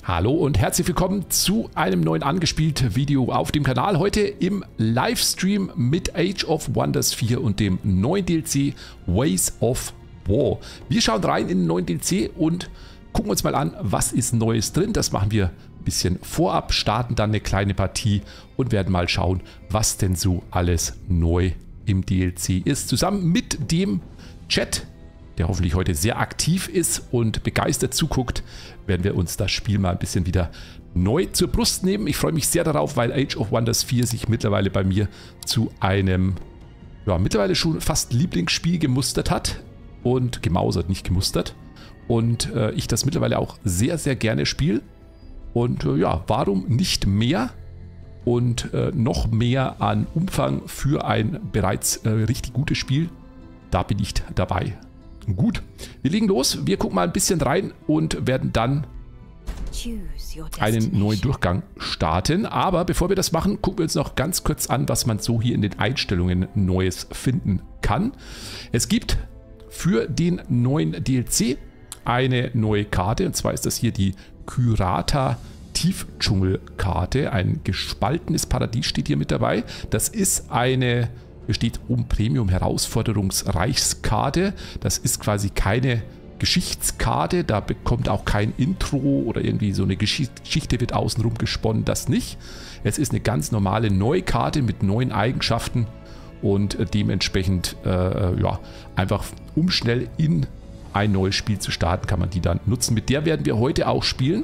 Hallo und herzlich willkommen zu einem neuen angespielt Video auf dem Kanal. Heute im Livestream mit Age of Wonders 4 und dem neuen DLC Ways of War. Wir schauen rein in den neuen DLC und gucken uns mal an, was ist Neues drin. Das machen wir ein bisschen vorab, starten dann eine kleine Partie und werden mal schauen, was denn so alles neu im DLC ist. Zusammen mit dem Chat, der hoffentlich heute sehr aktiv ist und begeistert zuguckt, werden wir uns das Spiel mal ein bisschen wieder neu zur Brust nehmen. Ich freue mich sehr darauf, weil Age of Wonders 4 sich mittlerweile bei mir zu einem, ja, mittlerweile schon fast Lieblingsspiel gemustert hat und gemausert, nicht gemustert. Und ich das mittlerweile auch sehr, sehr gerne spiele. Und ja, warum nicht mehr und noch mehr an Umfang für ein bereits richtig gutes Spiel? Da bin ich dabei. Gut, wir legen los, wir gucken mal ein bisschen rein und werden dann einen neuen Durchgang starten. Aber bevor wir das machen, gucken wir uns noch ganz kurz an, was man so hier in den Einstellungen Neues finden kann. Es gibt für den neuen DLC eine neue Karte, und zwar ist das hier die Kyrata Tiefdschungelkarte. Ein gespaltenes Paradies steht hier mit dabei. Das ist eine... Hier steht oben Premium Herausforderungsreichskarte. Das ist quasi keine Geschichtskarte. Da bekommt auch kein Intro oder irgendwie so eine Geschichte wird außenrum gesponnen. Das nicht. Es ist eine ganz normale neue Karte mit neuen Eigenschaften und dementsprechend ja, einfach um schnell in ein neues Spiel zu starten, kann man die dann nutzen. Mit der werden wir heute auch spielen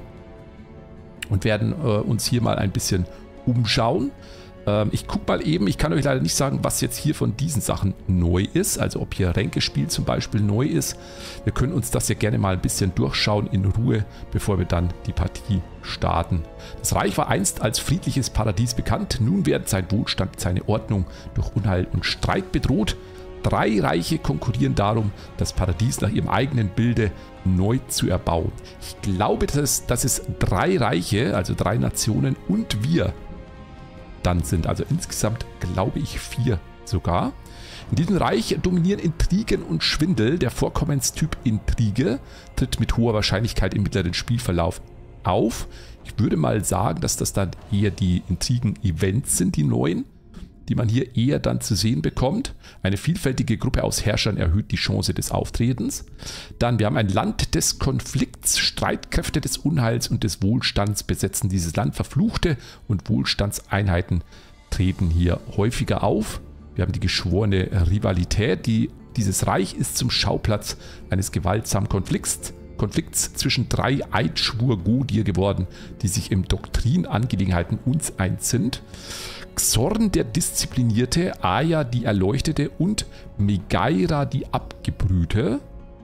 und werden uns hier mal ein bisschen umschauen. Ich gucke mal eben, ich kann euch leider nicht sagen, was jetzt hier von diesen Sachen neu ist, also ob hier Ränkespiel zum Beispiel neu ist. Wir können uns das ja gerne mal ein bisschen durchschauen in Ruhe, bevor wir dann die Partie starten. Das Reich war einst als friedliches Paradies bekannt, nun werden sein Wohlstand, seine Ordnung durch Unheil und Streit bedroht. 3 Reiche konkurrieren darum, das Paradies nach ihrem eigenen Bilde neu zu erbauen. Ich glaube, dass es 3 Reiche, also 3 Nationen und wir dann sind. Also insgesamt glaube ich 4 sogar. In diesem Reich dominieren Intrigen und Schwindel. Der Vorkommenstyp Intrige tritt mit hoher Wahrscheinlichkeit im mittleren Spielverlauf auf. Ich würde mal sagen, dass das dann eher die Intrigen-Events sind, die neuen, die man hier eher dann zu sehen bekommt. Eine vielfältige Gruppe aus Herrschern erhöht die Chance des Auftretens. Dann, wir haben ein Land des Konflikts. Streitkräfte des Unheils und des Wohlstands besetzen dieses Land. Verfluchte und Wohlstandseinheiten treten hier häufiger auf. Wir haben die geschworene Rivalität. Dieses Reich ist zum Schauplatz eines gewaltsamen Konflikts zwischen 3 Eidschwur-Godier geworden, die sich in Doktrinangelegenheiten uns eins sind. Xorn der Disziplinierte, Aya die Erleuchtete und Megaira die Abgebrühte.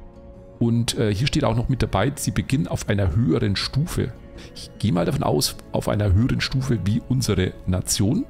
Und hier steht auch noch mit dabei, sie beginnen auf einer höheren Stufe. Ich gehe mal davon aus, auf einer höheren Stufe wie unsere Nation.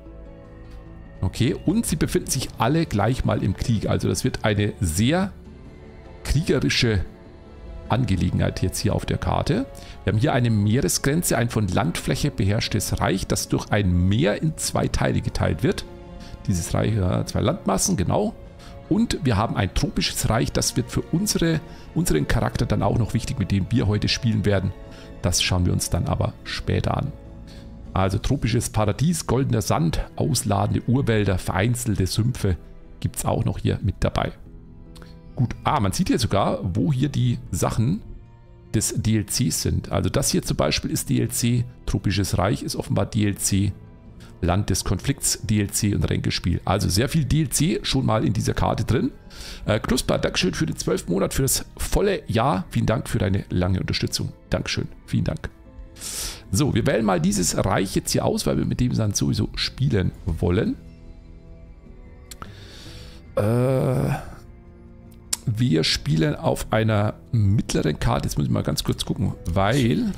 Okay, und sie befinden sich alle gleich mal im Krieg. Also das wird eine sehr kriegerische Angelegenheit jetzt hier auf der Karte. Wir haben hier eine Meeresgrenze, ein von Landfläche beherrschtes Reich, das durch ein Meer in 2 Teile geteilt wird. Dieses Reich, 2 Landmassen, genau. Und wir haben ein tropisches Reich, das wird für unseren Charakter dann auch noch wichtig, mit dem wir heute spielen werden. Das schauen wir uns dann aber später an. Also tropisches Paradies, goldener Sand, ausladende Urwälder, vereinzelte Sümpfe gibt es auch noch hier mit dabei. Gut, man sieht hier sogar, wo hier die Sachen des DLCs sind. Also das hier zum Beispiel ist DLC, Tropisches Reich ist offenbar DLC, Land des Konflikts DLC und Ränkespiel. Also sehr viel DLC schon mal in dieser Karte drin. Knusper, Dankeschön für den 12. Monat, für das volle Jahr. Vielen Dank für deine lange Unterstützung. Dankeschön, vielen Dank. So, wir wählen mal dieses Reich jetzt hier aus, weil wir mit dem dann sowieso spielen wollen. Wir spielen auf einer mittleren Karte. Jetzt muss ich mal ganz kurz gucken, weil...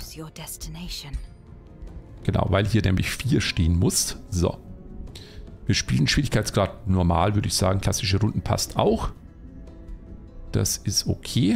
Genau, weil hier nämlich 4 stehen muss. So. Wir spielen Schwierigkeitsgrad normal, würde ich sagen. Klassische Runden passt auch. Das ist okay.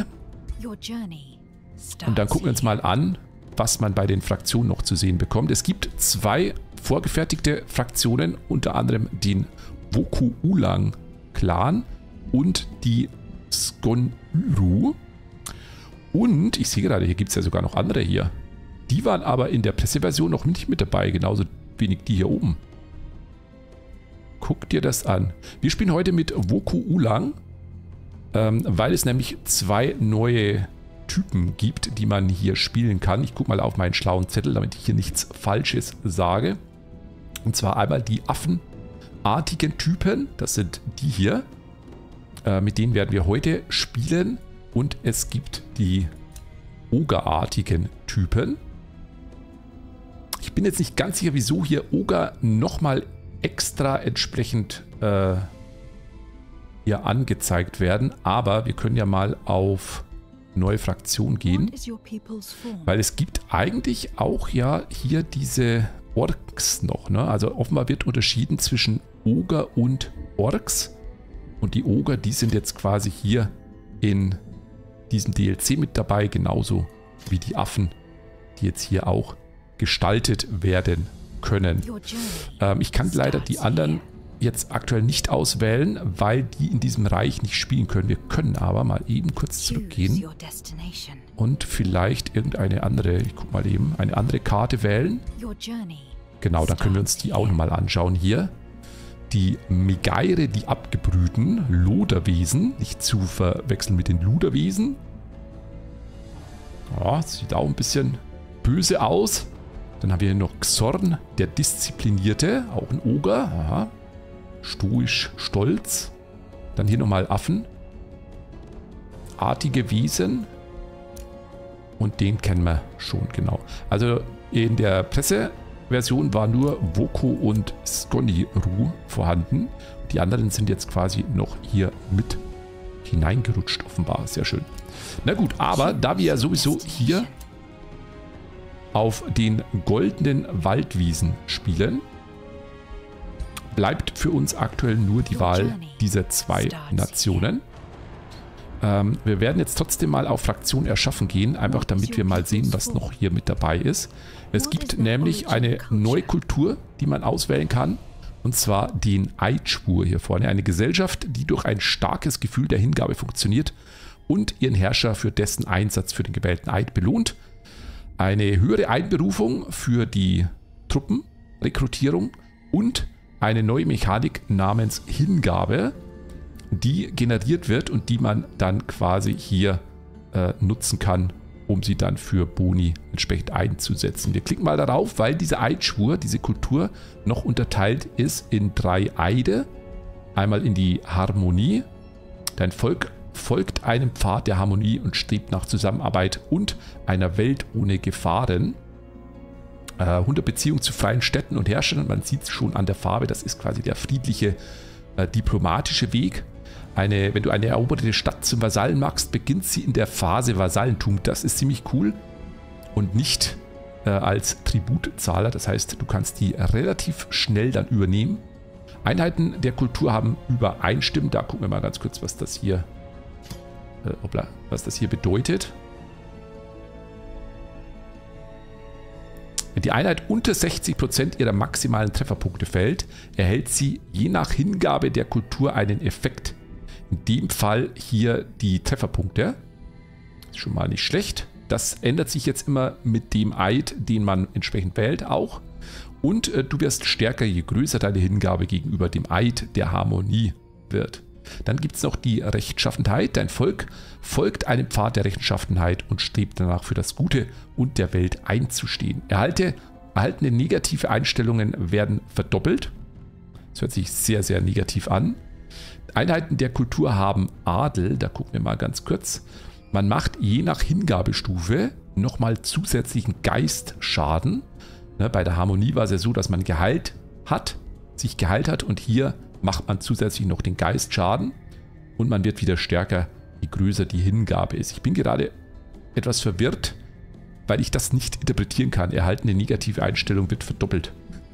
Und dann gucken wir uns mal an, was man bei den Fraktionen noch zu sehen bekommt. Es gibt 2 vorgefertigte Fraktionen, unter anderem den Woku-Ulang-Clan und die Skonuru. Und ich sehe gerade, hier gibt es ja sogar noch andere hier. Die waren aber in der Presseversion noch nicht mit dabei, genauso wenig die hier oben. Guck dir das an. Wir spielen heute mit Woku Ulang, weil es nämlich 2 neue Typen gibt, die man hier spielen kann. Ich gucke mal auf meinen schlauen Zettel, damit ich hier nichts Falsches sage. Und zwar einmal die affenartigen Typen, das sind die hier. Mit denen werden wir heute spielen. Und es gibt die Ogerartigen Typen. Ich bin jetzt nicht ganz sicher, wieso hier Oger nochmal extra entsprechend hier angezeigt werden. Aber wir können ja mal auf neue Fraktion gehen. Weil es gibt eigentlich auch ja hier diese Orks noch. Ne? Also offenbar wird unterschieden zwischen Oger und Orks. Und die Oger, die sind jetzt quasi hier in diesem DLC mit dabei. Genauso wie die Affen, die jetzt hier auch gestaltet werden können. Ich kann leider die anderen jetzt aktuell nicht auswählen, weil die in diesem Reich nicht spielen können. Wir können aber mal eben kurz zurückgehen und vielleicht irgendeine andere, ich guck mal eben, eine andere Karte wählen. Genau, dann können wir uns die auch nochmal anschauen hier. Die Megeire, die abgebrühten Loderwesen, nicht zu verwechseln mit den Luderwesen. Ja, sieht auch ein bisschen böse aus. Dann haben wir hier noch Xorn, der Disziplinierte, auch ein Oger. Aha. Stoisch stolz. Dann hier nochmal Affen. Artige Wesen. Und den kennen wir schon, genau. Also in der Presseversion war nur Woku und Skoniru vorhanden. Die anderen sind jetzt quasi noch hier mit hineingerutscht, offenbar. Sehr schön. Na gut, aber da wir ja sowieso hier auf den goldenen Waldwiesen spielen, bleibt für uns aktuell nur die Wahl dieser 2 Nationen. Wir werden jetzt trotzdem mal auf Fraktion erschaffen gehen, einfach damit wir mal sehen, was noch hier mit dabei ist. Es gibt nämlich eine neue Kultur, die man auswählen kann, und zwar den Eidschwur hier vorne. Eine Gesellschaft, die durch ein starkes Gefühl der Hingabe funktioniert und ihren Herrscher für dessen Einsatz für den gewählten Eid belohnt. Eine höhere Einberufung für die Truppenrekrutierung und eine neue Mechanik namens Hingabe, die generiert wird und die man dann quasi hier nutzen kann, um sie dann für Boni entsprechend einzusetzen. Wir klicken mal darauf, weil dieser Eidschwur, diese Kultur, noch unterteilt ist in 3 Eide. Einmal in die Harmonie. Dein Volk folgt einem Pfad der Harmonie und strebt nach Zusammenarbeit und einer Welt ohne Gefahren. 100 Beziehungen zu freien Städten und Herrschern. Man sieht es schon an der Farbe, das ist quasi der friedliche, diplomatische Weg. Wenn du eine eroberte Stadt zum Vasallen machst, beginnt sie in der Phase Vasallentum. Das ist ziemlich cool und nicht als Tributzahler. Das heißt, du kannst die relativ schnell dann übernehmen. Einheiten der Kultur haben Übereinstimmen. Da gucken wir mal ganz kurz, was das hier bedeutet. Wenn die Einheit unter 60% ihrer maximalen Trefferpunkte fällt, erhält sie je nach Hingabe der Kultur einen Effekt. In dem Fall hier die Trefferpunkte. Ist schon mal nicht schlecht. Das ändert sich jetzt immer mit dem Eid, den man entsprechend wählt auch. Und du wirst stärker, je größer deine Hingabe gegenüber dem Eid der Harmonie wird. Dann gibt es noch die Rechtschaffenheit. Dein Volk folgt einem Pfad der Rechtschaffenheit und strebt danach für das Gute und der Welt einzustehen. Erhaltene negative Einstellungen werden verdoppelt. Das hört sich sehr, sehr negativ an. Einheiten der Kultur haben Adel. Da gucken wir mal ganz kurz. Man macht je nach Hingabestufe nochmal zusätzlichen Geistschaden. Bei der Harmonie war es ja so, dass man sich geheilt hat und hier macht man zusätzlich noch den Geistschaden und man wird wieder stärker, je größer die Hingabe ist. Ich bin gerade etwas verwirrt, weil ich das nicht interpretieren kann. Erhaltene negative Einstellung wird verdoppelt.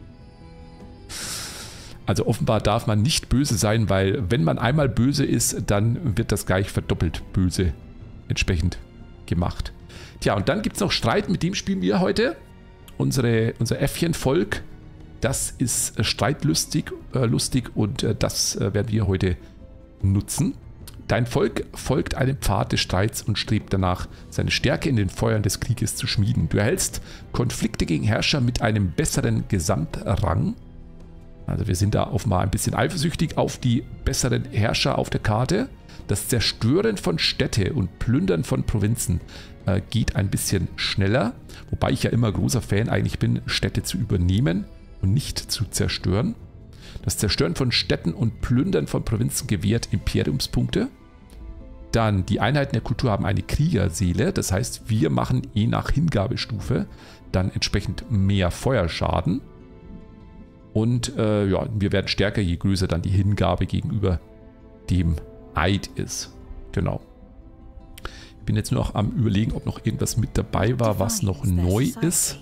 Also offenbar darf man nicht böse sein, weil wenn man einmal böse ist, dann wird das gleich verdoppelt böse entsprechend gemacht. Tja, und dann gibt es noch Streit, mit dem spielen wir heute. Unser Äffchenvolk. Das ist streitlustig und das werden wir heute nutzen. Dein Volk folgt einem Pfad des Streits und strebt danach, seine Stärke in den Feuern des Krieges zu schmieden. Du erhältst Konflikte gegen Herrscher mit einem besseren Gesamtrang. Also wir sind da offenbar ein bisschen eifersüchtig auf die besseren Herrscher auf der Karte. Das Zerstören von Städte und Plündern von Provinzen geht ein bisschen schneller. Wobei ich ja immer großer Fan eigentlich bin, Städte zu übernehmen und nicht zu zerstören. Das Zerstören von Städten und Plündern von Provinzen gewährt Imperiumspunkte. Dann die Einheiten der Kultur haben eine Kriegerseele. Das heißt, wir machen je nach Hingabestufe dann entsprechend mehr Feuerschaden. Und ja, wir werden stärker, je größer dann die Hingabe gegenüber dem Eid ist. Genau. Ich bin jetzt nur noch am Überlegen, ob noch irgendwas mit dabei war, was noch neu ist.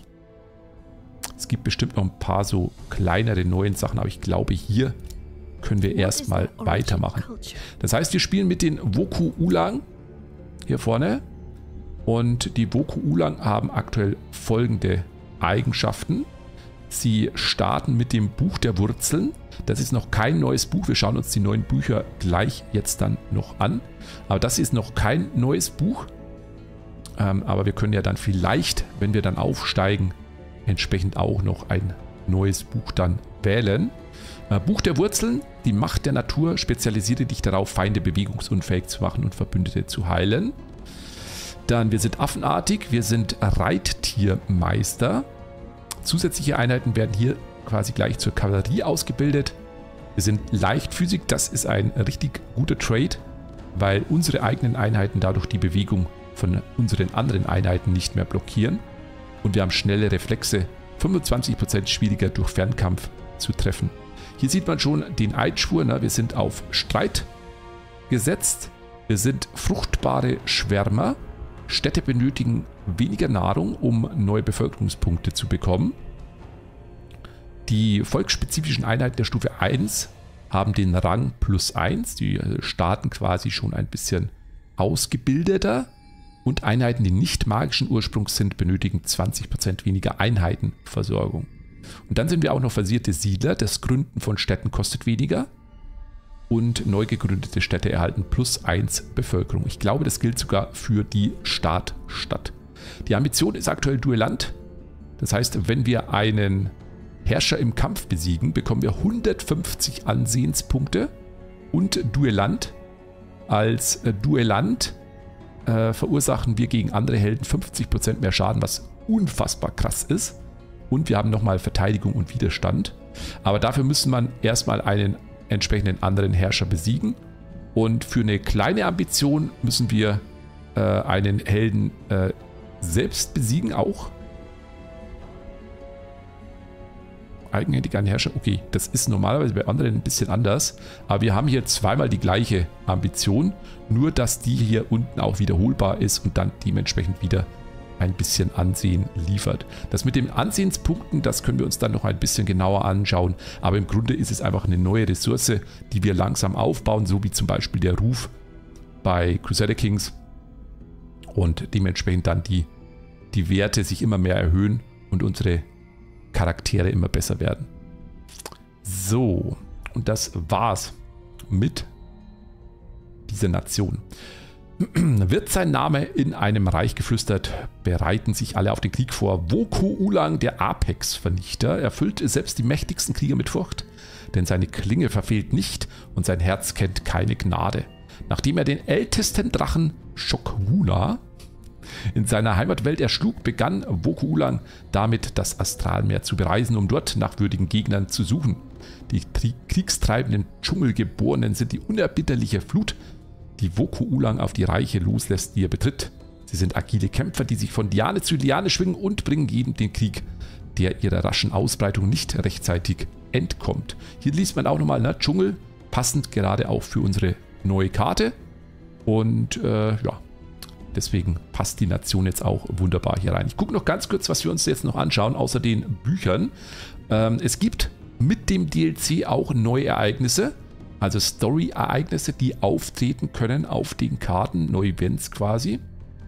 Es gibt bestimmt noch ein paar so kleinere neuen Sachen, aber ich glaube, hier können wir erstmal weitermachen. Das heißt, wir spielen mit den Wokou Ulang hier vorne. Und die Wokou Ulang haben aktuell folgende Eigenschaften. Sie starten mit dem Buch der Wurzeln. Das ist noch kein neues Buch. Wir schauen uns die neuen Bücher gleich jetzt dann noch an. Aber das ist noch kein neues Buch. Aber wir können ja dann vielleicht, wenn wir dann aufsteigen, entsprechend auch noch ein neues Buch dann wählen. Buch der Wurzeln, die Macht der Natur, spezialisiere dich darauf, Feinde bewegungsunfähig zu machen und Verbündete zu heilen. Dann, wir sind affenartig, wir sind Reittiermeister. Zusätzliche Einheiten werden hier quasi gleich zur Kavallerie ausgebildet. Wir sind leichtfüßig, das ist ein richtig guter Trade, weil unsere eigenen Einheiten dadurch die Bewegung von unseren anderen Einheiten nicht mehr blockieren. Und wir haben schnelle Reflexe, 25% schwieriger durch Fernkampf zu treffen. Hier sieht man schon den Eidschwur, ne? Wir sind auf Streit gesetzt, wir sind fruchtbare Schwärmer, Städte benötigen weniger Nahrung, um neue Bevölkerungspunkte zu bekommen. Die volksspezifischen Einheiten der Stufe 1 haben den Rang +1, die starten quasi schon ein bisschen ausgebildeter. Und Einheiten, die nicht magischen Ursprungs sind, benötigen 20% weniger Einheitenversorgung. Und dann sind wir auch noch versierte Siedler. Das Gründen von Städten kostet weniger. Und neu gegründete Städte erhalten +1 Bevölkerung. Ich glaube, das gilt sogar für die Startstadt. Die Ambition ist aktuell Duellant. Das heißt, wenn wir einen Herrscher im Kampf besiegen, bekommen wir 150 Ansehenspunkte. Und Duellant. Als Duellant verursachen wir gegen andere Helden 50% mehr Schaden, was unfassbar krass ist. Und wir haben nochmal Verteidigung und Widerstand. Aber dafür müssen man erstmal einen entsprechenden anderen Herrscher besiegen. Und für eine kleine Ambition müssen wir einen Helden selbst besiegen auch. Eigenhändig einen Herrscher. Okay, das ist normalerweise bei anderen ein bisschen anders. Aber wir haben hier zweimal die gleiche Ambition. Nur, dass die hier unten auch wiederholbar ist und dann dementsprechend wieder ein bisschen Ansehen liefert. Das mit den Ansehenspunkten, das können wir uns dann noch ein bisschen genauer anschauen. Aber im Grunde ist es einfach eine neue Ressource, die wir langsam aufbauen. So wie zum Beispiel der Ruf bei Crusader Kings. Und dementsprechend dann die Werte sich immer mehr erhöhen und unsere Charaktere immer besser werden. So, und das war's mit dieser Nation. Wird sein Name in einem Reich geflüstert, bereiten sich alle auf den Krieg vor. Wokou Ulang, der Apex-Vernichter, erfüllt selbst die mächtigsten Krieger mit Furcht, denn seine Klinge verfehlt nicht und sein Herz kennt keine Gnade. Nachdem er den ältesten Drachen Shokwuna in seiner Heimatwelt erschlug, begann Wokou Ulang damit, das Astralmeer zu bereisen, um dort nach würdigen Gegnern zu suchen. Die kriegstreibenden Dschungelgeborenen sind die unerbitterliche Flut, die Wokou Ulang auf die Reiche loslässt, die er betritt. Sie sind agile Kämpfer, die sich von Liane zu Liane schwingen und bringen jedem den Krieg, der ihrer raschen Ausbreitung nicht rechtzeitig entkommt. Hier liest man auch nochmal, ne, Dschungel, passend gerade auch für unsere neue Karte. Und ja, deswegen passt die Nation jetzt auch wunderbar hier rein. Ich gucke noch ganz kurz, was wir uns jetzt noch anschauen, außer den Büchern. Es gibt mit dem DLC auch neue Ereignisse, also Story-Ereignisse, die auftreten können auf den Karten, neue Events quasi.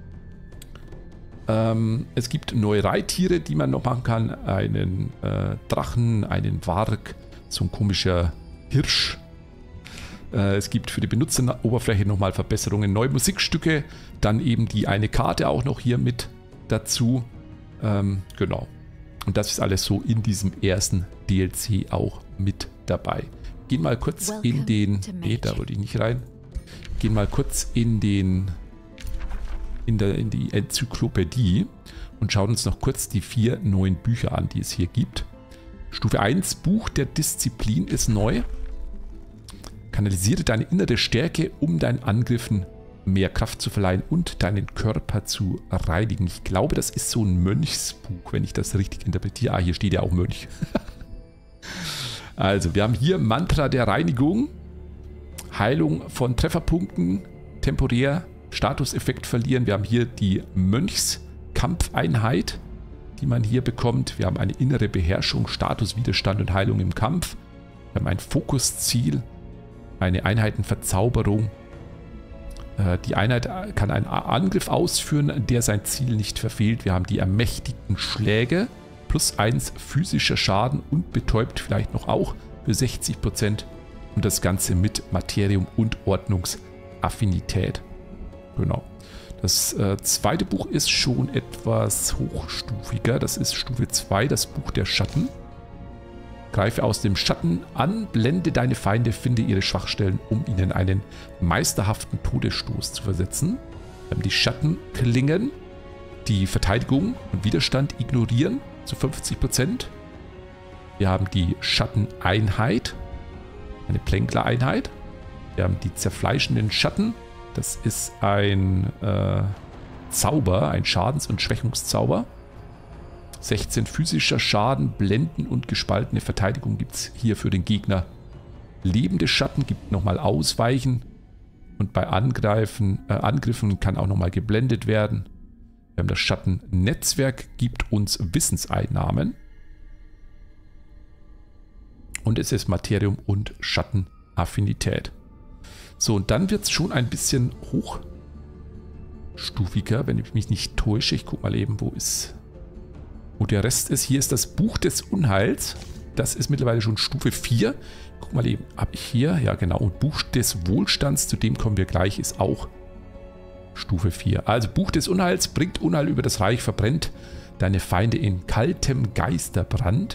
Es gibt neue Reittiere, die man noch machen kann, einen Drachen, einen Warg, so ein komischer Hirsch. Es gibt für die Benutzeroberfläche nochmal Verbesserungen, neue Musikstücke, dann eben die eine Karte auch noch hier mit dazu. Genau. Und das ist alles so in diesem ersten DLC auch mit dabei. Gehen mal kurz in den... Nee, da wollte ich nicht rein. Gehen mal kurz in die Enzyklopädie und schauen uns noch kurz die 4 neuen Bücher an, die es hier gibt. Stufe 1, Buch der Disziplin ist neu. Kanalisiere deine innere Stärke, um deinen Angriffen mehr Kraft zu verleihen und deinen Körper zu reinigen. Ich glaube, das ist so ein Mönchsbuch, wenn ich das richtig interpretiere. Ah, hier steht ja auch Mönch. Also, wir haben hier Mantra der Reinigung, Heilung von Trefferpunkten, temporär Statuseffekt verlieren. Wir haben hier die Mönchskampfeinheit, die man hier bekommt. Wir haben eine innere Beherrschung, Statuswiderstand und Heilung im Kampf. Wir haben ein Fokusziel, eine Einheitenverzauberung. Die Einheit kann einen Angriff ausführen, der sein Ziel nicht verfehlt. Wir haben die ermächtigten Schläge, +1 physischer Schaden und betäubt vielleicht noch auch für 60%. Und das Ganze mit Materium und Ordnungsaffinität. Genau. Das zweite Buch ist schon etwas hochstufiger. Das ist Stufe 2, das Buch der Schatten. Greife aus dem Schatten an, blende deine Feinde, finde ihre Schwachstellen, um ihnen einen meisterhaften Todesstoß zu versetzen. Wir haben die Schattenklingen, die Verteidigung und Widerstand ignorieren zu 50%. Wir haben die Schatteneinheit, eine Plänkler-Einheit. Wir haben die zerfleischenden Schatten. Das ist ein Zauber, ein Schadens- und Schwächungszauber. 16 physischer Schaden, Blenden und gespaltene Verteidigung gibt es hier für den Gegner. Lebende Schatten gibt nochmal Ausweichen und bei Angriffen kann auch nochmal geblendet werden. Wir haben das Schattennetzwerk, gibt uns Wissenseinnahmen. Und es ist Materium und Schattenaffinität. So, und dann wird es schon ein bisschen hochstufiger, wenn ich mich nicht täusche. Ich gucke mal eben, wo der Rest ist. Hier ist das Buch des Unheils. Das ist mittlerweile schon Stufe 4. Guck mal eben, habe ich hier, ja genau. Und Buch des Wohlstands, zu dem kommen wir gleich, ist auch Stufe 4. Also Buch des Unheils bringt Unheil über das Reich, verbrennt deine Feinde in kaltem Geisterbrand.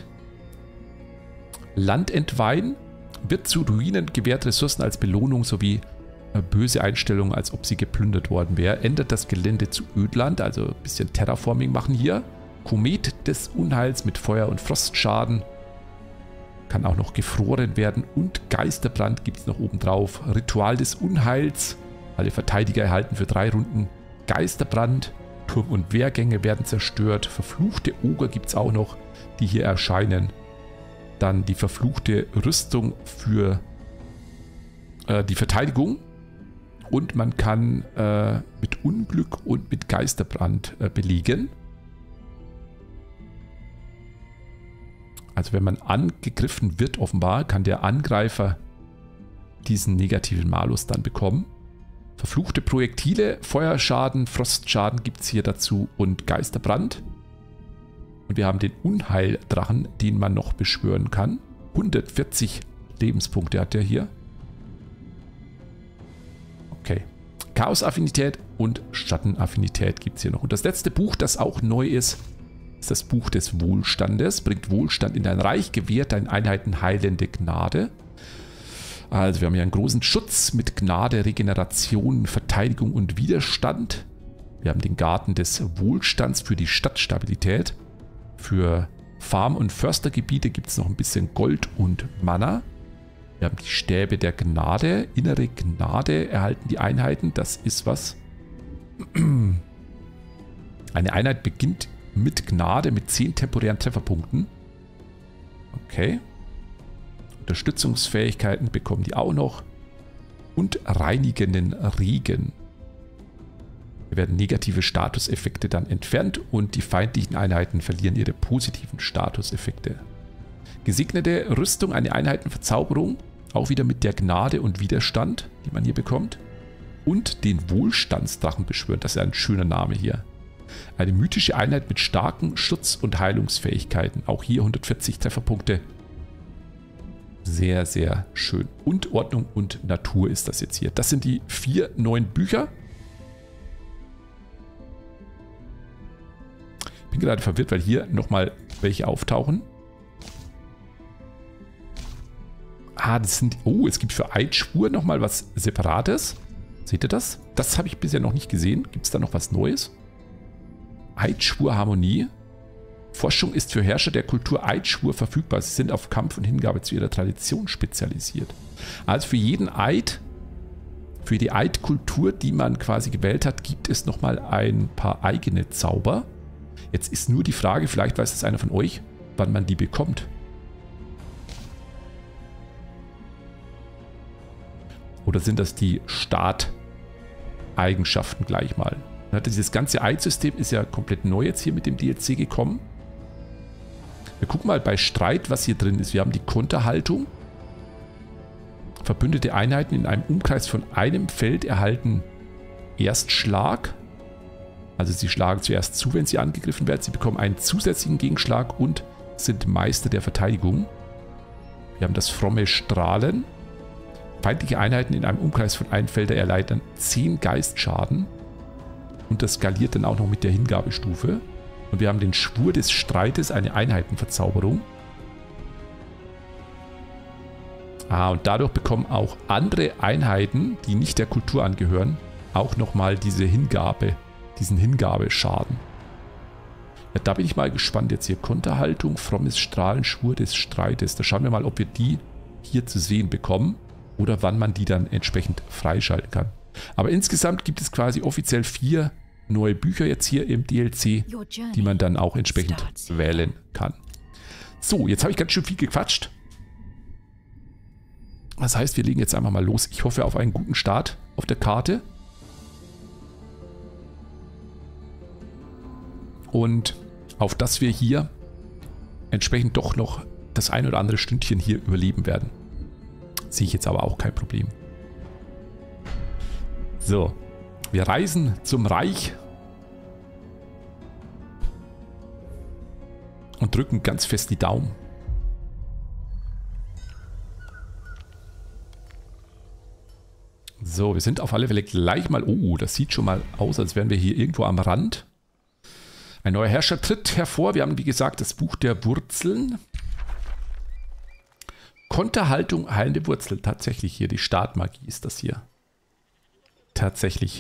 Land entweihen, wird zu Ruinen, gewährt Ressourcen als Belohnung sowie böse Einstellungen, als ob sie geplündert worden wäre. Ändert das Gelände zu Ödland, also ein bisschen Terraforming machen hier. Komet des Unheils mit Feuer- und Frostschaden. Kann auch noch gefroren werden. Und Geisterbrand gibt es noch oben drauf. Ritual des Unheils. Alle Verteidiger erhalten für 3 Runden Geisterbrand. Turm- und Wehrgänge werden zerstört. Verfluchte Oger gibt es auch noch, die hier erscheinen. Dann die verfluchte Rüstung für die Verteidigung. Und man kann mit Unglück und mit Geisterbrand belegen. Also wenn man angegriffen wird offenbar, kann der Angreifer diesen negativen Malus dann bekommen. Verfluchte Projektile, Feuerschaden, Frostschaden gibt es hier dazu und Geisterbrand. Und wir haben den Unheildrachen, den man noch beschwören kann. 140 Lebenspunkte hat der hier. Okay. Chaosaffinität und Schattenaffinität gibt es hier noch. Und das letzte Buch, das auch neu ist das Buch des Wohlstandes. Bringt Wohlstand in dein Reich, gewährt deinen Einheiten heilende Gnade. Also wir haben hier einen großen Schutz mit Gnade, Regeneration, Verteidigung und Widerstand. Wir haben den Garten des Wohlstands für die Stadtstabilität. Für Farm- und Förstergebiete gibt es noch ein bisschen Gold und Mana. Wir haben die Stäbe der Gnade. Innere Gnade erhalten die Einheiten. Das ist was. Eine Einheit beginnt mit Gnade mit 10 temporären Trefferpunkten. Okay. Unterstützungsfähigkeiten bekommen die auch noch. Und reinigenden Regen. Hier werden negative Statuseffekte dann entfernt und die feindlichen Einheiten verlieren ihre positiven Statuseffekte. Gesegnete Rüstung, eine Einheitenverzauberung, auch wieder mit der Gnade und Widerstand, die man hier bekommt. Und den Wohlstandsdrachen beschwören, das ist ein schöner Name hier. Eine mythische Einheit mit starken Schutz- und Heilungsfähigkeiten, auch hier 140 Trefferpunkte. Sehr, sehr schön. Und Ordnung und Natur ist das jetzt hier. Das sind die 4 neuen Bücher. Ich bin gerade verwirrt, weil hier nochmal welche auftauchen. Ah, das sind... Oh, es gibt für Eidschwur nochmal was Separates. Seht ihr das? Das habe ich bisher noch nicht gesehen. Gibt es da noch was Neues? Eidschwur Harmonie. Forschung ist für Herrscher der Kultur Eidschwur verfügbar. Sie sind auf Kampf und Hingabe zu ihrer Tradition spezialisiert. Also für jeden Eid, für die Eidkultur, die man quasi gewählt hat, gibt es nochmal ein paar eigene Zauber. Jetzt ist nur die Frage, vielleicht weiß es einer von euch, wann man die bekommt. Oder sind das die Starteigenschaften gleich mal? Dieses ganze Eid-System ist ja komplett neu jetzt hier mit dem DLC gekommen. Wir gucken mal bei Streit, was hier drin ist. Wir haben die Konterhaltung. Verbündete Einheiten in einem Umkreis von einem Feld erhalten Erstschlag. Also sie schlagen zuerst zu, wenn sie angegriffen werden. Sie bekommen einen zusätzlichen Gegenschlag und sind Meister der Verteidigung. Wir haben das fromme Strahlen. Feindliche Einheiten in einem Umkreis von einem Feld erleiden 10 Geistschaden. Und das skaliert dann auch noch mit der Hingabestufe. Und wir haben den Schwur des Streites, eine Einheitenverzauberung. Und dadurch bekommen auch andere Einheiten, die nicht der Kultur angehören, auch nochmal diesen Hingabeschaden. Ja, da bin ich mal gespannt jetzt hier. Konterhaltung, frommes Strahlen, Schwur des Streites. Da schauen wir mal, ob wir die hier zu sehen bekommen oder wann man die dann entsprechend freischalten kann. Aber insgesamt gibt es quasi offiziell 4 neue Bücher jetzt hier im DLC, die man dann auch entsprechend wählen kann. So, jetzt habe ich ganz schön viel gequatscht. Das heißt, wir legen jetzt einfach mal los. Ich hoffe auf einen guten Start auf der Karte. Und auf dass wir hier entsprechend doch noch das ein oder andere Stündchen hier überleben werden. Sehe ich jetzt aber auch kein Problem. So, wir reisen zum Reich und drücken ganz fest die Daumen. So, wir sind auf alle Fälle gleich mal... Oh, das sieht schon mal aus, als wären wir hier irgendwo am Rand. Ein neuer Herrscher tritt hervor. Wir haben, wie gesagt, das Buch der Wurzeln. Konterhaltung, heilende Wurzel. Tatsächlich hier, die Startmagie ist das hier. Tatsächlich.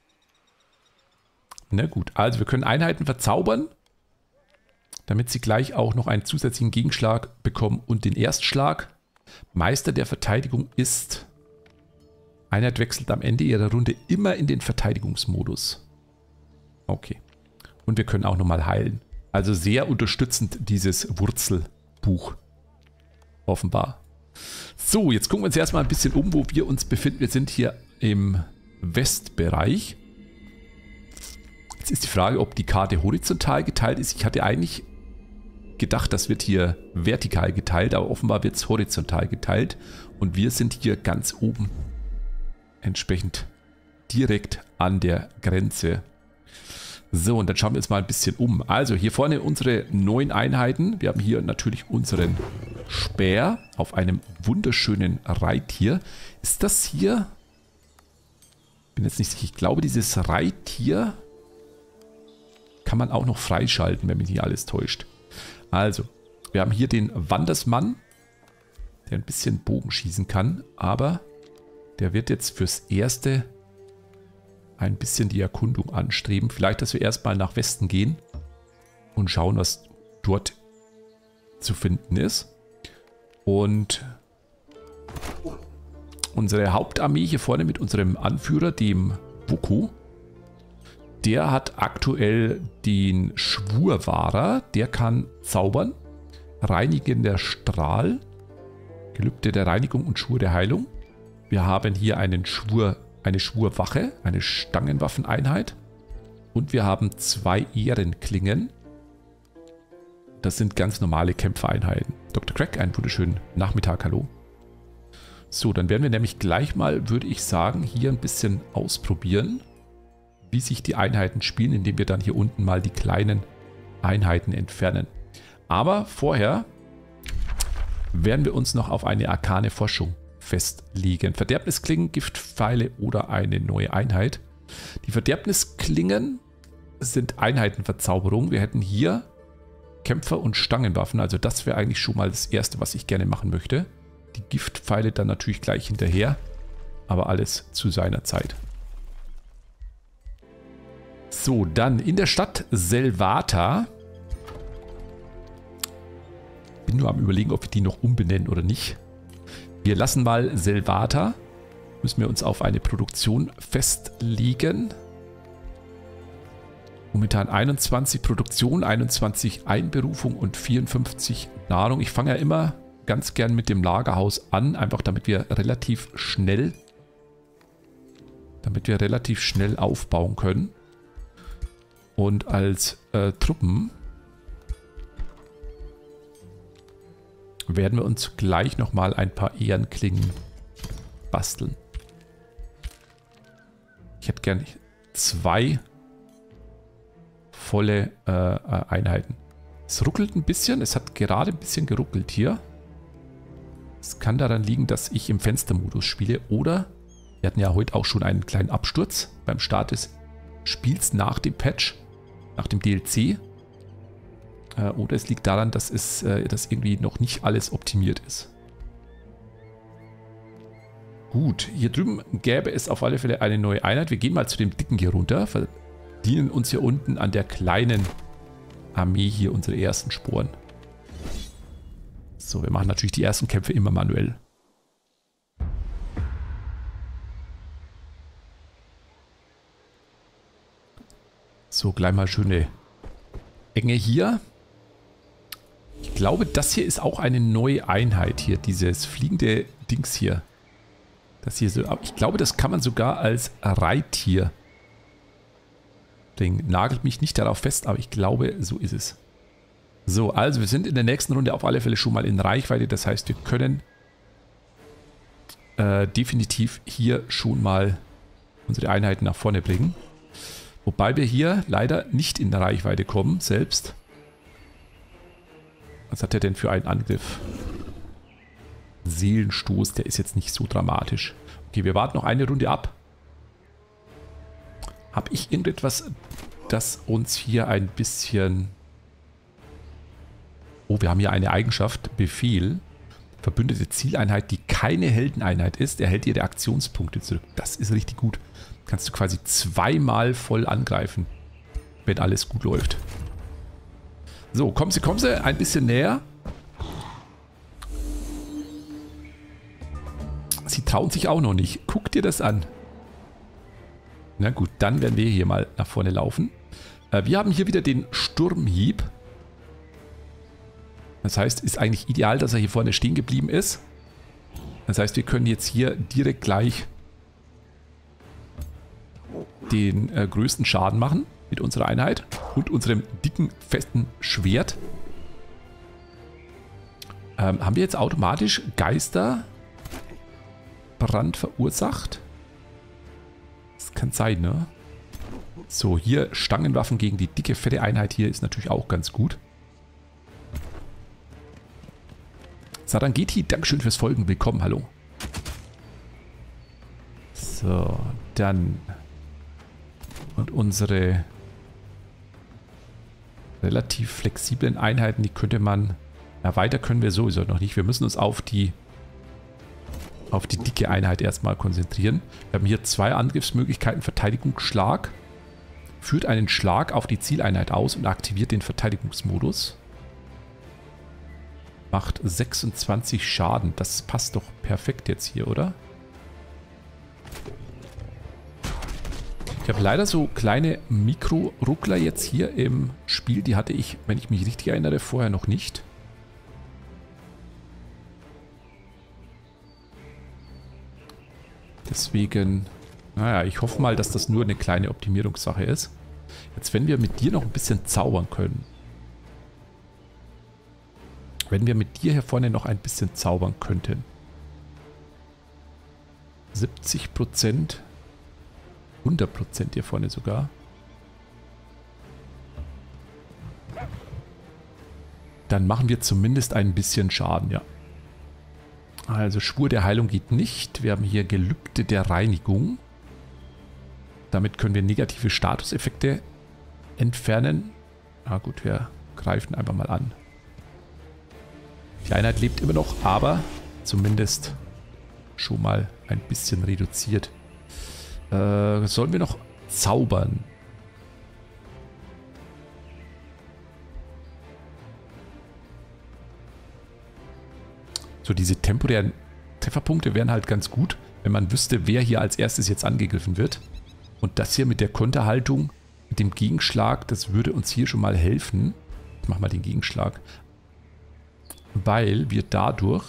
Na gut, also wir können Einheiten verzaubern, damit sie gleich auch noch einen zusätzlichen Gegenschlag bekommen und den Erstschlag. Meister der Verteidigung ist... Einheit wechselt am Ende ihrer Runde immer in den Verteidigungsmodus. Okay. Und wir können auch nochmal heilen. Also sehr unterstützend dieses Wurzelbuch. Offenbar. So, jetzt gucken wir uns erstmal ein bisschen um, wo wir uns befinden. Wir sind hier im Westbereich. Jetzt ist die Frage, ob die Karte horizontal geteilt ist. Ich hatte eigentlich gedacht, das wird hier vertikal geteilt, aber offenbar wird es horizontal geteilt. Und wir sind hier ganz oben. Entsprechend direkt an der Grenze. So, und dann schauen wir uns mal ein bisschen um. Also hier vorne unsere 9 Einheiten. Wir haben hier natürlich unseren Speer auf einem wunderschönen Reittier. Ist das hier? Bin jetzt nicht sicher. Ich glaube, dieses Reittier kann man auch noch freischalten, wenn mich nicht alles täuscht. Also, wir haben hier den Wandersmann, der ein bisschen Bogen schießen kann, aber der wird jetzt fürs Erste ein bisschen die Erkundung anstreben. Vielleicht, dass wir erstmal nach Westen gehen und schauen, was dort zu finden ist. Und unsere Hauptarmee hier vorne mit unserem Anführer, dem Vuku, der hat aktuell den Schwurwahrer. Der kann zaubern. Reinigender Strahl, Gelübde der Reinigung und Schwur der Heilung. Wir haben hier einen eine Schwurwache, eine Stangenwaffeneinheit. Und wir haben 2 Ehrenklingen. Das sind ganz normale Kämpfereinheiten. Dr. Crack, einen wunderschönen Nachmittag, hallo. So, dann werden wir nämlich gleich mal, würde ich sagen, hier ein bisschen ausprobieren, wie sich die Einheiten spielen, indem wir dann hier unten mal die kleinen Einheiten entfernen. Aber vorher werden wir uns noch auf eine arkane Forschung festlegen. Verderbnisklingen, Giftpfeile oder eine neue Einheit. Die Verderbnisklingen sind Einheitenverzauberung. Wir hätten hier Kämpfer und Stangenwaffen. Also das wäre eigentlich schon mal das Erste, was ich gerne machen möchte. Die Giftpfeile dann natürlich gleich hinterher. Aber alles zu seiner Zeit. So, dann in der Stadt Selvata. Bin nur am Überlegen, ob wir die noch umbenennen oder nicht. Wir lassen mal Selvata. Müssen wir uns auf eine Produktion festlegen. Momentan 21 Produktion, 21 Einberufung und 54 Nahrung. Ich fange ja immer ganz gern mit dem Lagerhaus an, einfach damit wir relativ schnell aufbauen können. Und als Truppen werden wir uns gleich nochmal ein paar Ehrenklingen basteln. Ich hätte gerne 2 volle Einheiten. Es ruckelt ein bisschen. Es hat gerade ein bisschen geruckelt hier. Es kann daran liegen, dass ich im Fenstermodus spiele. Oder wir hatten ja heute auch schon einen kleinen Absturz beim Start des Spiels nach dem Patch, nach dem DLC. Oder es liegt daran, dass dass irgendwie noch nicht alles optimiert ist. Gut, hier drüben gäbe es auf alle Fälle eine neue Einheit. Wir gehen mal zu dem Dicken hier runter. Verdienen uns hier unten an der kleinen Armee hier unsere ersten Sporen. So, wir machen natürlich die ersten Kämpfe immer manuell. So, gleich mal schöne Enge hier. Ich glaube, das hier ist auch eine neue Einheit hier, dieses fliegende Dings hier. Das hier so, ich glaube, das kann man sogar als Reittier bringen. Nagelt mich nicht darauf fest, aber ich glaube, so ist es. So, also wir sind in der nächsten Runde auf alle Fälle schon mal in Reichweite. Das heißt, wir können definitiv hier schon mal unsere Einheiten nach vorne bringen. Wobei wir hier leider nicht in der Reichweite kommen, selbst. Was hat er denn für einen Angriff? Seelenstoß, der ist jetzt nicht so dramatisch. Okay, wir warten noch eine Runde ab. Habe ich irgendetwas, das uns hier ein bisschen... Oh, wir haben hier eine Eigenschaft, Befehl. Verbündete Zieleinheit, die keine Heldeneinheit ist, erhält ihre Aktionspunkte zurück. Das ist richtig gut. Kannst du quasi 2-mal voll angreifen, wenn alles gut läuft. So, kommen Sie, ein bisschen näher. Sie trauen sich auch noch nicht. Guck dir das an. Na gut, dann werden wir hier mal nach vorne laufen. Wir haben hier wieder den Sturmhieb. Das heißt, ist eigentlich ideal, dass er hier vorne stehen geblieben ist. Das heißt, wir können jetzt hier direkt gleich den größten Schaden machen mit unserer Einheit und unserem dicken, festen Schwert. Haben wir jetzt automatisch Geisterbrand verursacht? Das kann sein, ne? So, hier Stangenwaffen gegen die dicke, fette Einheit hier ist natürlich auch ganz gut. Sarangeti, Dankeschön fürs Folgen. Willkommen, hallo. So, dann... Und unsere relativ flexiblen Einheiten, die könnte man... Ja, weiter können wir sowieso noch nicht. Wir müssen uns auf die dicke Einheit erstmal konzentrieren. Wir haben hier 2 Angriffsmöglichkeiten. Verteidigungsschlag. Führt einen Schlag auf die Zieleinheit aus und aktiviert den Verteidigungsmodus. Macht 26 Schaden. Das passt doch perfekt jetzt hier, oder? Ich habe leider so kleine Mikro-Ruckler jetzt hier im Spiel. Die hatte ich, wenn ich mich richtig erinnere, vorher noch nicht. Deswegen, naja, ich hoffe mal, dass das nur eine kleine Optimierungssache ist. Jetzt, wenn wir mit dir noch ein bisschen zaubern können. Wenn wir mit dir hier vorne noch ein bisschen zaubern könnten. 70%, 100% hier vorne sogar. Dann machen wir zumindest ein bisschen Schaden, ja. Also Schwur der Heilung geht nicht. Wir haben hier Gelübde der Reinigung. Damit können wir negative Statuseffekte entfernen. Na gut, wir greifen einfach mal an. Die Einheit lebt immer noch, aber zumindest schon mal ein bisschen reduziert. Sollen wir noch zaubern? So, diese temporären Trefferpunkte wären halt ganz gut, wenn man wüsste, wer hier als erstes jetzt angegriffen wird. Und das hier mit der Konterhaltung, mit dem Gegenschlag, das würde uns hier schon mal helfen. Ich mache mal den Gegenschlag. Weil wir dadurch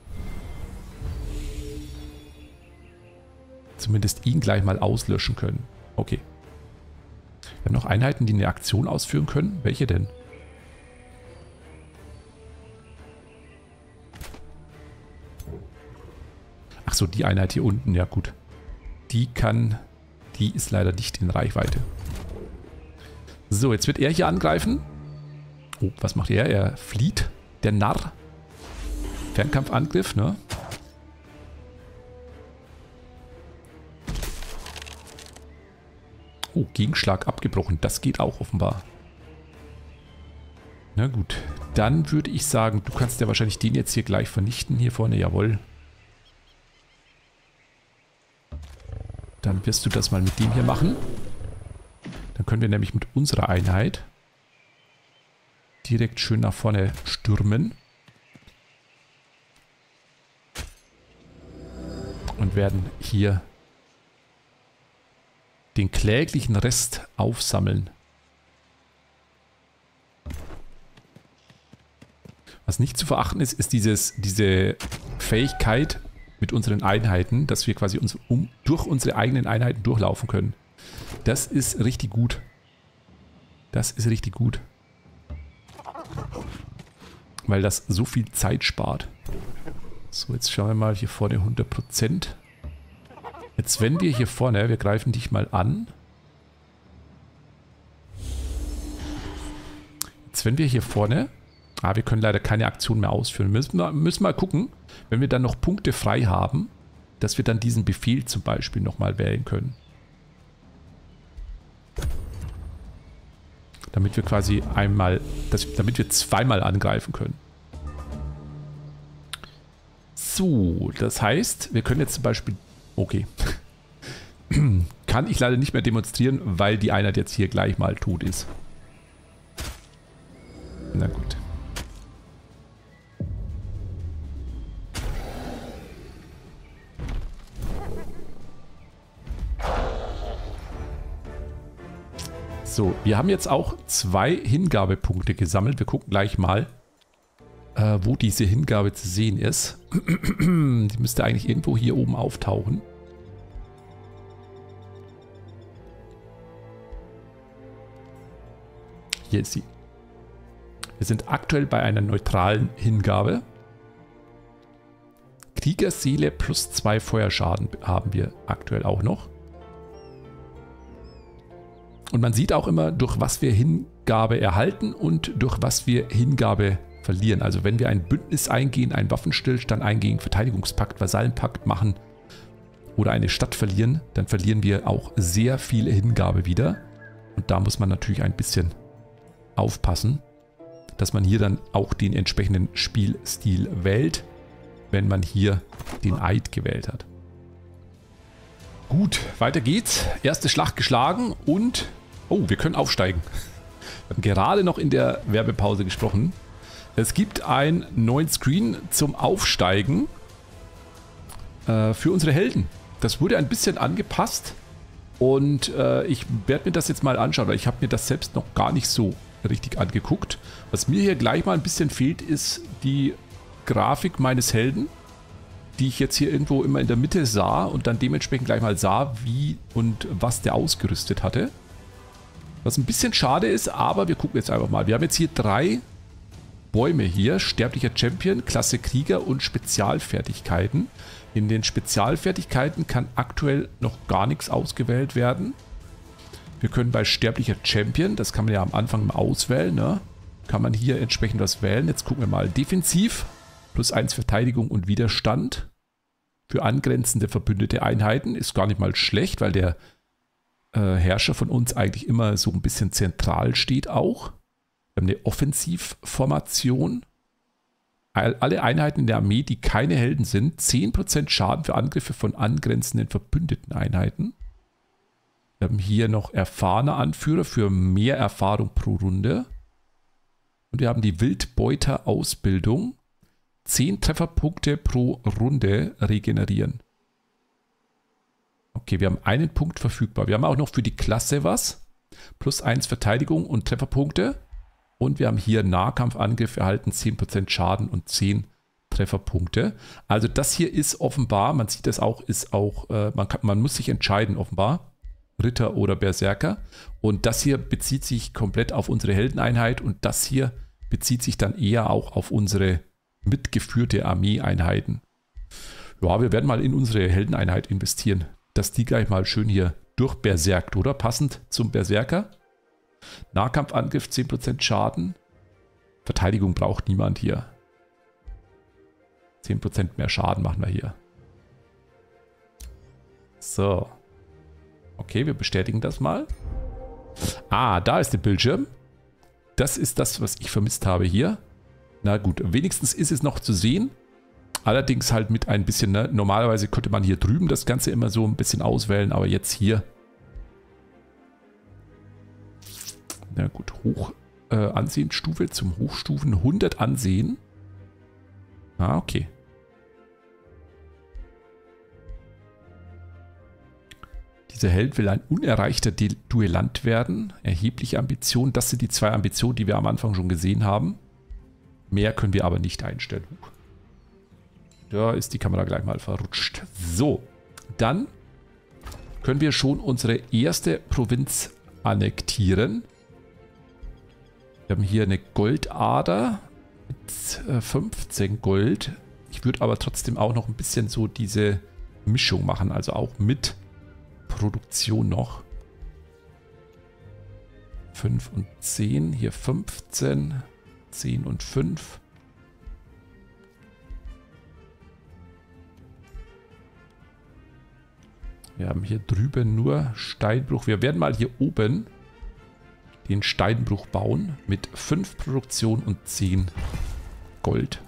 zumindest ihn gleich mal auslöschen können. Okay. Wir haben noch Einheiten, die eine Aktion ausführen können. Welche denn? Ach so, die Einheit hier unten. Ja gut. Die ist leider nicht in Reichweite. So, jetzt wird er hier angreifen. Oh, was macht er? Er flieht. Der Narr. Fernkampfangriff, ne? Oh, Gegenschlag abgebrochen. Das geht auch offenbar. Na gut. Dann würde ich sagen, du kannst ja wahrscheinlich den jetzt hier gleich vernichten. Hier vorne, jawohl. Dann wirst du das mal mit dem hier machen. Dann können wir nämlich mit unserer Einheit direkt schön nach vorne stürmen. Und werden hier den kläglichen Rest aufsammeln. Was nicht zu verachten ist, ist diese Fähigkeit mit unseren Einheiten, dass wir quasi durch unsere eigenen Einheiten durchlaufen können. Das ist richtig gut. Das ist richtig gut. Weil das so viel Zeit spart. So, jetzt schauen wir mal hier vorne 100%. Jetzt wenn wir hier vorne, wir greifen dich mal an. Jetzt wenn wir hier vorne, wir können leider keine Aktion mehr ausführen. Müssen mal gucken, wenn wir dann noch Punkte frei haben, dass wir dann diesen Befehl zum Beispiel nochmal wählen können. Damit wir quasi damit wir zweimal angreifen können. So, das heißt, wir können jetzt zum Beispiel... Okay. Kann ich leider nicht mehr demonstrieren, weil die Einheit jetzt hier gleich mal tot ist. Na gut. So, wir haben jetzt auch 2 Hingabepunkte gesammelt. Wir gucken gleich mal, wo diese Hingabe zu sehen ist. Die müsste eigentlich irgendwo hier oben auftauchen. Hier ist sie. Wir sind aktuell bei einer neutralen Hingabe. Kriegerseele plus 2 Feuerschaden haben wir aktuell auch noch. Und man sieht auch immer, durch was wir Hingabe erhalten und durch was wir Hingabe verlieren. Also wenn wir ein Bündnis eingehen, einen Waffenstillstand eingehen, Verteidigungspakt, Vasallenpakt machen oder eine Stadt verlieren, dann verlieren wir auch sehr viele Hingabe wieder. Und da muss man natürlich ein bisschen aufpassen, dass man hier dann auch den entsprechenden Spielstil wählt, wenn man hier den Eid gewählt hat. Gut, weiter geht's. Erste Schlacht geschlagen und... Oh, wir können aufsteigen. Wir haben gerade noch in der Werbepause gesprochen. Es gibt einen neuen Screen zum Aufsteigen für unsere Helden. Das wurde ein bisschen angepasst und ich werde mir das jetzt mal anschauen, weil ich habe mir das selbst noch gar nicht so richtig angeguckt. Was mir hier gleich mal ein bisschen fehlt, ist die Grafik meines Helden, die ich jetzt hier irgendwo immer in der Mitte sah und dann dementsprechend gleich mal sah, wie und was der ausgerüstet hatte. Was ein bisschen schade ist, aber wir gucken jetzt einfach mal. Wir haben jetzt hier 3 Bäume hier. Sterblicher Champion, Klasse Krieger und Spezialfertigkeiten. In den Spezialfertigkeiten kann aktuell noch gar nichts ausgewählt werden. Wir können bei Sterblicher Champion, das kann man ja am Anfang mal auswählen, ne? Kann man hier entsprechend was wählen. Jetzt gucken wir mal. Defensiv +1 Verteidigung und Widerstand für angrenzende verbündete Einheiten. Ist gar nicht mal schlecht, weil der Herrscher von uns eigentlich immer so ein bisschen zentral steht auch. Wir haben eine Offensivformation. Alle Einheiten in der Armee, die keine Helden sind, 10% Schaden für Angriffe von angrenzenden verbündeten Einheiten. Wir haben hier noch erfahrene Anführer für mehr Erfahrung pro Runde. Und wir haben die Wildbeuter-Ausbildung. 10 Trefferpunkte pro Runde regenerieren. Okay, wir haben einen Punkt verfügbar. Wir haben auch noch für die Klasse was. +1 Verteidigung und Trefferpunkte. Und wir haben hier Nahkampfangriff erhalten, 10% Schaden und 10 Trefferpunkte. Also das hier ist offenbar, man sieht das auch, ist auch, man muss sich entscheiden offenbar. Ritter oder Berserker. Und das hier bezieht sich komplett auf unsere Heldeneinheit und das hier bezieht sich dann eher auch auf unsere mitgeführte Armeeeinheiten. Ja, wir werden mal in unsere Heldeneinheit investieren, dass die gleich mal schön hier durchberserkt, oder? Passend zum Berserker. Nahkampfangriff 10% Schaden. Verteidigung braucht niemand hier. 10% mehr Schaden machen wir hier. So. Okay, wir bestätigen das mal. Ah, da ist der Bildschirm. Das ist das, was ich vermisst habe hier. Na gut, wenigstens ist es noch zu sehen. Allerdings halt mit ein bisschen, ne? Normalerweise könnte man hier drüben das Ganze immer so ein bisschen auswählen, aber jetzt hier. Na gut, Ansehensstufe zum Hochstufen 100 Ansehen. Ah, okay. Dieser Held will ein unerreichter Duellant werden. Erhebliche Ambitionen. Das sind die 2 Ambitionen, die wir am Anfang schon gesehen haben. Mehr können wir aber nicht einstellen. Da ist die Kamera gleich mal verrutscht. So, dann können wir schon unsere erste Provinz annektieren. Wir haben hier eine Goldader mit 15 Gold. Ich würde aber trotzdem auch noch ein bisschen so diese Mischung machen, also auch mit Produktion noch. 5 und 10, hier 15, 10 und 5. Wir haben hier drüben nur Steinbruch. Wir werden mal hier oben den Steinbruch bauen mit 5 Produktion und 10 Gold.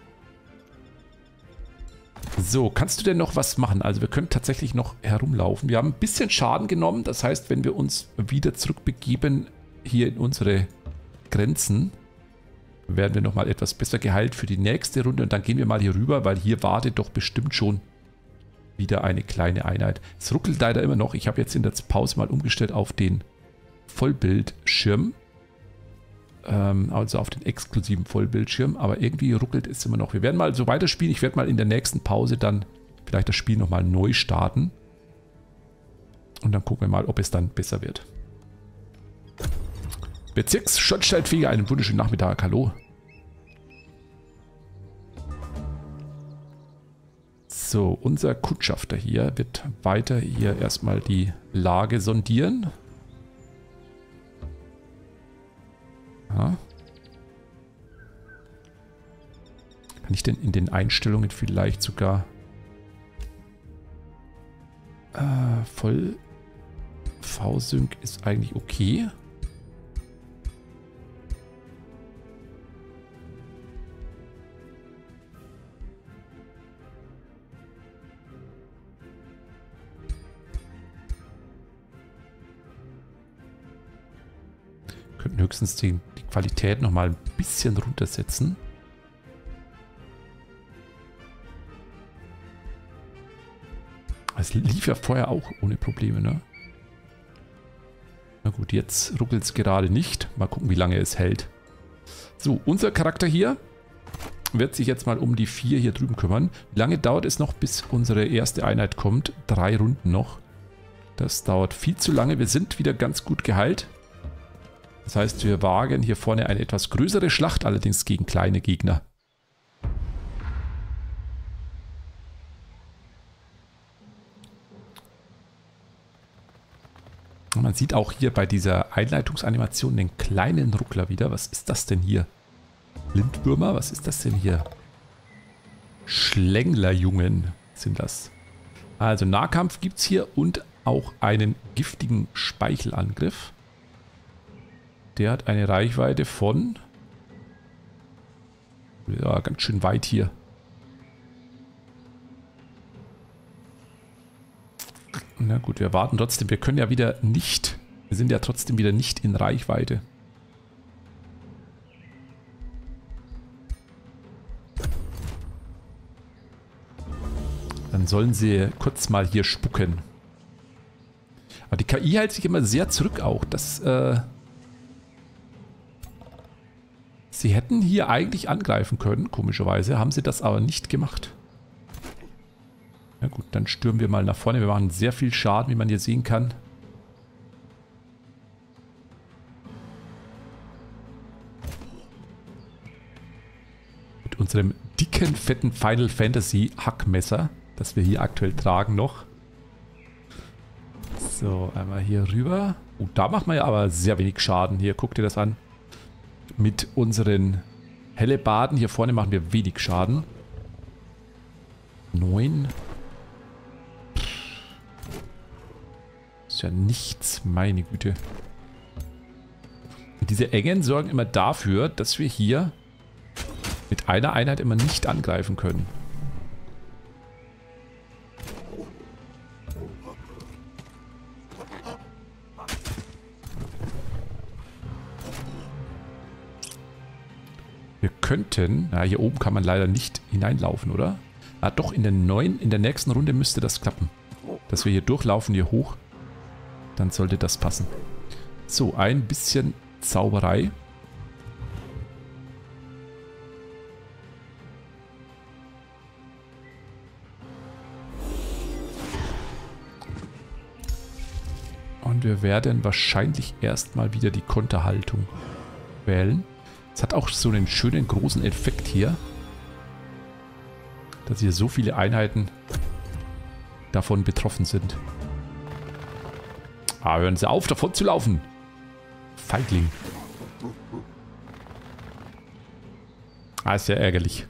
So, kannst du denn noch was machen? Also wir können tatsächlich noch herumlaufen. Wir haben ein bisschen Schaden genommen. Das heißt, wenn wir uns wieder zurückbegeben hier in unsere Grenzen, werden wir nochmal etwas besser geheilt für die nächste Runde. Und dann gehen wir mal hier rüber, weil hier wartet doch bestimmt schon wieder eine kleine Einheit. Es ruckelt leider immer noch. Ich habe jetzt in der Pause mal umgestellt auf den Vollbildschirm. Also auf den exklusiven Vollbildschirm. Aber irgendwie ruckelt es immer noch. Wir werden mal so weiterspielen. Ich werde mal in der nächsten Pause dann vielleicht das Spiel nochmal neu starten. Und dann gucken wir mal, ob es dann besser wird. Bezirks-Schottsteinfeger, einen wunderschönen Nachmittag. Hallo. So, unser Kundschafter hier wird weiter hier erstmal die Lage sondieren. Ja. Kann ich denn in den Einstellungen vielleicht sogar voll V-Sync ist eigentlich okay. Könnten höchstens die Qualität noch mal ein bisschen runtersetzen. Es lief ja vorher auch ohne Probleme, ne? Na gut, jetzt ruckelt es gerade nicht. Mal gucken, wie lange es hält. So, unser Charakter hier wird sich jetzt mal um die 4 hier drüben kümmern. Wie lange dauert es noch, bis unsere erste Einheit kommt? 3 Runden noch. Das dauert viel zu lange. Wir sind wieder ganz gut geheilt. Das heißt, wir wagen hier vorne eine etwas größere Schlacht, allerdings gegen kleine Gegner. Und man sieht auch hier bei dieser Einleitungsanimation den kleinen Ruckler wieder. Was ist das denn hier? Lindwürmer? Was ist das denn hier? Schlänglerjungen sind das. Also Nahkampf gibt es hier und auch einen giftigen Speichelangriff. Der hat eine Reichweite von... Ja, ganz schön weit hier. Na gut, wir warten trotzdem. Wir können ja wieder nicht... Wir sind ja trotzdem wieder nicht in Reichweite. Dann sollen sie kurz mal hier spucken. Aber die KI hält sich immer sehr zurück auch. Sie hätten hier eigentlich angreifen können, komischerweise. Haben sie das aber nicht gemacht. Na gut, dann stürmen wir mal nach vorne. Wir machen sehr viel Schaden, wie man hier sehen kann. Mit unserem dicken, fetten Final Fantasy Hackmesser, das wir hier aktuell tragen noch. So, einmal hier rüber. Oh, da macht man ja aber sehr wenig Schaden. Hier, guck dir das an. Mit unseren Hellebarden hier vorne machen wir wenig Schaden. 9. Ist ja nichts, meine Güte. Und diese Engen sorgen immer dafür, dass wir hier mit einer Einheit immer nicht angreifen können. Wir könnten, na hier oben kann man leider nicht hineinlaufen, oder? Ah doch, in der nächsten Runde müsste das klappen. Dass wir hier durchlaufen, hier hoch. Dann sollte das passen. So, ein bisschen Zauberei. Und wir werden wahrscheinlich erstmal wieder die Konterhaltung wählen. Es hat auch so einen schönen großen Effekt hier, dass hier so viele Einheiten davon betroffen sind. Ah, hören Sie auf, davon zu laufen. Feigling. Ah, ist ja ärgerlich.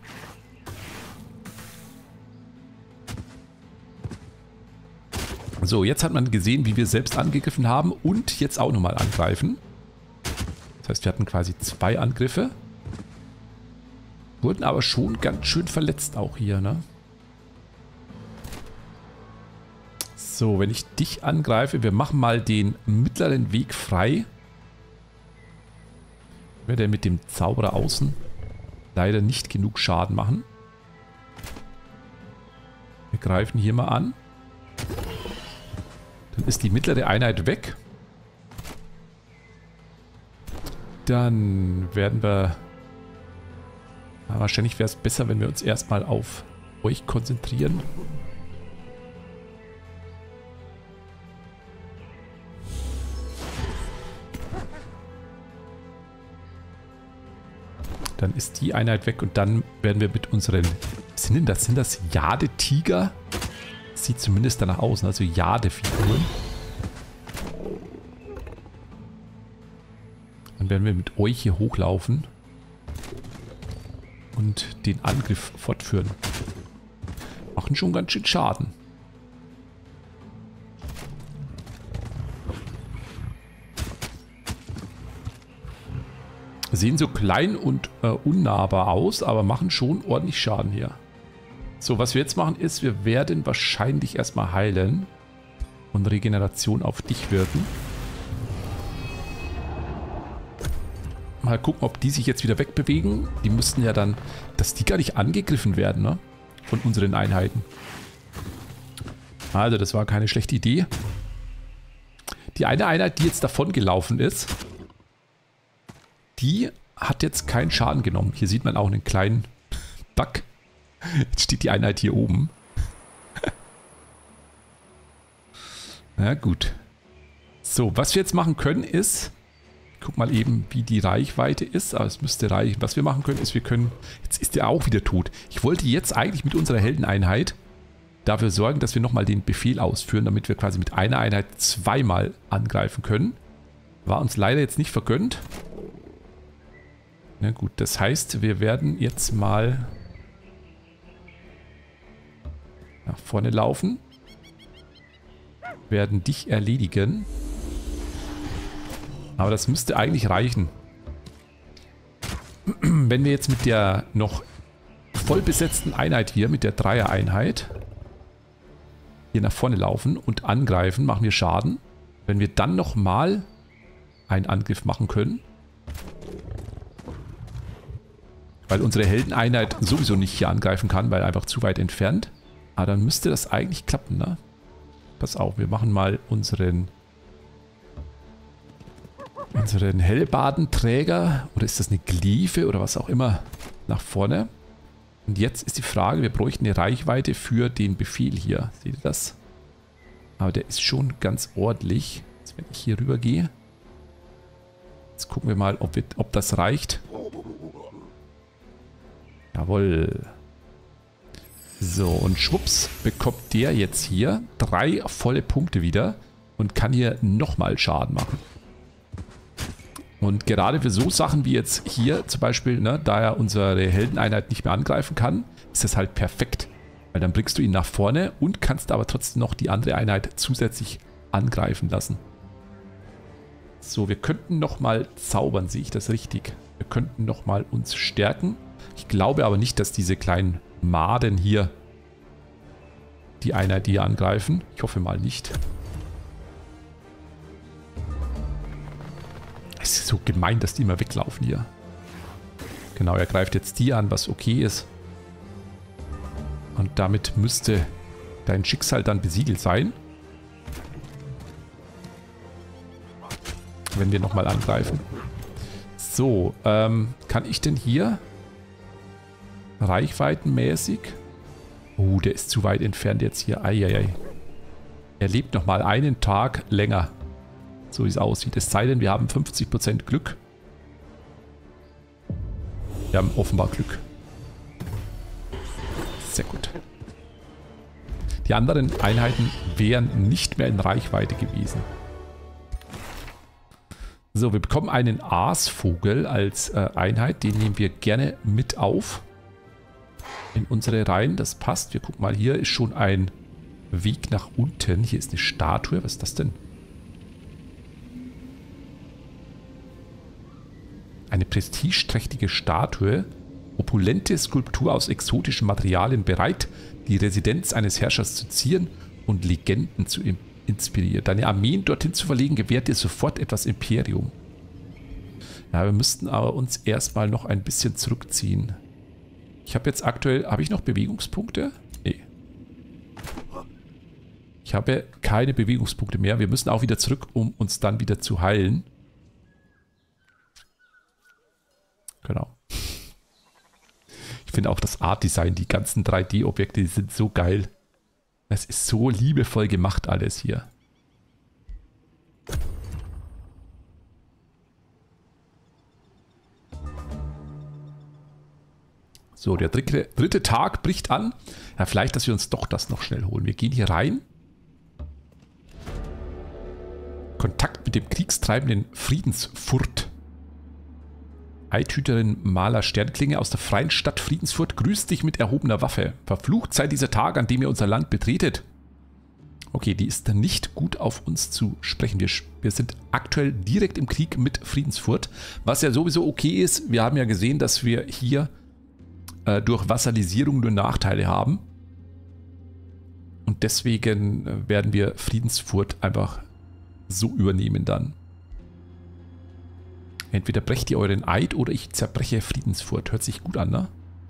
So, jetzt hat man gesehen, wie wir selbst angegriffen haben und jetzt auch nochmal angreifen. Das heißt, wir hatten quasi 2 Angriffe. Wurden aber schon ganz schön verletzt auch hier, ne? So, wenn ich dich angreife, wir machen mal den mittleren Weg frei. Werde mit dem Zauberer außen leider nicht genug Schaden machen. Wir greifen hier mal an. Dann ist die mittlere Einheit weg. Dann werden wir... Ja, wahrscheinlich wäre es besser, wenn wir uns erstmal auf euch konzentrieren. Dann ist die Einheit weg und dann werden wir mit unseren... Sind das Jade-Tiger? Sieht zumindest danach aus, ne? Also Jade-Figuren. Dann werden wir mit euch hier hochlaufen und den Angriff fortführen. Machen schon ganz schön Schaden. Sehen so klein und unnahbar aus, aber machen schon ordentlich Schaden hier. So, was wir jetzt machen ist, wir werden wahrscheinlich erstmal heilen und Regeneration auf dich wirken. Mal gucken, ob die sich jetzt wieder wegbewegen. Die müssten ja dann, dass die gar nicht angegriffen werden, ne? Von unseren Einheiten. Also, das war keine schlechte Idee. Die eine Einheit, die jetzt davon gelaufen ist, die hat jetzt keinen Schaden genommen. Hier sieht man auch einen kleinen Bug. Jetzt steht die Einheit hier oben. Na gut. So, was wir jetzt machen können ist... Guck mal eben, wie die Reichweite ist. Aber es müsste reichen. Was wir machen können, ist, wir können... Jetzt ist der auch wieder tot. Ich wollte jetzt eigentlich mit unserer Heldeneinheit dafür sorgen, dass wir nochmal den Befehl ausführen, damit wir quasi mit einer Einheit 2-mal angreifen können. War uns leider jetzt nicht vergönnt. Na gut, das heißt, wir werden jetzt mal Nach vorne laufen. Werden dich erledigen. Aber das müsste eigentlich reichen. Wenn wir jetzt mit der noch voll besetzten Einheit hier, mit der Dreier-Einheit, hier nach vorne laufen und angreifen, machen wir Schaden. Wenn wir dann nochmal einen Angriff machen können, weil unsere Heldeneinheit sowieso nicht hier angreifen kann, weil einfach zu weit entfernt. Aber dann müsste das eigentlich klappen, ne? Pass auf, wir machen mal unseren Hellbadenträger, oder ist das eine Glyphe oder was auch immer, nach vorne. Und jetzt ist die Frage, wir bräuchten eine Reichweite für den Befehl hier. Seht ihr das? Aber der ist schon ganz ordentlich. Jetzt, wenn ich hier rüber gehe. Jetzt gucken wir mal, ob das reicht. Jawohl. So, und schwupps bekommt der jetzt hier 3 volle Punkte wieder und kann hier nochmal Schaden machen. Und gerade für so Sachen wie jetzt hier zum Beispiel, ne, da er unsere Heldeneinheit nicht mehr angreifen kann, ist das halt perfekt. Weil dann bringst du ihn nach vorne und kannst aber trotzdem noch die andere Einheit zusätzlich angreifen lassen. So, wir könnten nochmal zaubern, sehe ich das richtig? Wir könnten nochmal uns stärken. Ich glaube aber nicht, dass diese kleinen Maden hier die Einheit hier angreifen. Ich hoffe mal nicht. Es ist so gemein, dass die immer weglaufen hier. Genau, er greift jetzt die an, was okay ist. Und damit müsste dein Schicksal dann besiegelt sein. Wenn wir nochmal angreifen. So, kann ich denn hier reichweitenmäßig... Oh, der ist zu weit entfernt jetzt hier. Eieiei. Er lebt nochmal einen Tag länger. So wie es aussieht. Es sei denn, wir haben 50% Glück. Wir haben offenbar Glück. Sehr gut. Die anderen Einheiten wären nicht mehr in Reichweite gewesen. So, wir bekommen einen Aasvogel als Einheit. Den nehmen wir gerne mit auf. In unsere Reihen. Das passt. Wir gucken mal, hier ist schon ein Weg nach unten. Hier ist eine Statue. Was ist das denn? Eine prestigeträchtige Statue, opulente Skulptur aus exotischen Materialien, bereit, die Residenz eines Herrschers zu zieren und Legenden zu inspirieren. Deine Armeen dorthin zu verlegen, gewährt dir sofort etwas Imperium. Ja, wir müssten aber uns erstmal noch ein bisschen zurückziehen. Ich habe jetzt aktuell, habe ich noch Bewegungspunkte? Nee. Ich habe keine Bewegungspunkte mehr. Wir müssen auch wieder zurück, um uns dann wieder zu heilen. Genau. Ich finde auch das Art-Design, die ganzen 3D-Objekte, die sind so geil. Es ist so liebevoll gemacht alles hier. So, der dritte Tag bricht an. Ja, vielleicht, dass wir uns doch das noch schnell holen. Wir gehen hier rein. Kontakt mit dem kriegstreibenden Friedensfurt. Eithüterin Maler Sternklinge aus der freien Stadt Friedensfurt grüßt dich mit erhobener Waffe. Verflucht sei dieser Tag, an dem ihr unser Land betretet. Okay, die ist dann nicht gut auf uns zu sprechen. Wir sind aktuell direkt im Krieg mit Friedensfurt, was ja sowieso okay ist. Wir haben ja gesehen, dass wir hier durch Vassalisierung nur Nachteile haben. Und deswegen werden wir Friedensfurt einfach so übernehmen dann. Entweder brecht ihr euren Eid oder ich zerbreche Friedensfurt. Hört sich gut an, ne?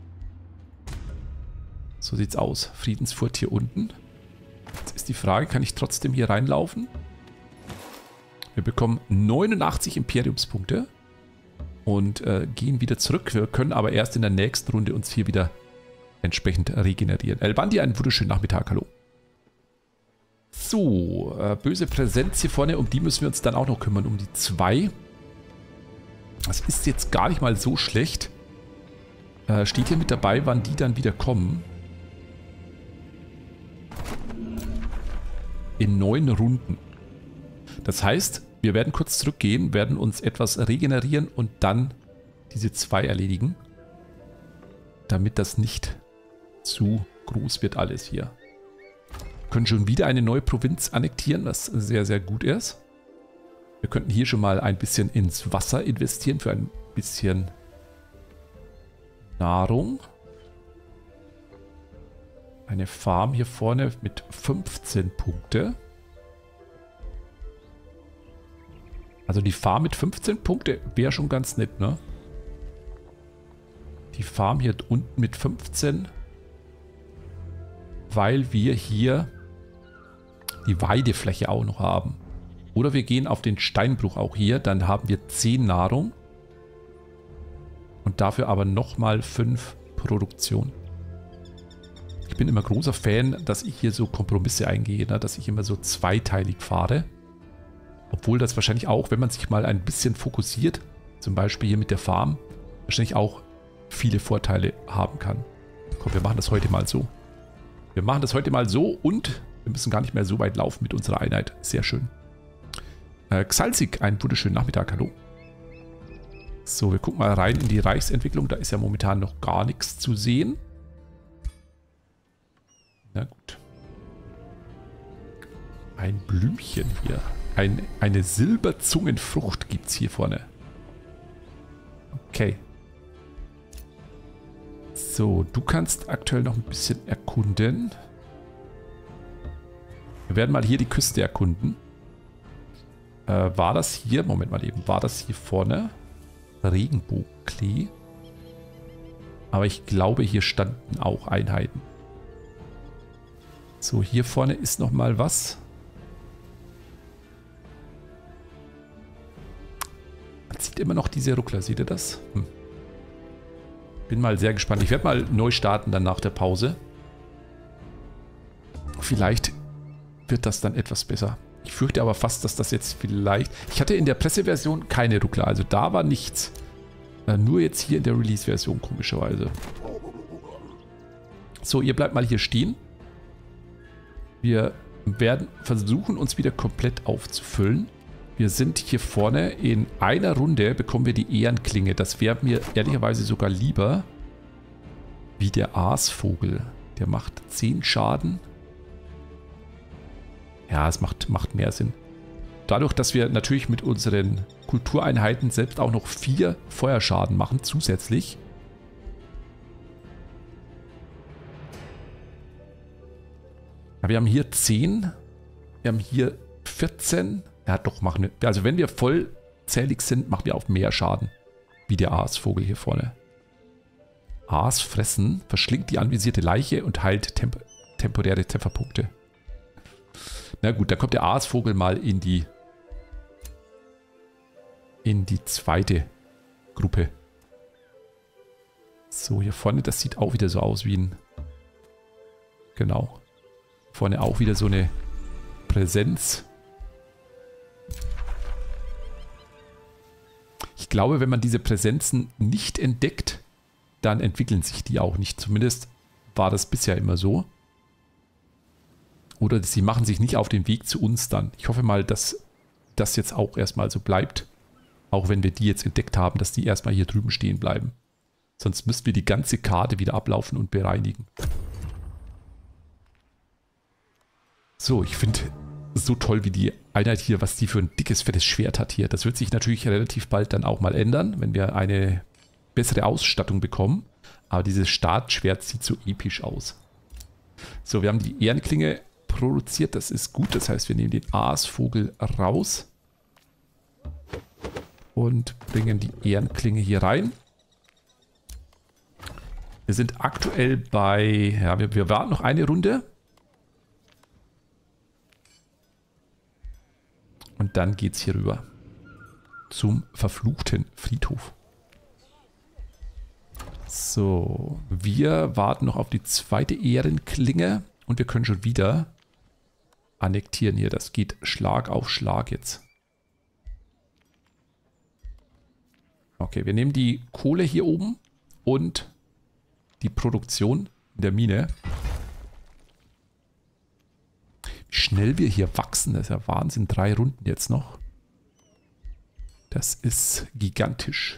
So sieht's aus. Friedensfurt hier unten. Jetzt ist die Frage, kann ich trotzdem hier reinlaufen? Wir bekommen 89 Imperiumspunkte und gehen wieder zurück. Wir können aber erst in der nächsten Runde uns hier wieder entsprechend regenerieren. Elbandi, einen wunderschönen Nachmittag. Hallo. So, böse Präsenz hier vorne. Um die müssen wir uns dann auch noch kümmern. Um die 2. Das ist jetzt gar nicht mal so schlecht. Steht hier mit dabei, wann die dann wieder kommen. In 9 Runden. Das heißt, wir werden kurz zurückgehen, werden uns etwas regenerieren und dann diese 2 erledigen. Damit das nicht zu groß wird alles hier. können schon wieder eine neue Provinz annektieren, was sehr, sehr gut ist. Wir könnten hier schon mal ein bisschen ins Wasser investieren für ein bisschen Nahrung. Eine Farm hier vorne mit 15 Punkte. Also die Farm mit 15 Punkte wäre schon ganz nett, ne? Die Farm hier unten mit 15, weil wir hier die Weidefläche auch noch haben. Oder wir gehen auf den Steinbruch auch hier, dann haben wir 10 Nahrung und dafür aber nochmal 5 Produktion. Ich bin immer großer Fan, dass ich hier so Kompromisse eingehe, ne? Dass ich immer so zweiteilig fahre. Obwohl das wahrscheinlich auch, wenn man sich mal ein bisschen fokussiert, zum Beispiel hier mit der Farm, wahrscheinlich auch viele Vorteile haben kann. Komm, wir machen das heute mal so. Wir machen das heute mal so und wir müssen gar nicht mehr so weit laufen mit unserer Einheit. Sehr schön. Xalzig, einen wunderschönen Nachmittag, hallo. So, wir gucken mal rein in die Reichsentwicklung. Da ist ja momentan noch gar nichts zu sehen. Na gut. Ein Blümchen hier. Eine Silberzungenfrucht gibt es hier vorne. Okay. So, du kannst aktuell noch ein bisschen erkunden. Wir werden mal hier die Küste erkunden. War das hier, Moment mal eben, war das hier vorne Regenbogenklee? Aber ich glaube, hier standen auch Einheiten. So, hier vorne ist noch mal was. Man sieht immer noch diese Ruckler, seht ihr das? Bin mal sehr gespannt. Ich werde mal neu starten dann nach der Pause. Vielleicht wird das dann etwas besser. Ich fürchte aber fast, dass das jetzt vielleicht... Ich hatte in der Presseversion keine Ruckler, also da war nichts. Nur jetzt hier in der Release-Version, komischerweise. So, ihr bleibt mal hier stehen. Wir werden versuchen, uns wieder komplett aufzufüllen. Wir sind hier vorne. In einer Runde bekommen wir die Ehrenklinge. Das wäre mir ehrlicherweise sogar lieber wie der Aasvogel. Der macht 10 Schaden. Ja, es macht mehr Sinn. Dadurch, dass wir natürlich mit unseren Kultureinheiten selbst auch noch 4 Feuerschaden machen, zusätzlich. Ja, wir haben hier 10. Wir haben hier 14. Ja, doch, machen wir. Also, wenn wir vollzählig sind, machen wir auch mehr Schaden. Wie der Aasvogel hier vorne. Aas fressen, verschlingt die anvisierte Leiche und heilt temporäre Trefferpunkte. Na gut, da kommt der Aasvogel mal in die zweite Gruppe. So, hier vorne, das sieht auch wieder so aus wie ein... Genau. Vorne auch wieder so eine Präsenz. Ich glaube, wenn man diese Präsenzen nicht entdeckt, dann entwickeln sich die auch nicht. Zumindest war das bisher immer so. Oder sie machen sich nicht auf den Weg zu uns dann. Ich hoffe mal, dass das jetzt auch erstmal so bleibt. Auch wenn wir die jetzt entdeckt haben, dass die erstmal hier drüben stehen bleiben. Sonst müssten wir die ganze Karte wieder ablaufen und bereinigen. So, ich finde so toll, wie die Einheit hier, was die für ein dickes, fettes Schwert hat hier. Das wird sich natürlich relativ bald dann auch mal ändern, wenn wir eine bessere Ausstattung bekommen. Aber dieses Startschwert sieht so episch aus. So, wir haben die Ehrenklinge produziert. Das ist gut. Das heißt, wir nehmen den Aasvogel raus. Und bringen die Ehrenklinge hier rein. Wir sind aktuell bei... Ja, wir warten noch eine Runde. Und dann geht es hier rüber. Zum verfluchten Friedhof. So, wir warten noch auf die zweite Ehrenklinge. Und wir können schon wieder annektieren hier. Das geht Schlag auf Schlag jetzt. Okay, wir nehmen die Kohle hier oben und die Produktion in der Mine. Wie schnell wir hier wachsen, das ist ja Wahnsinn. 3 Runden jetzt noch. Das ist gigantisch.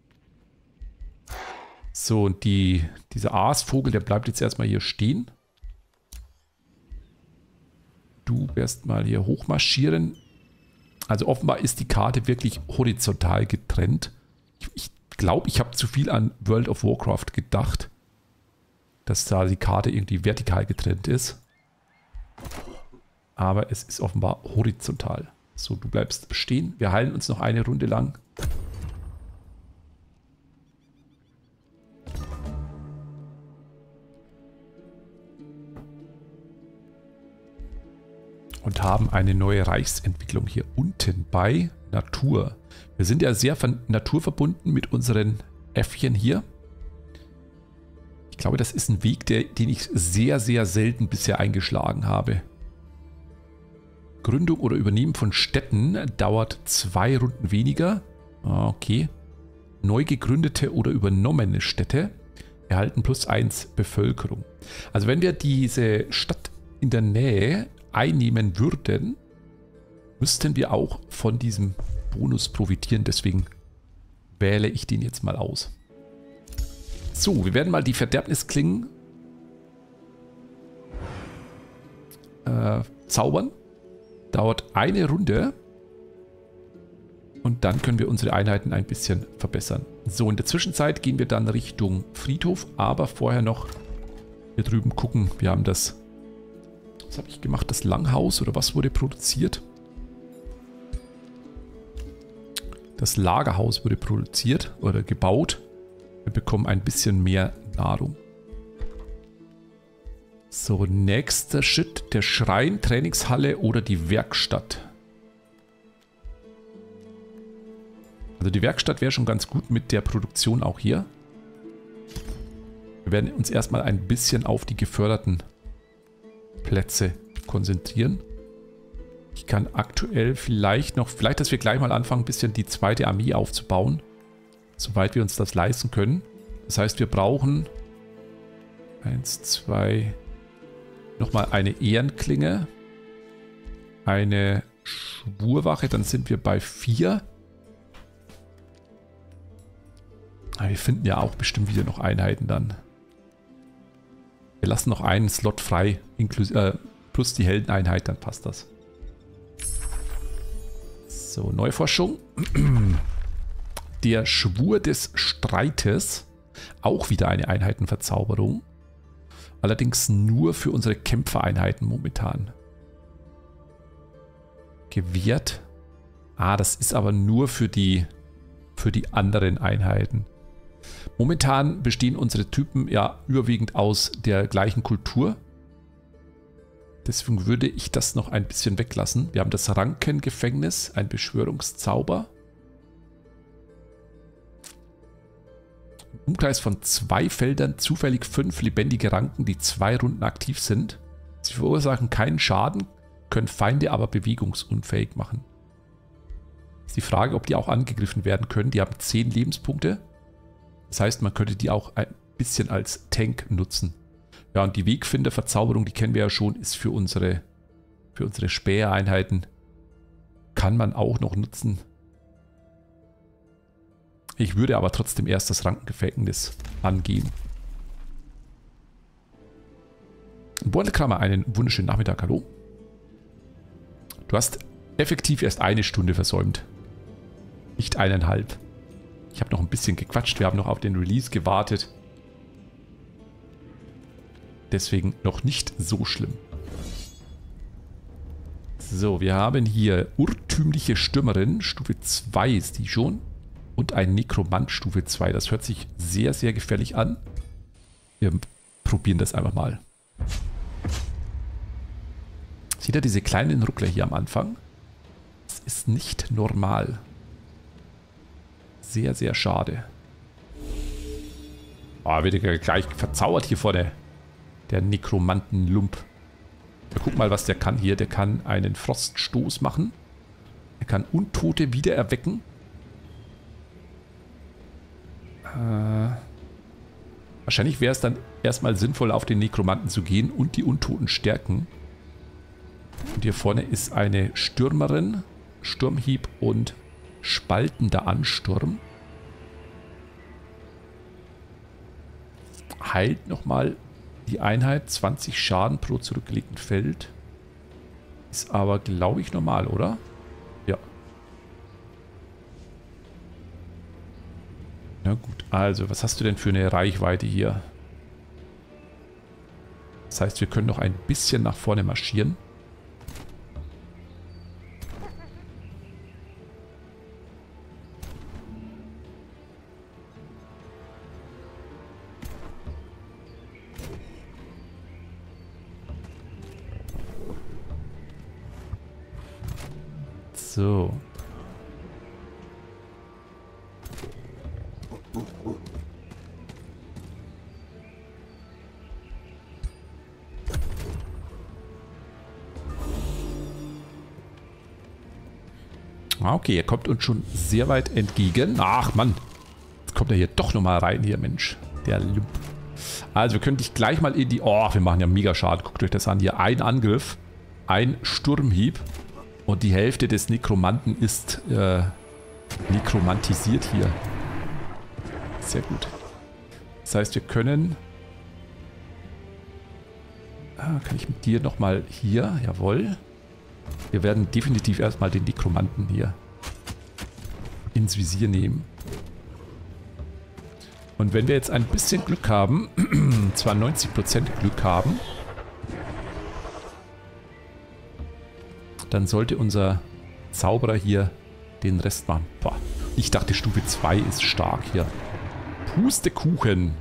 So, und dieser Aasvogel, der bleibt jetzt erstmal hier stehen. Du wirst mal hier hochmarschieren. Also offenbar ist die Karte wirklich horizontal getrennt. Ich glaube, ich habe zu viel an World of Warcraft gedacht, dass da die Karte irgendwie vertikal getrennt ist. Aber es ist offenbar horizontal. So, du bleibst stehen. Wir heilen uns noch eine Runde lang. Und haben eine neue Reichsentwicklung hier unten bei Natur. Wir sind ja sehr naturverbunden mit unseren Äffchen hier. Ich glaube, das ist ein Weg, den ich sehr, sehr selten bisher eingeschlagen habe. Gründung oder Übernehmen von Städten dauert 2 Runden weniger. Okay. Neu gegründete oder übernommene Städte erhalten +1 Bevölkerung. Also wenn wir diese Stadt in der Nähe einnehmen würden, müssten wir auch von diesem Bonus profitieren. Deswegen wähle ich den jetzt mal aus. So, wir werden mal die Verderbnisklingen zaubern. Dauert eine Runde. Und dann können wir unsere Einheiten ein bisschen verbessern. So, in der Zwischenzeit gehen wir dann Richtung Friedhof. Aber vorher noch hier drüben gucken. Wir haben das... Was habe ich gemacht? Das Langhaus oder was wurde produziert? Das Lagerhaus wurde produziert oder gebaut. Wir bekommen ein bisschen mehr Nahrung. So, nächster Schritt. Der Schrein, Trainingshalle oder die Werkstatt. Also die Werkstatt wäre schon ganz gut mit der Produktion auch hier. Wir werden uns erstmal ein bisschen auf die geförderten Plätze konzentrieren. Ich kann aktuell vielleicht, dass wir gleich mal anfangen, ein bisschen die zweite Armee aufzubauen, soweit wir uns das leisten können. Das heißt, wir brauchen 1, 2, nochmal eine Ehrenklinge, eine Schwurwache, dann sind wir bei 4. Aber wir finden ja auch bestimmt wieder noch Einheiten dann. Wir lassen noch einen Slot frei, plus die Heldeneinheit, dann passt das. So, Neuforschung. Der Schwur des Streites. Auch wieder eine Einheitenverzauberung. Allerdings nur für unsere Kämpfereinheiten momentan. Gewährt. Das ist aber nur für die anderen Einheiten. Momentan bestehen unsere Typen ja überwiegend aus der gleichen Kultur. Deswegen würde ich das noch ein bisschen weglassen. Wir haben das Rankengefängnis, ein Beschwörungszauber. Im Umkreis von 2 Feldern zufällig 5 lebendige Ranken, die 2 Runden aktiv sind. Sie verursachen keinen Schaden, können Feinde aber bewegungsunfähig machen. Ist die Frage, ob die auch angegriffen werden können. Die haben 10 Lebenspunkte. Das heißt, man könnte die auch ein bisschen als Tank nutzen. Ja, und die Wegfinderverzauberung, die kennen wir ja schon, ist für unsere Spähereinheiten. Kann man auch noch nutzen. Ich würde aber trotzdem erst das Rankengefängnis angehen. Bordelkramer, einen wunderschönen Nachmittag, hallo. Du hast effektiv erst 1 Stunde versäumt. Nicht 1,5. Ich habe noch ein bisschen gequatscht. Wir haben noch auf den Release gewartet. Deswegen noch nicht so schlimm. So, wir haben hier urtümliche Stürmerin. Stufe 2 ist die schon. Und ein Nekromant Stufe 2. Das hört sich sehr, sehr gefährlich an. Wir probieren das einfach mal. Seht ihr diese kleinen Ruckler hier am Anfang? Das ist nicht normal. Sehr, sehr schade. Wird er gleich verzaubert hier vorne. Der Nekromantenlump. Wir gucken mal, was der kann hier. Der kann einen Froststoß machen. Er kann Untote wieder erwecken. Wahrscheinlich wäre es dann erstmal sinnvoll, auf den Nekromanten zu gehen und die Untoten stärken. Und hier vorne ist eine Stürmerin, Sturmhieb und spaltender Ansturm. Heilt nochmal die Einheit 20 Schaden pro zurückgelegten Feld. Ist aber, glaube ich, normal, oder? Ja. Na gut, also, was hast du denn für eine Reichweite hier? Das heißt, wir können noch ein bisschen nach vorne marschieren. So. Okay, er kommt uns schon sehr weit entgegen. Ach Mann, jetzt kommt er hier doch nochmal rein hier, Mensch. Der Lump. Also wir können dich gleich mal in die... Oh, wir machen ja mega Schaden. Guckt euch das an. Hier ein Angriff, ein Sturmhieb und die Hälfte des Nekromanten ist nekromantisiert hier. Sehr gut. Das heißt, wir können... kann ich mit dir nochmal hier? Jawohl. Wir werden definitiv erstmal den Nekromanten hier ins Visier nehmen. Und wenn wir jetzt ein bisschen Glück haben, zwar 90% Glück haben, dann sollte unser Zauberer hier den Rest machen. Boah, ich dachte Stufe 2 ist stark hier. Pustekuchen.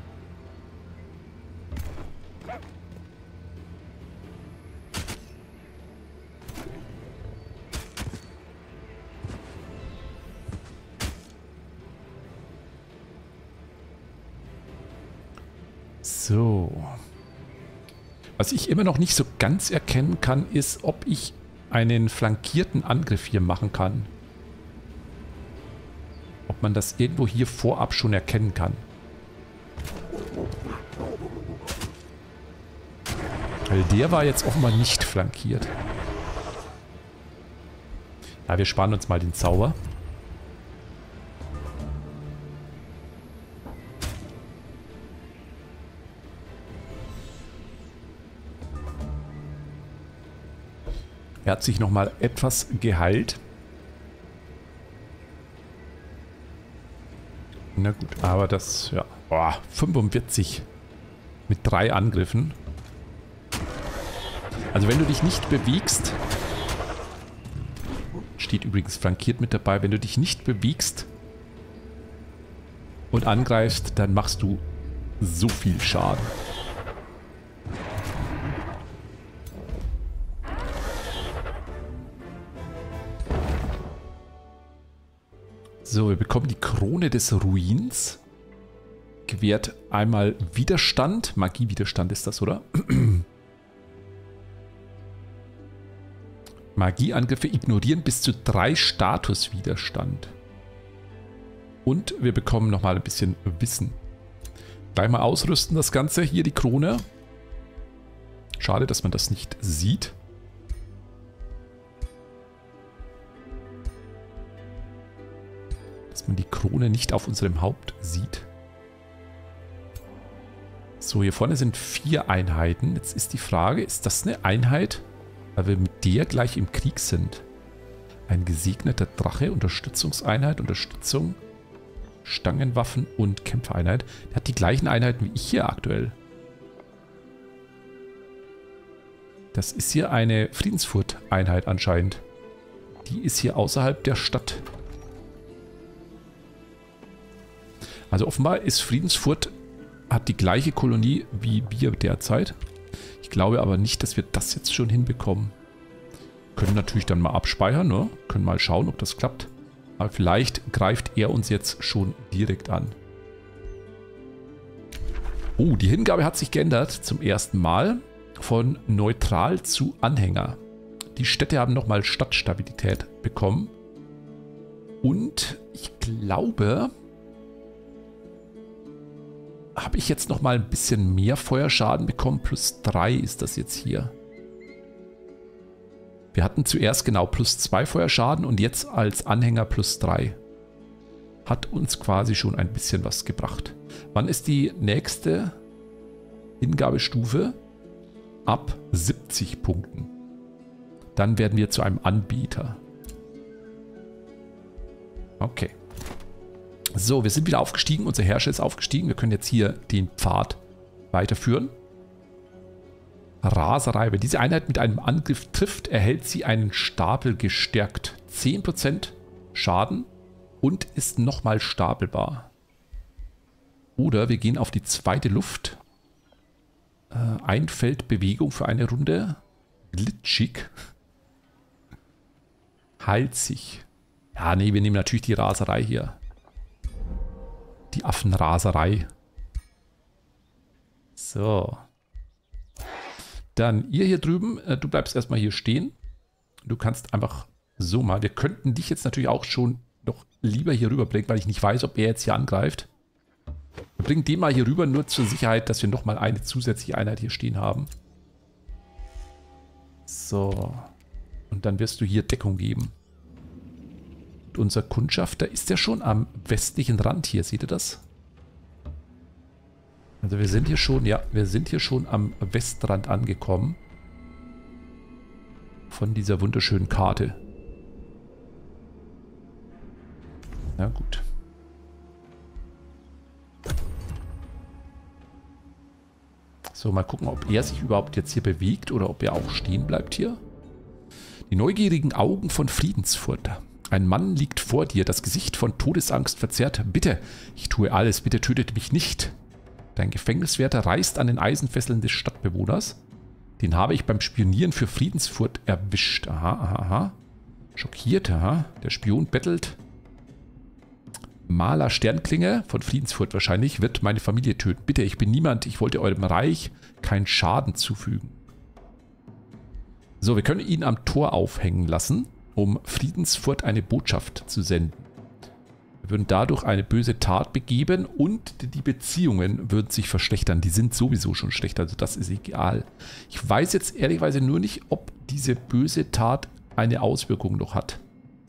So. Was ich immer noch nicht so ganz erkennen kann, ist, ob ich einen flankierten Angriff hier machen kann. Ob man das irgendwo hier vorab schon erkennen kann. Weil der war jetzt offenbar nicht flankiert. Ja, wir sparen uns mal den Zauber. Er hat sich nochmal etwas geheilt. Na gut, aber das, ja, 45 mit 3 Angriffen. Also wenn du dich nicht bewegst, steht übrigens flankiert mit dabei, wenn du dich nicht bewegst und angreifst, dann machst du so viel Schaden. So, wir bekommen die Krone des Ruins. Gewährt einmal Widerstand. Magiewiderstand ist das, oder? Magieangriffe ignorieren bis zu 3 Statuswiderstand. Und wir bekommen nochmal ein bisschen Wissen. Gleich mal ausrüsten das Ganze. Hier die Krone. Schade, dass man das nicht sieht. Dass man die Krone nicht auf unserem Haupt sieht. So, hier vorne sind 4 Einheiten. Jetzt ist die Frage, ist das eine Einheit, weil wir mit der gleich im Krieg sind? Ein gesegneter Drache, Unterstützungseinheit, Unterstützung, Stangenwaffen und Kämpfereinheit. Der hat die gleichen Einheiten wie ich hier aktuell. Das ist hier eine Friedensfurt-Einheit anscheinend. Die ist hier außerhalb der Stadt. Also offenbar ist Friedensfurt, hat die gleiche Kolonie wie wir derzeit. Ich glaube aber nicht, dass wir das jetzt schon hinbekommen. Können natürlich dann mal abspeichern, ne? Können mal schauen, ob das klappt. Aber vielleicht greift er uns jetzt schon direkt an. Oh, die Hingabe hat sich geändert zum ersten Mal. Von neutral zu Anhänger. Die Städte haben nochmal Stadtstabilität bekommen. Und ich glaube... habe ich jetzt noch mal ein bisschen mehr Feuerschaden bekommen. Plus 3 ist das jetzt hier. Wir hatten zuerst genau plus 2 Feuerschaden und jetzt als Anhänger plus 3. Hat uns quasi schon ein bisschen was gebracht. Wann ist die nächste Hingabestufe? Ab 70 Punkten. Dann werden wir zu einem Anbieter. Okay. So, wir sind wieder aufgestiegen. Unser Herrscher ist aufgestiegen. Wir können jetzt hier den Pfad weiterführen. Raserei. Wenn diese Einheit mit einem Angriff trifft, erhält sie einen Stapel gestärkt. 10% Schaden und ist nochmal stapelbar. Oder wir gehen auf die zweite Luft. Ein Feld Bewegung für eine Runde. Glitschig. Heilt sich. Ja, nee, wir nehmen natürlich die Raserei hier. Die Affenraserei. So. Dann ihr hier drüben, du bleibst erstmal hier stehen. Du kannst einfach so mal, wir könnten dich jetzt natürlich auch schon noch lieber hier rüberbringen, weil ich nicht weiß, ob er jetzt hier angreift. Wir bringen den mal hier rüber, nur zur Sicherheit, dass wir nochmal eine zusätzliche Einheit hier stehen haben. So. Und dann wirst du hier Deckung geben. Und unser Kundschafter ist ja schon am westlichen Rand hier, seht ihr das? Also wir sind hier schon, ja, wir sind hier schon am Westrand angekommen. Von dieser wunderschönen Karte. Na gut. So, mal gucken, ob er sich überhaupt jetzt hier bewegt oder ob er auch stehen bleibt hier. Die neugierigen Augen von Friedensfurt. Ein Mann liegt vor dir, das Gesicht von Todesangst verzerrt. Bitte, ich tue alles, bitte tötet mich nicht. Dein Gefängniswärter reißt an den Eisenfesseln des Stadtbewohners. Den habe ich beim Spionieren für Friedensfurt erwischt. Aha, aha, aha. Schockiert, aha. Der Spion bettelt. Maler Sternklinge von Friedensfurt wahrscheinlich wird meine Familie töten. Bitte, ich bin niemand. Ich wollte eurem Reich keinen Schaden zufügen. So, wir können ihn am Tor aufhängen lassen, um Friedensfurt eine Botschaft zu senden. Wir würden dadurch eine böse Tat begeben und die Beziehungen würden sich verschlechtern. Die sind sowieso schon schlecht, also das ist egal. Ich weiß jetzt ehrlicherweise nur nicht, ob diese böse Tat eine Auswirkung noch hat.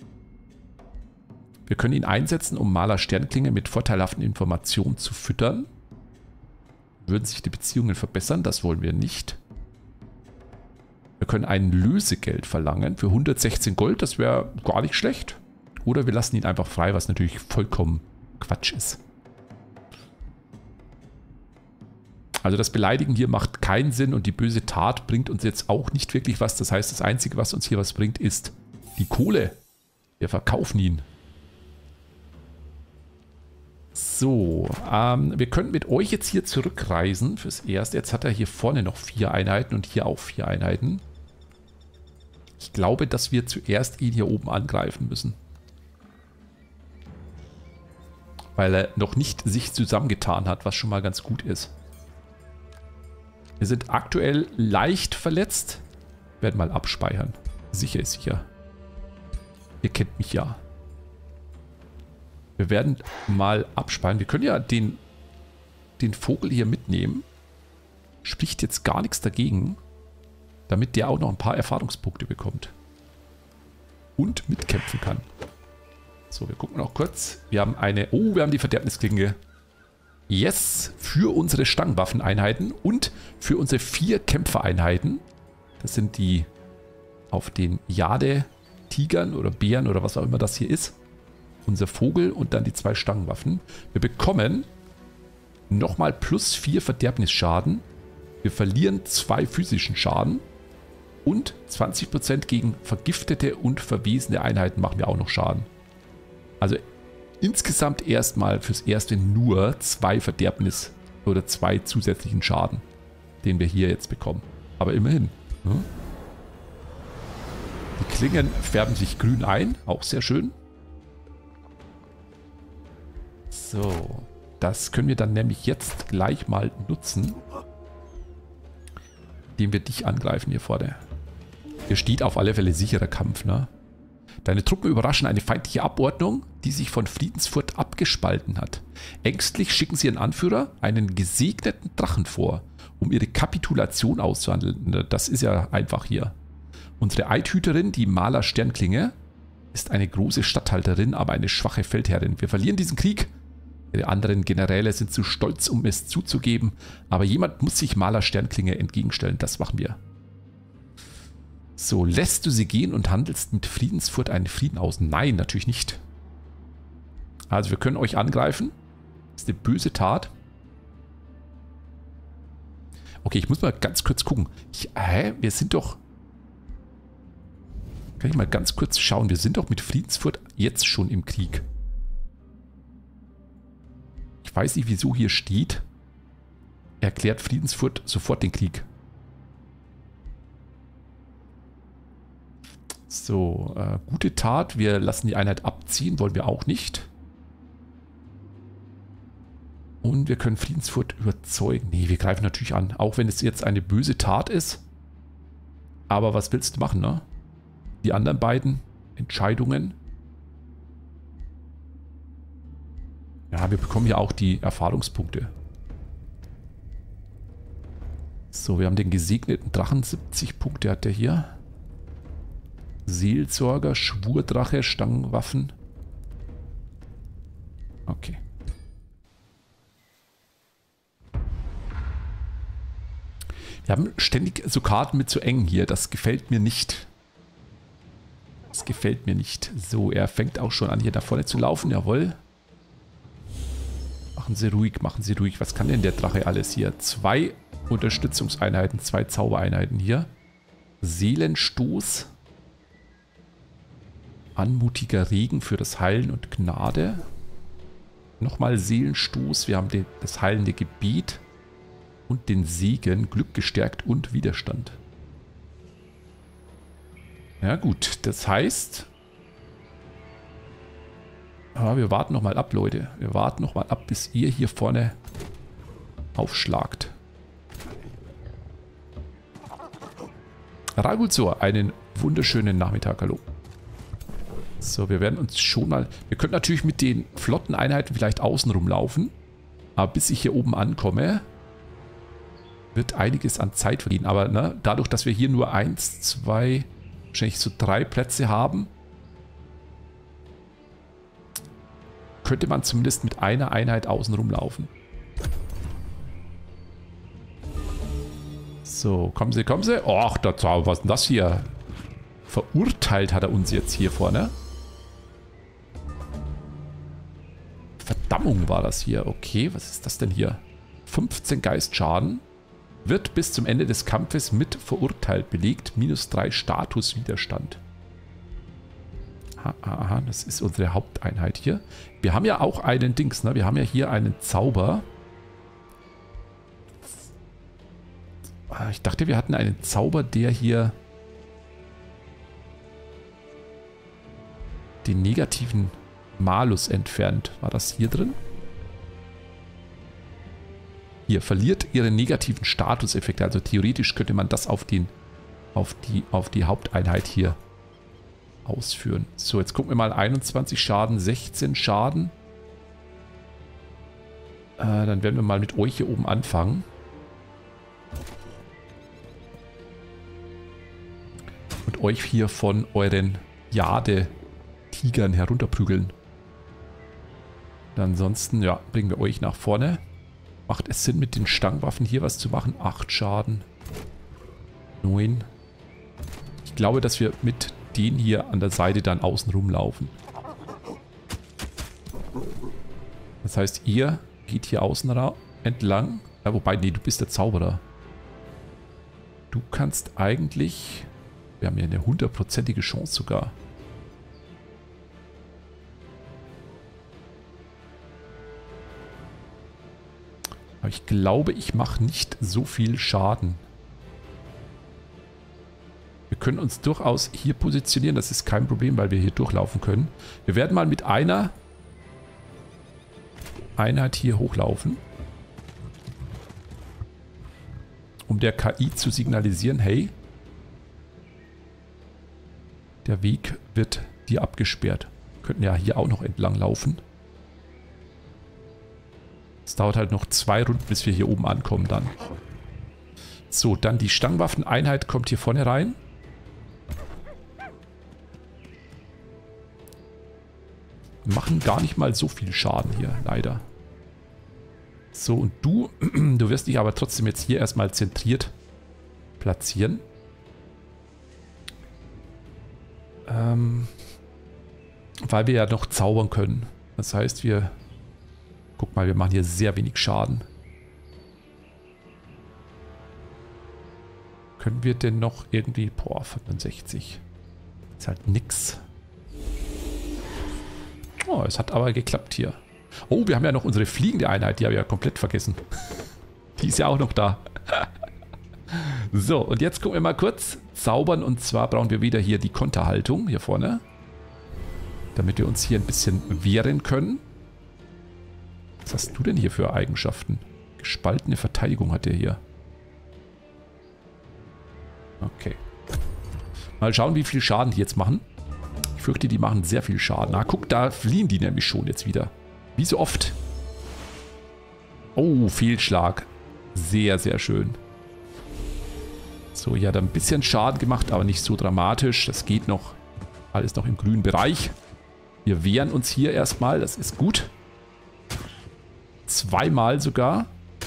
Wir können ihn einsetzen, um Maler Sternklinge mit vorteilhaften Informationen zu füttern. Würden sich die Beziehungen verbessern? Das wollen wir nicht. Wir können ein Lösegeld verlangen für 116 Gold. Das wäre gar nicht schlecht. Oder wir lassen ihn einfach frei, was natürlich vollkommen Quatsch ist. Also das Beleidigen hier macht keinen Sinn und die böse Tat bringt uns jetzt auch nicht wirklich was. Das heißt, das Einzige, was uns hier was bringt, ist die Kohle. Wir verkaufen ihn. So, wir könnten mit euch jetzt hier zurückreisen fürs Erste. Jetzt hat er hier vorne noch 4 Einheiten und hier auch 4 Einheiten. Ich glaube, dass wir zuerst ihn hier oben angreifen müssen. Weil er noch nicht sich zusammengetan hat, was schon mal ganz gut ist. Wir sind aktuell leicht verletzt. Werden mal abspeichern. Sicher ist sicher. Ihr kennt mich ja. Wir werden mal abspeichern. Wir können ja den Vogel hier mitnehmen. Spricht jetzt gar nichts dagegen. Damit der auch noch ein paar Erfahrungspunkte bekommt. Und mitkämpfen kann. So, wir gucken noch kurz. Wir haben eine... Oh, wir haben die Verderbnisklinge. Yes, für unsere Stangenwaffeneinheiten und für unsere 4 Kämpfereinheiten. Das sind die auf den Jade-Tigern oder Bären oder was auch immer das hier ist. Unser Vogel und dann die 2 Stangenwaffen. Wir bekommen nochmal plus 4 Verderbnisschaden. Wir verlieren 2 physischen Schaden. Und 20% gegen vergiftete und verwesende Einheiten machen wir auch noch Schaden. Also insgesamt erstmal fürs Erste nur 2 Verderbnis oder 2 zusätzlichen Schaden, den wir hier jetzt bekommen. Aber immerhin. Ne? Die Klingen färben sich grün ein, auch sehr schön. So, das können wir dann nämlich jetzt gleich mal nutzen, indem wir dich angreifen hier vorne. Hier steht auf alle Fälle sicherer Kampf, ne? Deine Truppen überraschen eine feindliche Abordnung, die sich von Friedensfurt abgespalten hat. Ängstlich schicken sie ihren Anführer, einen gesegneten Drachen, vor, um ihre Kapitulation auszuhandeln. Das ist ja einfach hier. Unsere Eidhüterin, die Maler Sternklinge, ist eine große Statthalterin, aber eine schwache Feldherrin. Wir verlieren diesen Krieg. Ihre anderen Generäle sind zu stolz, um es zuzugeben, aber jemand muss sich Maler Sternklinge entgegenstellen. Das machen wir. So, lässt du sie gehen und handelst mit Friedensfurt einen Frieden aus? Nein, natürlich nicht. Also wir können euch angreifen. Das ist eine böse Tat. Okay, ich muss mal ganz kurz gucken. Wir sind doch... Kann ich mal ganz kurz schauen. Wir sind doch mit Friedensfurt jetzt schon im Krieg. Ich weiß nicht, wieso hier steht. Erklärt Friedensfurt sofort den Krieg. So, gute Tat. Wir lassen die Einheit abziehen. Wollen wir auch nicht. Und wir können Friedensfurt überzeugen. Nee, wir greifen natürlich an. Auch wenn es jetzt eine böse Tat ist. Aber was willst du machen, ne? Die anderen beiden Entscheidungen. Ja, wir bekommen ja auch die Erfahrungspunkte. So, wir haben den gesegneten Drachen. 70 Punkte hat der hier. Seelsorger, Schwurdrache, Stangenwaffen. Okay. Wir haben ständig so Karten mit zu eng hier. Das gefällt mir nicht. Das gefällt mir nicht. So, er fängt auch schon an, hier da vorne zu laufen. Jawohl. Machen Sie ruhig, machen Sie ruhig. Was kann denn der Drache alles hier? 2 Unterstützungseinheiten, 2 Zaubereinheiten hier. Seelenstoß. Anmutiger Regen für das Heilen und Gnade. Nochmal Seelenstoß. Wir haben das heilende Gebet. Und den Segen, Glück gestärkt und Widerstand. Ja gut, das heißt... Aber wir warten nochmal ab, Leute. Wir warten nochmal ab, bis ihr hier vorne aufschlagt. Ragulzor, einen wunderschönen Nachmittag, hallo. So, wir werden uns schon mal... Wir können natürlich mit den Flotteneinheiten vielleicht außen rumlaufen. Aber bis ich hier oben ankomme... wird einiges an Zeit verliehen. Aber ne, dadurch, dass wir hier nur 1, 2, wahrscheinlich so 3 Plätze haben, könnte man zumindest mit einer Einheit außen rumlaufen. So, kommen Sie, kommen Sie. Och, was ist denn das hier? Verurteilt hat er uns jetzt hier vorne. Verdammung war das hier. Okay, was ist das denn hier? 15 Geistschaden. Wird bis zum Ende des Kampfes mit verurteilt belegt. -3 Statuswiderstand. Aha, das ist unsere Haupteinheit hier. Wir haben ja auch einen Dings, ne? Wir haben ja hier einen Zauber. Ich dachte, wir hatten einen Zauber, der hier den negativen Malus entfernt. War das hier drin? Hier, verliert ihre negativen Statuseffekte. Also theoretisch könnte man das auf die Haupteinheit hier ausführen. So, jetzt gucken wir mal. 21 Schaden, 16 Schaden. Dann werden wir mal mit euch hier oben anfangen. Und euch hier von euren Jade-Tigern herunterprügeln. Und ansonsten, ja, bringen wir euch nach vorne. Macht es Sinn, mit den Stangenwaffen hier was zu machen? 8 Schaden. 9. Ich glaube, dass wir mit denen hier an der Seite dann außen rumlaufen. Das heißt, ihr geht hier außen entlang. Ja, wobei, nee, du bist der Zauberer. Du kannst eigentlich... Wir haben ja eine 100%ige Chance sogar. Aber ich glaube, ich mache nicht so viel Schaden. Wir können uns durchaus hier positionieren. Das ist kein Problem, weil wir hier durchlaufen können. Wir werden mal mit einer Einheit hier hochlaufen. Um der KI zu signalisieren, hey, der Weg wird dir abgesperrt. Wir könnten ja hier auch noch entlang laufen. Es dauert halt noch 2 Runden, bis wir hier oben ankommen dann. So, dann die Stangenwaffeneinheit kommt hier vorne rein. Machen gar nicht mal so viel Schaden hier, leider. So, und du wirst dich aber trotzdem jetzt hier erstmal zentriert platzieren. Weil wir ja noch zaubern können. Das heißt, wir... Guck mal, wir machen hier sehr wenig Schaden. Können wir denn noch irgendwie... Boah, 65. Ist halt nix. Oh, es hat aber geklappt hier. Oh, wir haben ja noch unsere fliegende Einheit. Die habe ich ja komplett vergessen. Die ist ja auch noch da. So, und jetzt gucken wir mal kurz. Zaubern, und zwar brauchen wir wieder hier die Konterhaltung hier vorne. Damit wir uns hier ein bisschen wehren können. Was hast du denn hier für Eigenschaften? Gespaltene Verteidigung hat der hier. Okay. Mal schauen, wie viel Schaden die jetzt machen. Ich fürchte, die machen sehr viel Schaden. Ah, guck, da fliehen die nämlich schon jetzt wieder. Wie so oft. Oh, Fehlschlag. Sehr, sehr schön. So, hier hat er ein bisschen Schaden gemacht, aber nicht so dramatisch. Das geht noch. Alles noch im grünen Bereich. Wir wehren uns hier erstmal. Das ist gut. Zweimal sogar.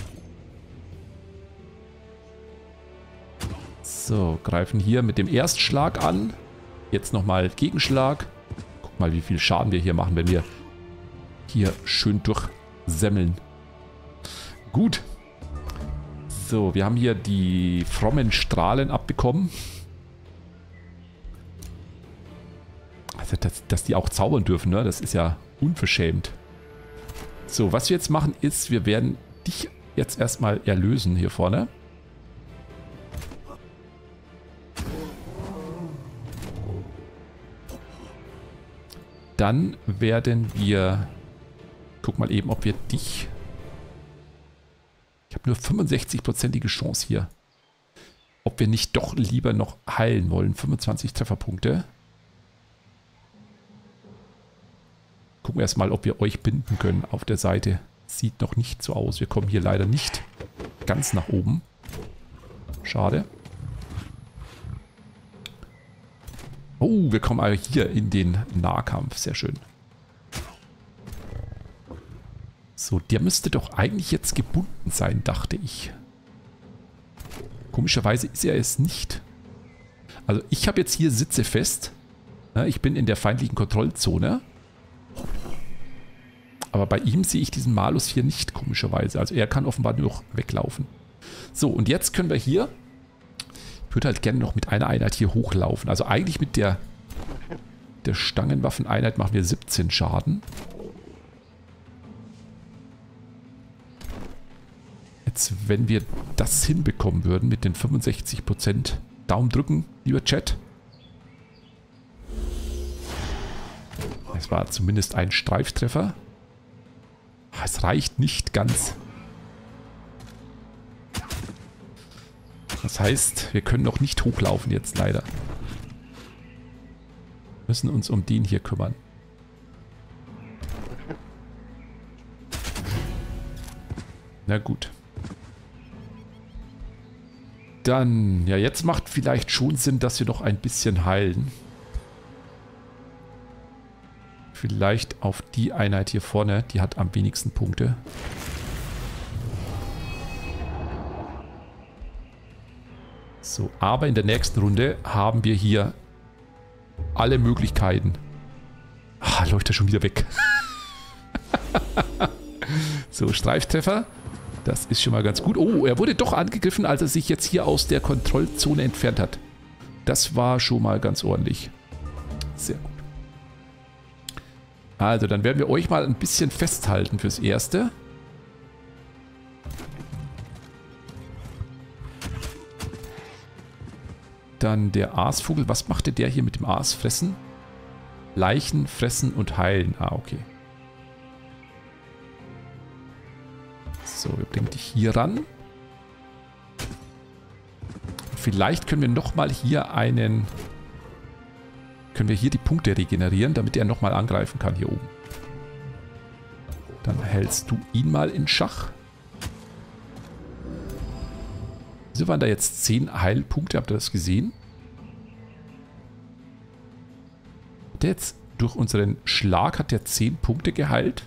So, greifen hier mit dem Erstschlag an. Jetzt nochmal Gegenschlag. Guck mal, wie viel Schaden wir hier machen, wenn wir hier schön durchsemmeln. Gut. So, wir haben hier die frommen Strahlen abbekommen. Also, dass die auch zaubern dürfen, ne? Das ist ja unverschämt. So, was wir jetzt machen ist, wir werden dich jetzt erstmal erlösen hier vorne. Dann werden wir... Guck mal eben, ob wir dich... Ich habe nur 65%ige Chance hier. Ob wir nicht doch lieber noch heilen wollen. 25 Trefferpunkte. Gucken wir erstmal, ob wir euch binden können auf der Seite. Sieht noch nicht so aus. Wir kommen hier leider nicht ganz nach oben. Schade. Oh, wir kommen aber hier in den Nahkampf. Sehr schön. So, der müsste doch eigentlich jetzt gebunden sein, dachte ich. Komischerweise ist er es nicht. Also ich habe jetzt hier Sitze fest. Ja, ich bin in der feindlichen Kontrollzone. Aber bei ihm sehe ich diesen Malus hier nicht, komischerweise. Also er kann offenbar nur noch weglaufen. So, und jetzt können wir hier... Ich würde halt gerne noch mit einer Einheit hier hochlaufen. Also eigentlich mit der Stangenwaffeneinheit machen wir 17 Schaden. Jetzt, wenn wir das hinbekommen würden mit den 65%, Daumen drücken, lieber Chat. Es war zumindest ein Streiftreffer. Es reicht nicht ganz. Das heißt, wir können noch nicht hochlaufen jetzt leider. Wir müssen uns um den hier kümmern. Na gut. Dann, ja, jetzt macht vielleicht schon Sinn, dass wir noch ein bisschen heilen. Vielleicht auf die Einheit hier vorne, die hat am wenigsten Punkte. So, aber in der nächsten Runde haben wir hier alle Möglichkeiten. Ah, läuft er schon wieder weg. So, Streiftreffer. Das ist schon mal ganz gut. Oh, er wurde doch angegriffen, als er sich jetzt hier aus der Kontrollzone entfernt hat. Das war schon mal ganz ordentlich. Sehr gut. Also, dann werden wir euch mal ein bisschen festhalten fürs Erste. Dann der Aasvogel. Was machte der hier mit dem Aas fressen? Leichen, fressen und heilen. Ah, okay. So, wir bringen dich hier ran. Vielleicht können wir nochmal hier einen... Können wir hier die Punkte regenerieren, damit er nochmal angreifen kann hier oben. Dann hältst du ihn mal in Schach. Wieso waren da jetzt 10 Heilpunkte? Habt ihr das gesehen? Hat der jetzt durch unseren Schlag hat der 10 Punkte geheilt?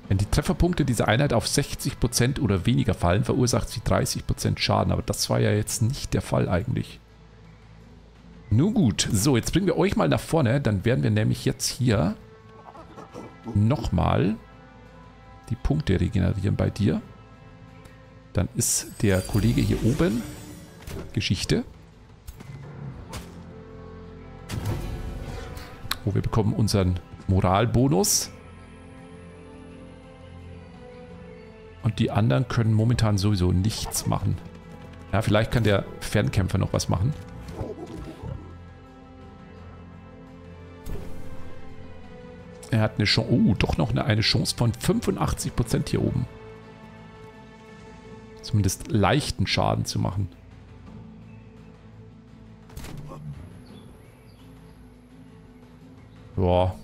Wenn die Trefferpunkte dieser Einheit auf 60% oder weniger fallen, verursacht sie 30% Schaden. Aber das war ja jetzt nicht der Fall eigentlich. Nun gut, so, jetzt bringen wir euch mal nach vorne. Dann werden wir nämlich jetzt hier nochmal die Punkte regenerieren bei dir. Dann ist der Kollege hier oben Geschichte. Oh, wir bekommen unseren Moralbonus. Und die anderen können momentan sowieso nichts machen. Ja, vielleicht kann der Fernkämpfer noch was machen. Er hat eine Chance, doch noch eine Chance von 85% hier oben. Zumindest leichten Schaden zu machen. Boah.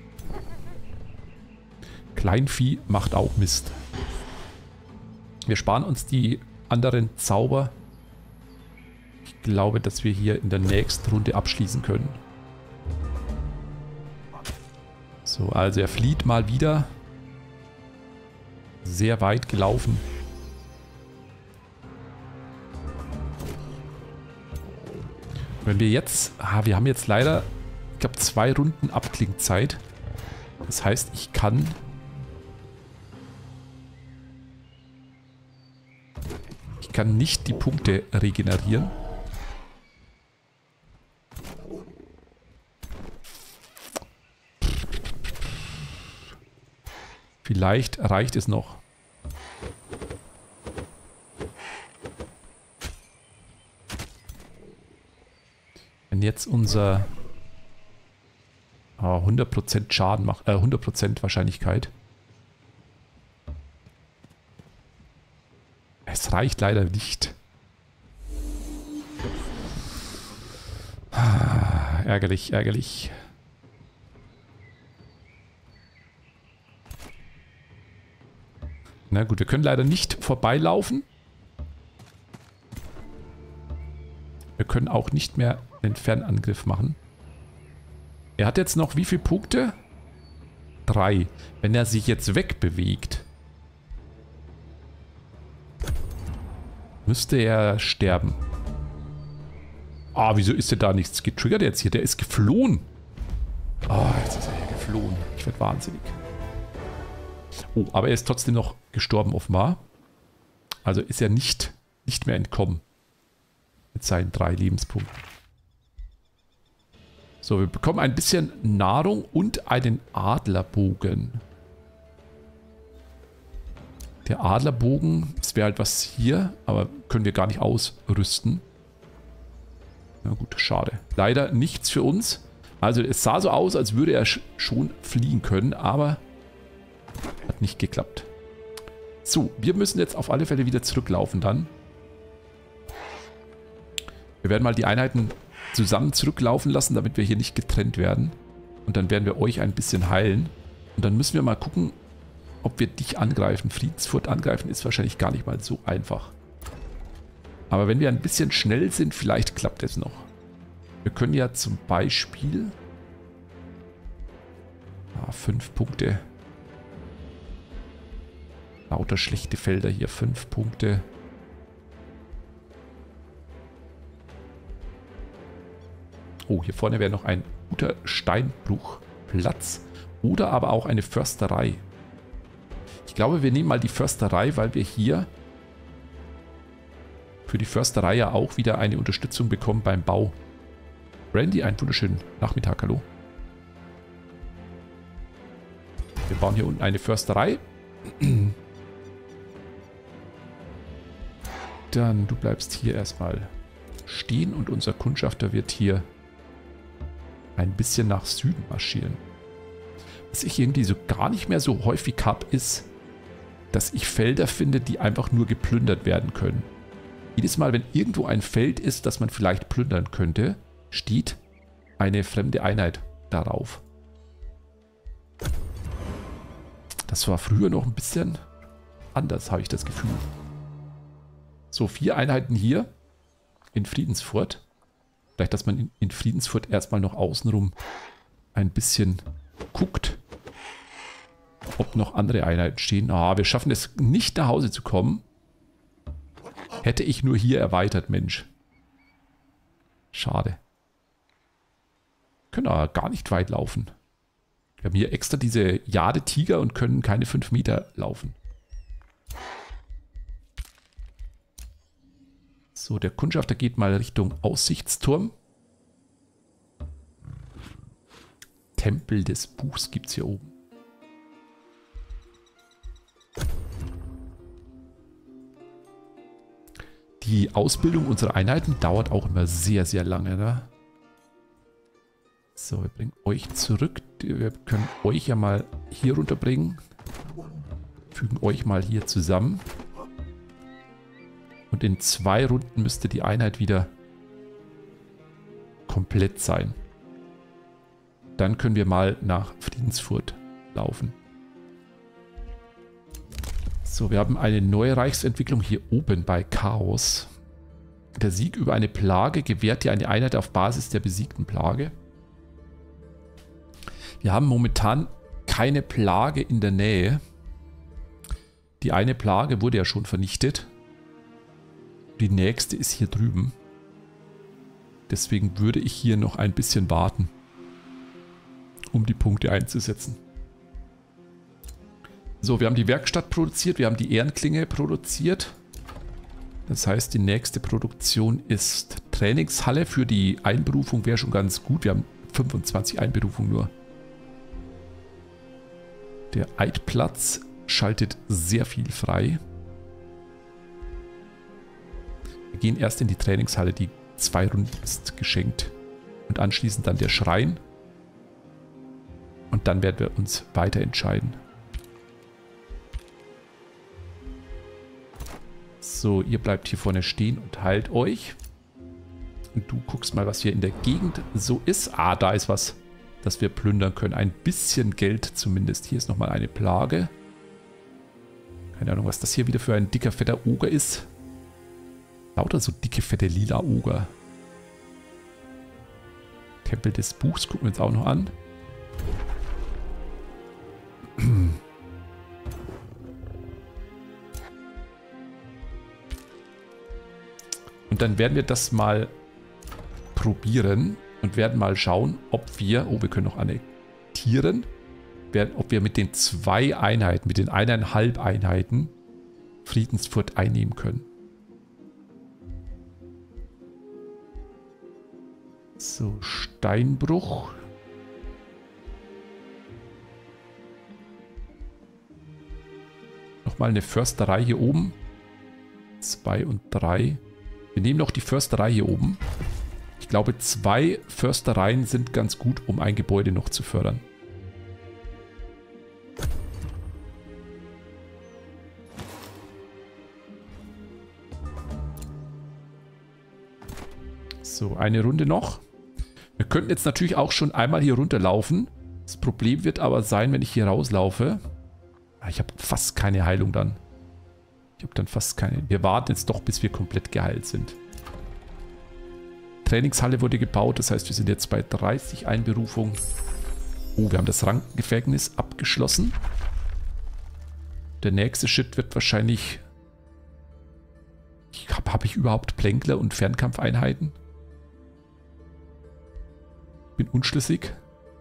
Kleinvieh macht auch Mist. Wir sparen uns die anderen Zauber. Ich glaube, dass wir hier in der nächsten Runde abschließen können. So, also er flieht mal wieder. Sehr weit gelaufen. Wenn wir jetzt... wir haben jetzt leider, ich glaube, 2 Runden Abklingzeit. Das heißt, ich kann... nicht die Punkte regenerieren. Vielleicht reicht es noch. Wenn jetzt unser 100% Schaden macht, 100% Wahrscheinlichkeit. Es reicht leider nicht. Ärgerlich, ärgerlich. Na gut, wir können leider nicht vorbeilaufen. Wir können auch nicht mehr den Fernangriff machen. Er hat jetzt noch wie viele Punkte? 3. Wenn er sich jetzt wegbewegt, müsste er sterben. Wieso ist denn da nichts getriggert jetzt hier? Der ist geflohen. Jetzt ist er hier geflohen. Ich werde wahnsinnig. Oh, aber er ist trotzdem noch gestorben offenbar. Also ist er nicht mehr entkommen. Mit seinen 3 Lebenspunkten. So, wir bekommen ein bisschen Nahrung und einen Adlerbogen. Der Adlerbogen, das wäre halt was hier, aber können wir gar nicht ausrüsten. Na gut, schade. Leider nichts für uns. Also es sah so aus, als würde er schon fliehen können, aber hat nicht geklappt. So, wir müssen jetzt auf alle Fälle wieder zurücklaufen dann. Wir werden mal die Einheiten zusammen zurücklaufen lassen, damit wir hier nicht getrennt werden. Und dann werden wir euch ein bisschen heilen. Und dann müssen wir mal gucken, ob wir dich angreifen. Friedensfurt angreifen ist wahrscheinlich gar nicht mal so einfach. Aber wenn wir ein bisschen schnell sind, vielleicht klappt es noch. Wir können ja zum Beispiel 5 Punkte. Lauter schlechte Felder hier. 5 Punkte. Oh, hier vorne wäre noch ein guter Steinbruchplatz. Oder aber auch eine Försterei. Ich glaube, wir nehmen mal die Försterei, weil wir hier für die Försterei ja auch wieder eine Unterstützung bekommen beim Bau. Randy, einen wunderschönen Nachmittag, hallo. Wir bauen hier unten eine Försterei. Dann, du bleibst hier erstmal stehen und unser Kundschafter wird hier ein bisschen nach Süden marschieren. Was ich irgendwie so gar nicht mehr so häufig habe, ist, dass ich Felder finde, die einfach nur geplündert werden können. Jedes Mal, wenn irgendwo ein Feld ist, das man vielleicht plündern könnte, steht eine fremde Einheit darauf. Das war früher noch ein bisschen anders, habe ich das Gefühl. So, 4 Einheiten hier in Friedensfurt. Vielleicht, dass man in Friedensfurt erstmal noch außenrum ein bisschen guckt. ob noch andere Einheiten stehen. Ah, wir schaffen es nicht nach Hause zu kommen. Hätte ich nur hier erweitert, Mensch. Schade. Können aber gar nicht weit laufen. Wir haben hier extra diese Jade-Tiger und können keine 5 Meter laufen. So, der Kundschafter geht mal Richtung Aussichtsturm. Tempel des Buchs gibt es hier oben. Die Ausbildung unserer Einheiten dauert auch immer sehr, sehr lange, ne? So, wir bringen euch zurück. Wir können euch ja mal hier runterbringen. Fügen euch mal hier zusammen. Und in 2 Runden müsste die Einheit wieder komplett sein. Dann können wir mal nach Friedensfurt laufen. So, wir haben eine neue Reichsentwicklung hier oben bei Chaos. Der Sieg über eine Plage gewährt dir eine Einheit auf Basis der besiegten Plage. Wir haben momentan keine Plage in der Nähe. Die eine Plage wurde ja schon vernichtet. Die nächste ist hier drüben. Deswegen würde ich hier noch ein bisschen warten, um die Punkte einzusetzen. So, wir haben die Werkstatt produziert, wir haben die Ehrenklinge produziert. Das heißt, die nächste Produktion ist Trainingshalle. Für die Einberufung wäre schon ganz gut. Wir haben 25 Einberufungen nur. Der Eidplatz schaltet sehr viel frei. Wir gehen erst in die Trainingshalle, die 2 Runden ist geschenkt. Und anschließend dann der Schrein. Und dann werden wir uns weiter entscheiden. So, ihr bleibt hier vorne stehen und heilt euch. Und du guckst mal, was hier in der Gegend so ist. Ah, da ist was, das wir plündern können. Ein bisschen Geld zumindest. Hier ist nochmal eine Plage. Keine Ahnung, was das hier wieder für ein dicker, fetter Oger ist. Lauter so dicke, fette, lila Oger. Tempel des Buchs gucken wir uns auch noch an. Und dann werden wir das mal probieren und werden mal schauen, ob wir, oh, wir können noch annektieren, ob wir mit den 2 Einheiten, mit den 1,5 Einheiten Friedensfurt einnehmen können. So, Steinbruch. Nochmal eine Försterei hier oben. 2 und 3. Wir nehmen noch die Försterei hier oben. Ich glaube, 2 Förstereien sind ganz gut, um ein Gebäude noch zu fördern. So, eine Runde noch. Wir könnten jetzt natürlich auch schon einmal hier runterlaufen. Das Problem wird aber sein, wenn ich hier rauslaufe. Ich habe fast keine Heilung dann. Ich habe dann fast keine. Wir warten jetzt doch, bis wir komplett geheilt sind. Trainingshalle wurde gebaut, das heißt, wir sind jetzt bei 30 Einberufungen. Oh, wir haben das Rankengefängnis abgeschlossen. Der nächste Schritt wird wahrscheinlich... Habe ich überhaupt Plänkler und Fernkampfeinheiten? Bin unschlüssig.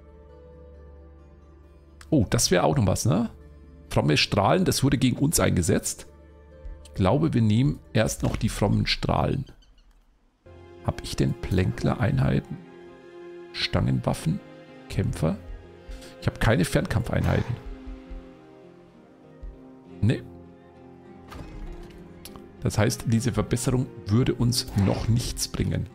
Oh, das wäre auch noch was, ne? Fromme Strahlen, das wurde gegen uns eingesetzt. Ich glaube, wir nehmen erst noch die frommen Strahlen. Habe ich denn Plänkler-Einheiten? Stangenwaffen? Kämpfer? Ich habe keine Fernkampfeinheiten. Nee. Das heißt, diese Verbesserung würde uns noch nichts bringen.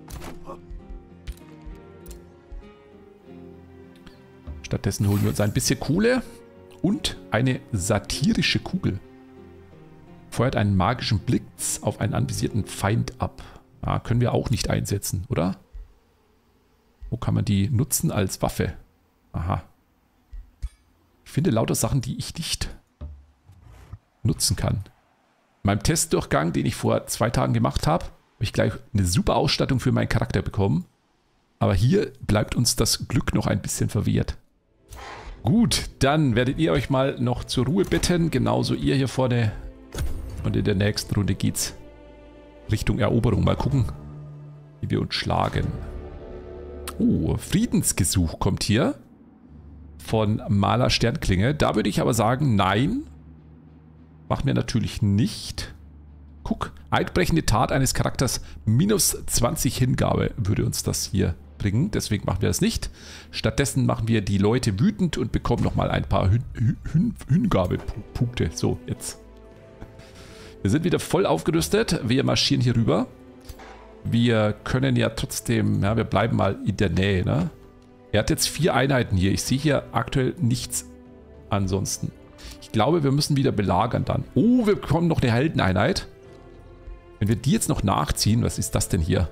Stattdessen holen wir uns ein bisschen Kohle und eine satirische Kugel. Feuert einen magischen Blitz auf einen anvisierten Feind ab. Ah, können wir auch nicht einsetzen, oder? Wo kann man die nutzen als Waffe? Aha. Ich finde lauter Sachen, die ich nicht nutzen kann. In meinem Testdurchgang, den ich vor 2 Tagen gemacht habe, habe ich gleich eine super Ausstattung für meinen Charakter bekommen. Aber hier bleibt uns das Glück noch ein bisschen verwehrt. Gut, dann werdet ihr euch mal noch zur Ruhe betten. Genauso ihr hier vorne. Und in der nächsten Runde geht's Richtung Eroberung. Mal gucken, wie wir uns schlagen. Oh, Friedensgesuch kommt hier. Von Maler Sternklinge. Da würde ich aber sagen, nein. Machen wir natürlich nicht. Guck, einbrechende Tat eines Charakters minus 20 Hingabe würde uns das hier bringen. Deswegen machen wir das nicht. Stattdessen machen wir die Leute wütend und bekommen nochmal ein paar Hingabepunkte. So, jetzt. Wir sind wieder voll aufgerüstet. Wir marschieren hier rüber. Wir können ja trotzdem, ja, wir bleiben mal in der Nähe, ne? Er hat jetzt 4 Einheiten hier. Ich sehe hier aktuell nichts ansonsten. Ich glaube, wir müssen wieder belagern dann. Oh, wir bekommen noch eine Heldeneinheit. Wenn wir die jetzt noch nachziehen, was ist das denn hier?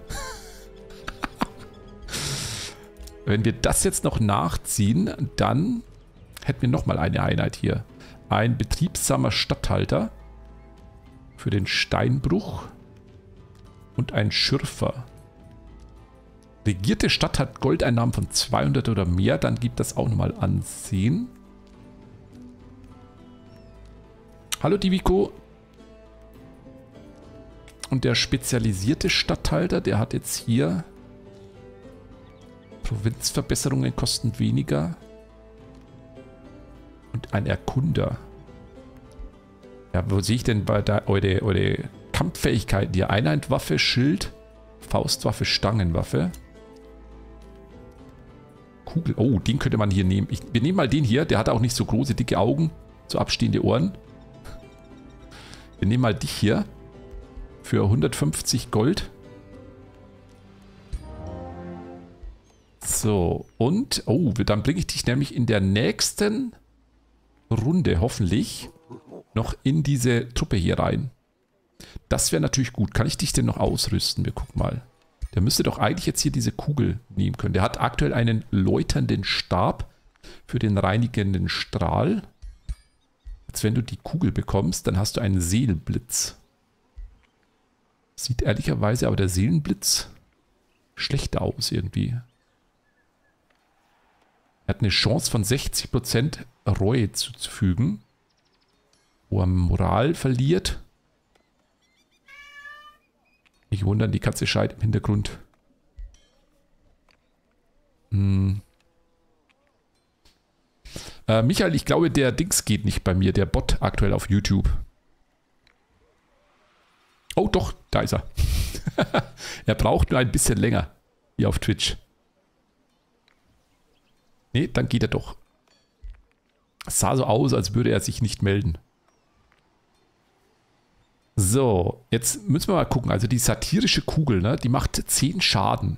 Wenn wir das jetzt noch nachziehen, dann hätten wir nochmal eine Einheit hier. Ein betriebsamer Statthalter für den Steinbruch und ein Schürfer. Regierte Stadt hat Goldeinnahmen von 200 oder mehr, dann gibt das auch nochmal Ansehen. Hallo Diviko. Und der spezialisierte Statthalter, der hat jetzt hier Provinzverbesserungen kosten weniger. Und ein Erkunder. Ja, wo sehe ich denn bei eure Kampffähigkeiten hier? Einheitwaffe, Schild, Faustwaffe, Stangenwaffe. Kugel. Oh, den könnte man hier nehmen. Wir nehmen mal den hier. Der hat auch nicht so große, dicke Augen. So abstehende Ohren. Wir nehmen mal dich hier. Für 150 Gold. So, und, oh, dann bringe ich dich nämlich in der nächsten Runde hoffentlich noch in diese Truppe hier rein. Das wäre natürlich gut. Kann ich dich denn noch ausrüsten? Wir gucken mal. Der müsste doch eigentlich jetzt hier diese Kugel nehmen können. Der hat aktuell einen läuternden Stab für den reinigenden Strahl. Jetzt, wenn du die Kugel bekommst, dann hast du einen Seelenblitz. Sieht ehrlicherweise aber der Seelenblitz schlechter aus irgendwie. Er hat eine Chance von 60% Reue zuzufügen. Wo er Moral verliert. Nicht wundern, die Katze schreit im Hintergrund. Michael, ich glaube, der Dings geht nicht bei mir, der Bot aktuell auf YouTube. Oh doch, da ist er. Er braucht nur ein bisschen länger. Hier auf Twitch. Nee, dann geht er doch. Es sah so aus, als würde er sich nicht melden. So, jetzt müssen wir mal gucken. Also die satirische Kugel, ne, die macht 10 Schaden.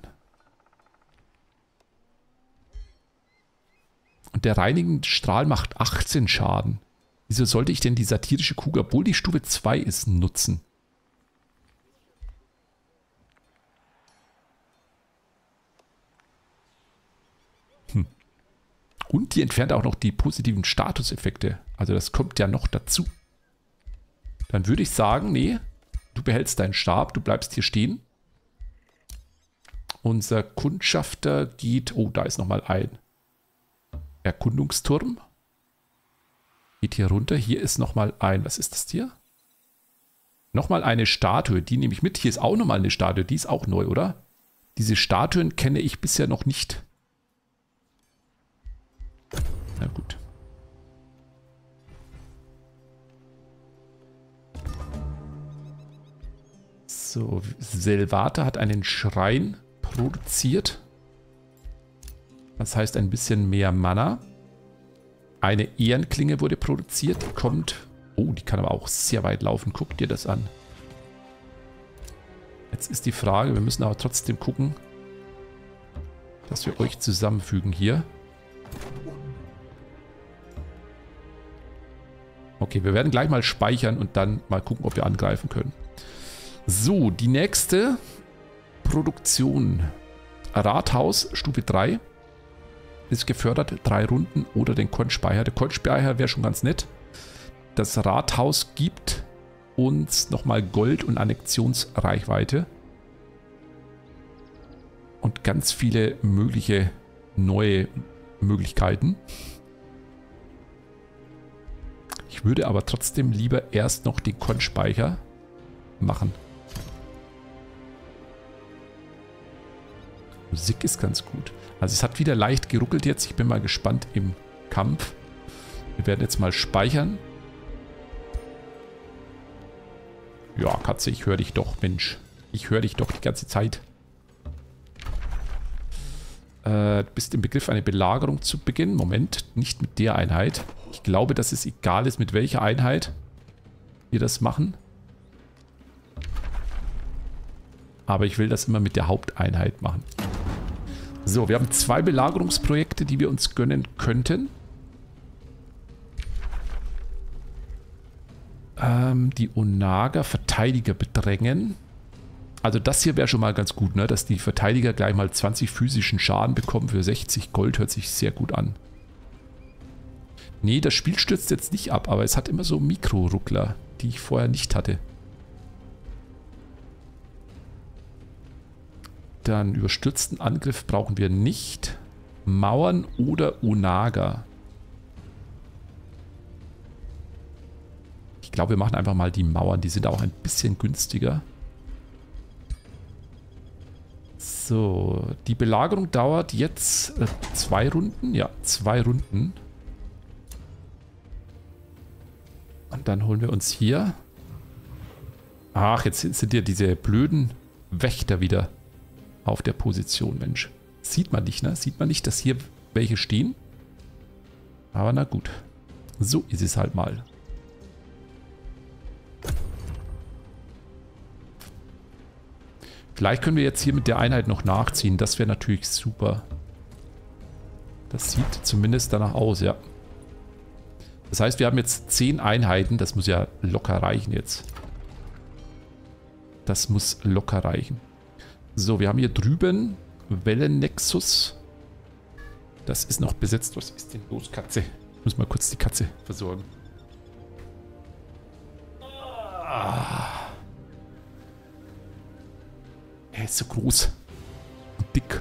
Und der reinigende Strahl macht 18 Schaden. Wieso sollte ich denn die satirische Kugel, obwohl die Stufe 2 ist, nutzen? Und die entfernt auch noch die positiven Statuseffekte. Also das kommt ja noch dazu. Dann würde ich sagen, nee, du behältst deinen Stab, du bleibst hier stehen. Unser Kundschafter geht, oh, da ist nochmal ein Erkundungsturm. Geht hier runter, hier ist nochmal ein, was ist das hier? Nochmal eine Statue, die nehme ich mit. Hier ist auch nochmal eine Statue, die ist auch neu, oder? Diese Statuen kenne ich bisher noch nicht. Na gut. So, Selvata hat einen Schrein produziert. Das heißt ein bisschen mehr Mana. Eine Ehrenklinge wurde produziert. Kommt. Oh, die kann aber auch sehr weit laufen. Guck dir das an. Jetzt ist die Frage, wir müssen aber trotzdem gucken, dass wir euch zusammenfügen hier. Okay, wir werden gleich mal speichern und dann mal gucken, ob wir angreifen können. So, die nächste Produktion. Rathaus, Stufe 3. Ist gefördert, 3 Runden oder den Kornspeicher. Der Kornspeicher wäre schon ganz nett. Das Rathaus gibt uns nochmal Gold und Annexionsreichweite. Und ganz viele mögliche neue Möglichkeiten. würde aber trotzdem lieber erst noch den Kornspeicher machen. Musik ist ganz gut. Also es hat wieder leicht geruckelt jetzt. Ich bin mal gespannt im Kampf. Wir werden jetzt mal speichern. Ja, Katze, ich höre dich doch, Mensch. Ich höre dich doch die ganze Zeit. Du bist im Begriff, eine Belagerung zu beginnen. Moment, nicht mit der Einheit. Ich glaube, dass es egal ist, mit welcher Einheit wir das machen. Aber ich will das immer mit der Haupteinheit machen. So, wir haben 2 Belagerungsprojekte, die wir uns gönnen könnten. Die Onaga Verteidiger bedrängen. Also das hier wäre schon mal ganz gut, ne? Dass die Verteidiger gleich mal 20 physischen Schaden bekommen für 60 Gold. Hört sich sehr gut an. Nee, das Spiel stürzt jetzt nicht ab, aber es hat immer so Mikro-Ruckler, die ich vorher nicht hatte. Dann überstürzten Angriff brauchen wir nicht. Mauern oder Onaga. Ich glaube, wir machen einfach mal die Mauern. Die sind auch ein bisschen günstiger. So, die Belagerung dauert jetzt 2 Runden. Ja, 2 Runden. Und dann holen wir uns hier... Ach, jetzt sind ja diese blöden Wächter wieder auf der Position, Mensch. Sieht man nicht, ne? Sieht man nicht, dass hier welche stehen? Aber na gut. So ist es halt mal. Vielleicht können wir jetzt hier mit der Einheit noch nachziehen. Das wäre natürlich super. Das sieht zumindest danach aus, ja. Das heißt, wir haben jetzt 10 Einheiten. Das muss ja locker reichen jetzt. Das muss locker reichen. So, wir haben hier drüben Wellennexus. Das ist noch besetzt. Was ist denn los, Katze? Ich muss mal kurz die Katze versorgen. Er ist so groß und dick.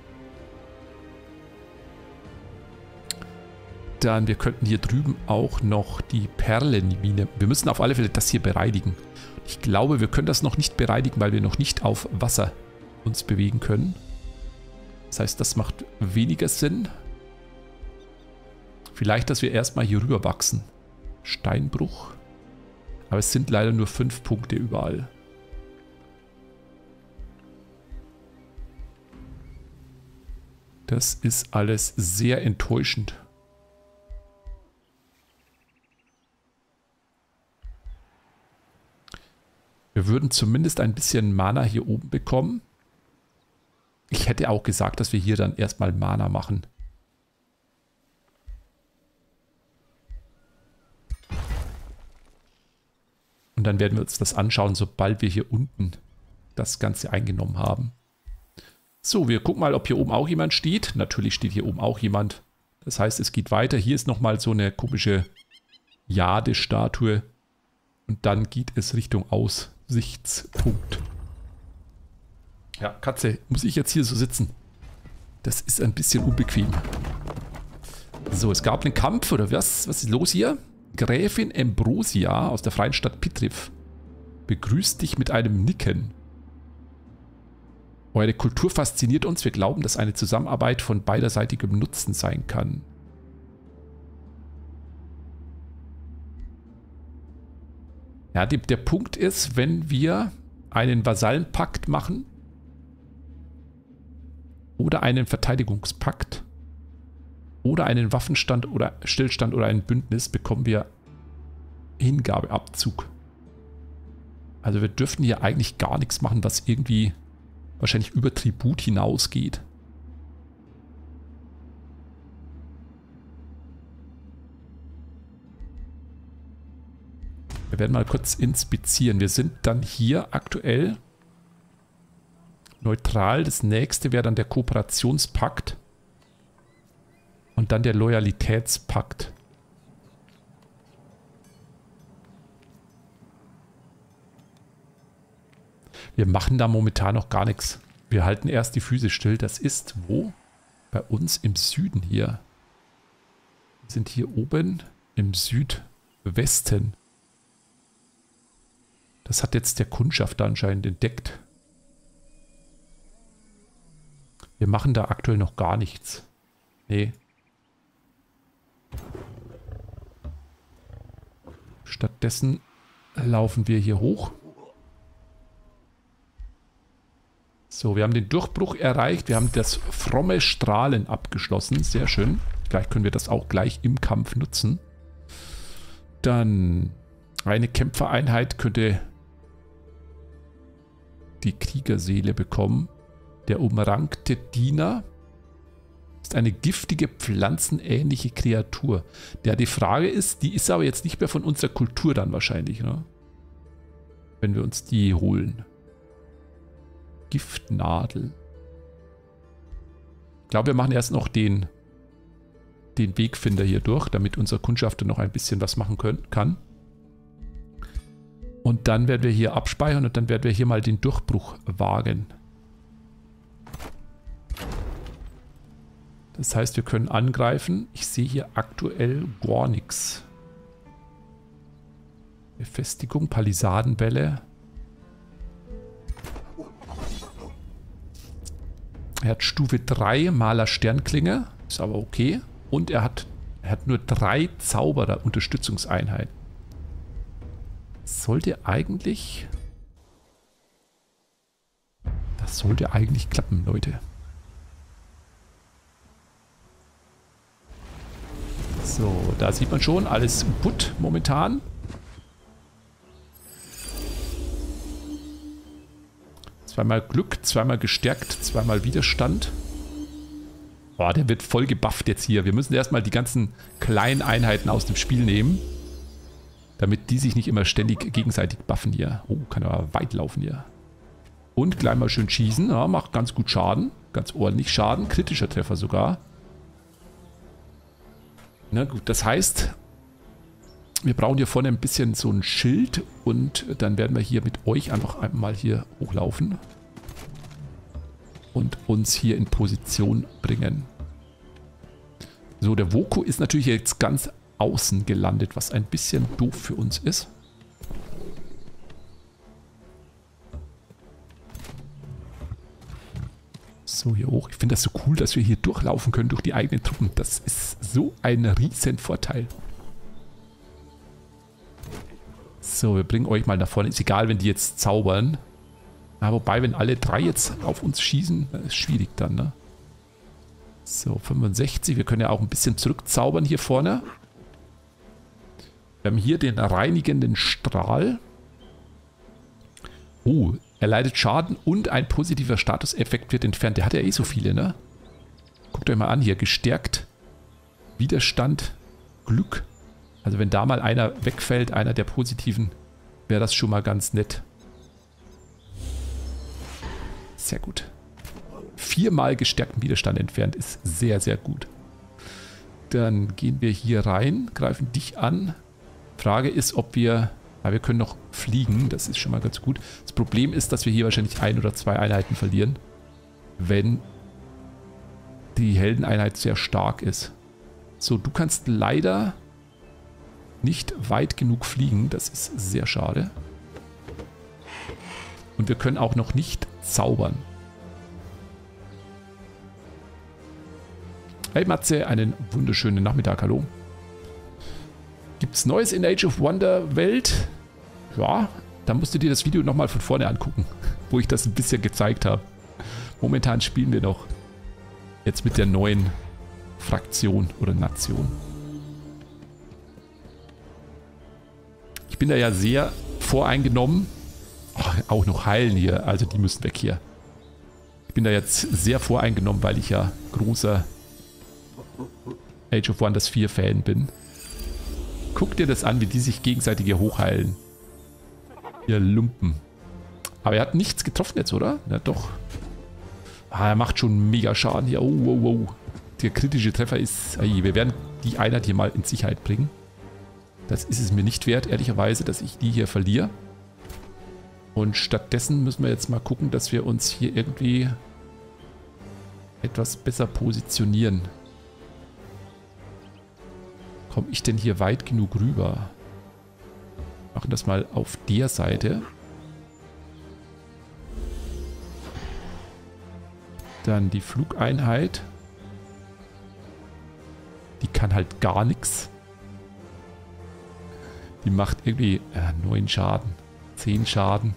Dann, wir könnten hier drüben auch noch die Perlenmine. Wir müssen auf alle Fälle das hier bereinigen. Ich glaube, wir können das noch nicht bereinigen, weil wir noch nicht auf Wasser uns bewegen können. Das heißt, das macht weniger Sinn. Vielleicht, dass wir erstmal hier rüber wachsen. Steinbruch. Aber es sind leider nur 5 Punkte überall. Das ist alles sehr enttäuschend. Wir würden zumindest ein bisschen Mana hier oben bekommen. Ich hätte auch gesagt, dass wir hier dann erstmal Mana machen. Und dann werden wir uns das anschauen, sobald wir hier unten das Ganze eingenommen haben. So, wir gucken mal, ob hier oben auch jemand steht. Natürlich steht hier oben auch jemand. Das heißt, es geht weiter. Hier ist nochmal so eine komische Jade-Statue. Und dann geht es Richtung Aussichtspunkt. Ja, Katze, muss ich jetzt hier so sitzen? Das ist ein bisschen unbequem. So, es gab einen Kampf, oder was? Was ist los hier? Gräfin Ambrosia aus der freien Stadt Pitriv begrüßt dich mit einem Nicken. Eure Kultur fasziniert uns. Wir glauben, dass eine Zusammenarbeit von beiderseitigem Nutzen sein kann. Ja, der Punkt ist, wenn wir einen Vasallenpakt machen oder einen Verteidigungspakt oder einen Waffenstand oder Stillstand oder ein Bündnis, bekommen wir Hingabeabzug. Also wir dürften hier eigentlich gar nichts machen, was irgendwie wahrscheinlich über Tribut hinausgeht. Wir werden mal kurz inspizieren. Wir sind dann hier aktuell neutral. Das nächste wäre dann der Kooperationspakt. Und dann der Loyalitätspakt. Wir machen da momentan noch gar nichts. Wir halten erst die Füße still. Das ist wo? Bei uns im Süden hier. Wir sind hier oben im Südwesten Westen. Das hat jetzt der Kundschafter anscheinend entdeckt. Wir machen da aktuell noch gar nichts. Nee. Stattdessen laufen wir hier hoch. So, wir haben den Durchbruch erreicht. Wir haben das fromme Strahlen abgeschlossen. Sehr schön. Vielleicht können wir das auch gleich im Kampf nutzen. Dann eine Kämpfereinheit könnte die Kriegerseele bekommen. Der umrankte Diener ist eine giftige, pflanzenähnliche Kreatur. Der die Frage ist, die ist aber jetzt nicht mehr von unserer Kultur dann wahrscheinlich, ne? Wenn wir uns die holen. Giftnadel. Ich glaube, wir machen erst noch den Wegfinder hier durch, damit unser Kundschafter noch ein bisschen was machen kann. Und dann werden wir hier abspeichern und dann werden wir hier mal den Durchbruch wagen. Das heißt, wir können angreifen. Ich sehe hier aktuell gar nichts. Befestigung, Palisadenbälle. Er hat Stufe 3 Maler Sternklinge. Ist aber okay. Und er hat nur 3 Zauberer Unterstützungseinheiten. Sollte eigentlich... Das sollte eigentlich klappen, Leute. So, da sieht man schon, alles putt momentan. Zweimal Glück, zweimal gestärkt, zweimal Widerstand. Boah, der wird voll gebufft jetzt hier. Wir müssen erstmal die ganzen kleinen Einheiten aus dem Spiel nehmen. Damit die sich nicht immer ständig gegenseitig buffen hier. Oh, kann aber weit laufen hier. Und gleich mal schön schießen. Ja, macht ganz gut Schaden. Ganz ordentlich Schaden. Kritischer Treffer sogar. Na gut, das heißt, wir brauchen hier vorne ein bisschen so ein Schild. Und dann werden wir hier mit euch einfach einmal hier hochlaufen. Und uns hier in Position bringen. So, der Woko ist natürlich jetzt ganz außen gelandet, was ein bisschen doof für uns ist. So, hier hoch. Ich finde das so cool, dass wir hier durchlaufen können durch die eigenen Truppen. Das ist so ein riesen Vorteil. So, wir bringen euch mal nach vorne. Ist egal, wenn die jetzt zaubern. Ja, wobei, wenn alle 3 jetzt auf uns schießen, ist schwierig dann, ne? So, 65. Wir können ja auch ein bisschen zurückzaubern hier vorne. Wir haben hier den reinigenden Strahl. Oh, er leidet Schaden und ein positiver Statuseffekt wird entfernt. Der hat ja eh so viele, ne? Guckt euch mal an hier. Gestärkt, Widerstand, Glück. Also wenn da mal einer wegfällt, einer der positiven, wäre das schon mal ganz nett. Sehr gut. 4-mal gestärkten Widerstand entfernt ist sehr, sehr gut. Dann gehen wir hier rein, greifen dich an. Frage ist, ob wir... Ja, wir können noch fliegen, das ist schon mal ganz gut. Das Problem ist, dass wir hier wahrscheinlich 1 oder 2 Einheiten verlieren, wenn die Heldeneinheit sehr stark ist. So, du kannst leider nicht weit genug fliegen, das ist sehr schade. Und wir können auch noch nicht zaubern. Hey Matze, einen wunderschönen Nachmittag, hallo. Gibt's Neues in Age of Wonder Welt? Ja, da musst du dir das Video nochmal von vorne angucken, wo ich das ein bisschen gezeigt habe. Momentan spielen wir noch jetzt mit der neuen Fraktion oder Nation. Ich bin da ja sehr voreingenommen. Oh, auch noch heilen hier, also die müssen weg hier. Ich bin da jetzt sehr voreingenommen, weil ich ja großer Age of Wonders 4 Fan bin. Guck dir das an, wie die sich gegenseitig hier hochheilen. Ihr Lumpen. Aber er hat nichts getroffen jetzt, oder? Ja, doch. Ah, er macht schon mega Schaden hier. Oh, oh, oh. Der kritische Treffer ist... Wir werden die Einheit hier mal in Sicherheit bringen. Das ist es mir nicht wert, ehrlicherweise, dass ich die hier verliere. Und stattdessen müssen wir jetzt mal gucken, dass wir uns hier irgendwie etwas besser positionieren. Komme ich denn hier weit genug rüber? Machen das mal auf der Seite. Dann die Flugeinheit. Die kann halt gar nichts. Die macht irgendwie 9 Schaden, 10 Schaden.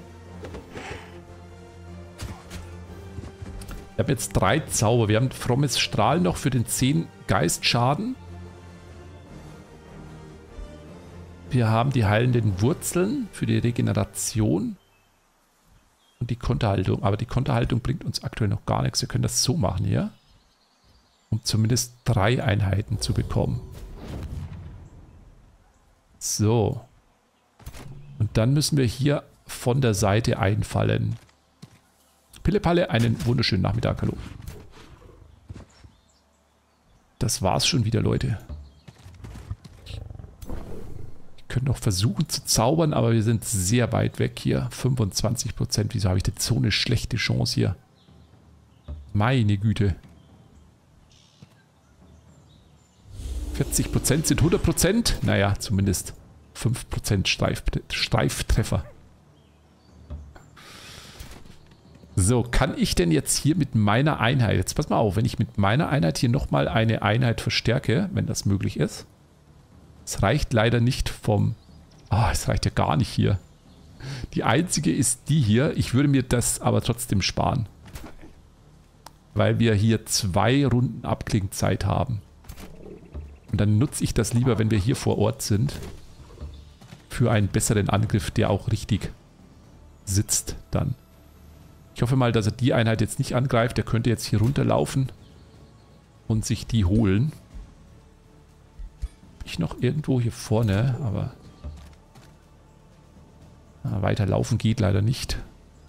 Wir haben jetzt 3 Zauber. Wir haben frommes Strahl noch für den 10 Geistschaden. Wir haben die heilenden Wurzeln für die Regeneration. Und die Konterhaltung. Aber die Konterhaltung bringt uns aktuell noch gar nichts. Wir können das so machen hier. Um zumindest 3 Einheiten zu bekommen. So. Und dann müssen wir hier von der Seite einfallen. Pillepalle, einen wunderschönen Nachmittag. Hallo. Das war's schon wieder, Leute. Ich könnte noch versuchen zu zaubern, aber wir sind sehr weit weg hier. 25%. Wieso habe ich denn so eine schlechte Chance hier? Meine Güte. 40% sind 100%. Naja, zumindest 5% Streiftreffer. So, kann ich denn jetzt hier mit meiner Einheit, jetzt pass mal auf, wenn ich mit meiner Einheit hier nochmal eine Einheit verstärke, wenn das möglich ist. Es reicht leider nicht vom... es reicht ja gar nicht hier. Die einzige ist die hier. Ich würde mir das aber trotzdem sparen. Weil wir hier 2 Runden Abklingzeit haben. Und dann nutze ich das lieber, wenn wir hier vor Ort sind. Für einen besseren Angriff, der auch richtig sitzt dann. Ich hoffe mal, dass er die Einheit jetzt nicht angreift. Der könnte jetzt hier runterlaufen und sich die holen. Ich noch irgendwo hier vorne, aber weiterlaufen geht leider nicht.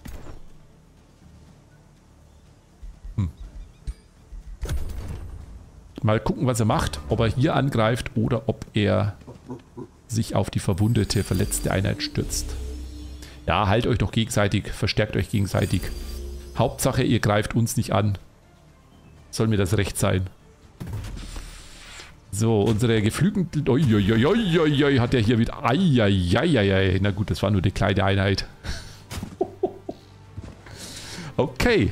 Mal gucken, was er macht. Ob er hier angreift oder ob er sich auf die verwundete, verletzte Einheit stürzt. Ja, halt euch doch gegenseitig, verstärkt euch gegenseitig. Hauptsache, ihr greift uns nicht an. Soll mir das recht sein. So, unsere geflügelten... Uiuiuiui, hat er hier wieder... Eieieiei. Na gut, das war nur eine kleine Einheit. Okay.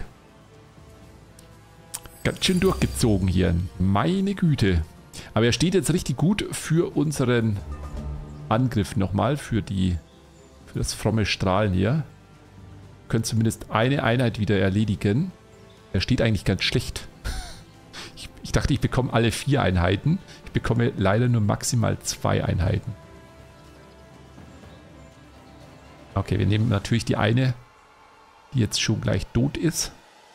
Ganz schön durchgezogen hier. Meine Güte. Aber er steht jetzt richtig gut für unseren Angriff nochmal. Für das fromme Strahlen hier. Können zumindest eine Einheit wieder erledigen. Er steht eigentlich ganz schlecht. Ich dachte, ich bekomme alle 4 Einheiten. Ich bekomme leider nur maximal 2 Einheiten. Okay, wir nehmen natürlich die eine, die jetzt schon gleich tot ist.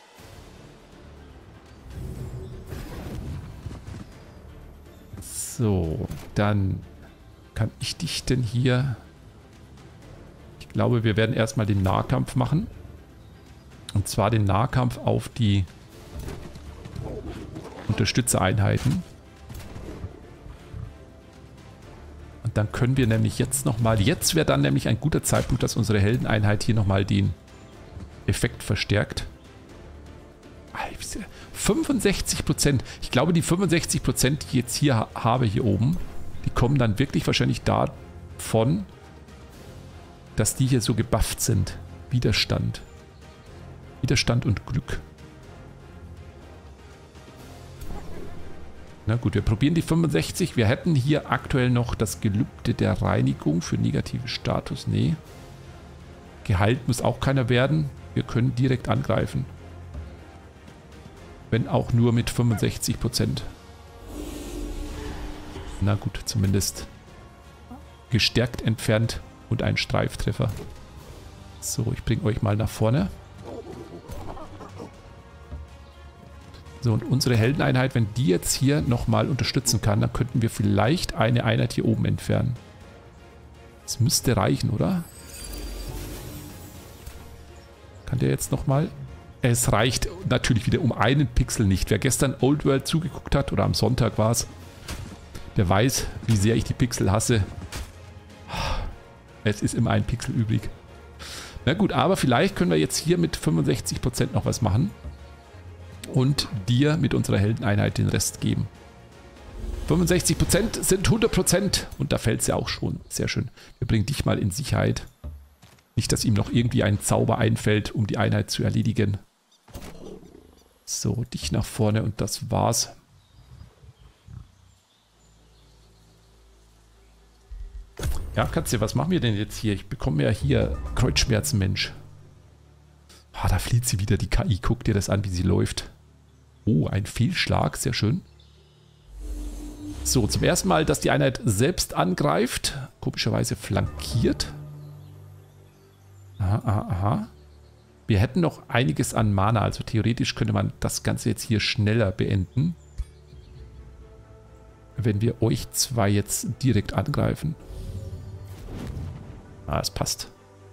So, dann kann ich dich denn hier... Ich glaube, wir werden erstmal den Nahkampf machen. Und zwar den Nahkampf auf die Unterstützereinheiten. Und dann können wir nämlich jetzt nochmal... Jetzt wäre dann nämlich ein guter Zeitpunkt, dass unsere Heldeneinheit hier nochmal den Effekt verstärkt. 65%. Ich glaube, die 65%, die ich jetzt hier habe, hier oben, die kommen dann wirklich wahrscheinlich davon, dass die hier so gebufft sind. Widerstand. Widerstand und Glück. Na gut, wir probieren die 65. Wir hätten hier aktuell noch das Gelübde der Reinigung für negativen Status. Nee. Geheilt muss auch keiner werden. Wir können direkt angreifen. Wenn auch nur mit 65%. Na gut, zumindest gestärkt entfernt und ein Streiftreffer. So, ich bringe euch mal nach vorne. So, und unsere Heldeneinheit, wenn die jetzt hier nochmal unterstützen kann, dann könnten wir vielleicht eine Einheit hier oben entfernen. Das müsste reichen, oder? Kann der jetzt nochmal... Es reicht natürlich wieder um einen Pixel nicht. Wer gestern Old World zugeguckt hat, oder am Sonntag war es, der weiß, wie sehr ich die Pixel hasse. Es ist immer ein Pixel übrig. Na gut, aber vielleicht können wir jetzt hier mit 65% noch was machen. Und dir mit unserer Heldeneinheit den Rest geben. 65% sind 100% und da fällt es ja auch schon. Sehr schön. Wir bringen dich mal in Sicherheit. Nicht, dass ihm noch irgendwie ein Zauber einfällt, um die Einheit zu erledigen. So, dich nach vorne und das war's. Ja, Katze, was machen wir denn jetzt hier? Ich bekomme ja hier Kreuzschmerzen, Mensch. Ah, da flieht sie wieder, die KI. Guck dir das an, wie sie läuft. Oh, ein Fehlschlag, sehr schön. So, zum ersten Mal, dass die Einheit selbst angreift. Komischerweise flankiert. Aha, aha, aha. Wir hätten noch einiges an Mana, also theoretisch könnte man das Ganze jetzt hier schneller beenden. Wenn wir euch zwei jetzt direkt angreifen. Ah, es passt.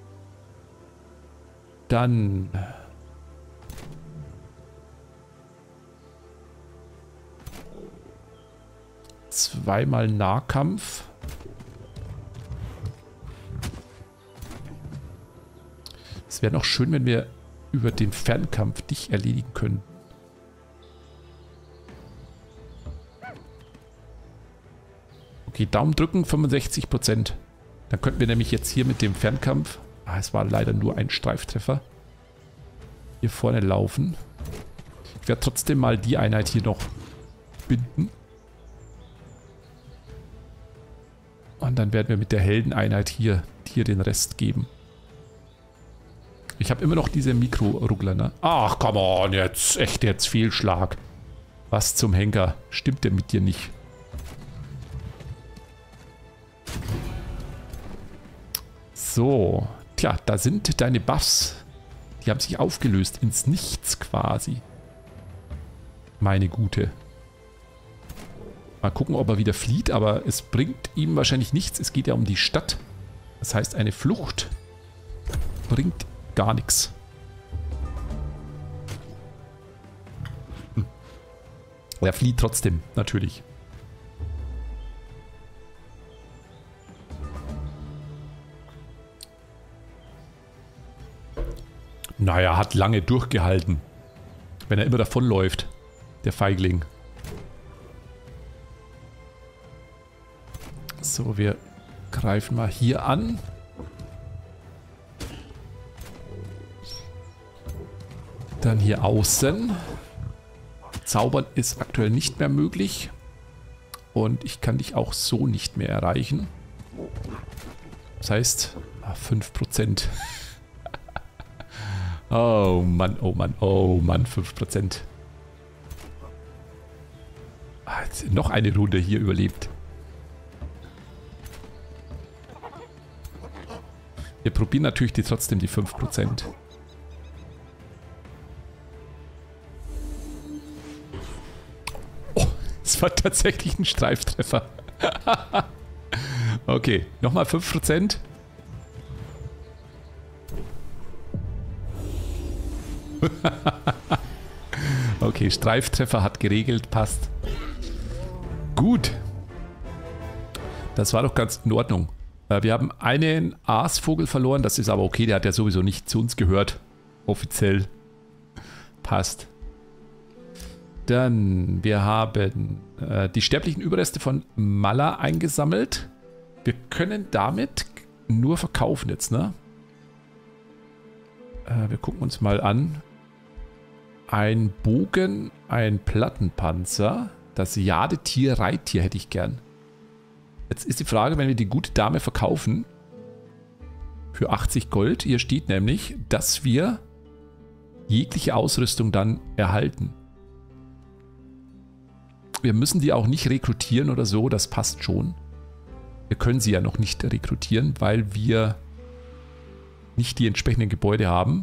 Dann... zweimal Nahkampf. Es wäre noch schön, wenn wir über den Fernkampf dich erledigen können. Okay, Daumen drücken, 65%. Dann könnten wir nämlich jetzt hier mit dem Fernkampf, es war leider nur ein Streiftreffer, hier vorne laufen. Ich werde trotzdem mal die Einheit hier noch binden. Und dann werden wir mit der Heldeneinheit hier den Rest geben. Ich habe immer noch diese Mikro-Ruggler, ne? Ach, come on, jetzt. Echt jetzt Fehlschlag. Was zum Henker? Stimmt denn mit dir nicht? So. Tja, da sind deine Buffs. Die haben sich aufgelöst ins Nichts quasi. Meine Gute. Mal gucken, ob er wieder flieht, aber es bringt ihm wahrscheinlich nichts. Es geht ja um die Stadt. Das heißt, eine Flucht bringt gar nichts. Er flieht trotzdem, natürlich. Naja, hat lange durchgehalten. Wenn er immer davonläuft, der Feigling. So, wir greifen mal hier an. Dann hier außen. Zaubern ist aktuell nicht mehr möglich. Und ich kann dich auch so nicht mehr erreichen. Das heißt, 5%. Oh Mann, oh Mann, oh Mann, 5%. Noch eine Runde hier überlebt. Wir probieren natürlich trotzdem die 5%. Oh, es war tatsächlich ein Streiftreffer. Okay, nochmal 5%. Okay, Streiftreffer hat geregelt, passt. Gut. Das war doch ganz in Ordnung. Wir haben einen Aasvogel verloren, das ist aber okay, der hat ja sowieso nicht zu uns gehört. Offiziell. Passt. Dann, wir haben die sterblichen Überreste von Mala eingesammelt. Wir können damit nur verkaufen jetzt, ne? Wir gucken uns mal an. Ein Bogen, ein Plattenpanzer, das Jadetier, Reittier hätte ich gern. Jetzt ist die Frage, wenn wir die gute Dame verkaufen, für 80 Gold, hier steht nämlich, dass wir jegliche Ausrüstung dann erhalten. Wir müssen die auch nicht rekrutieren oder so, das passt schon. Wir können sie ja noch nicht rekrutieren, weil wir nicht die entsprechenden Gebäude haben.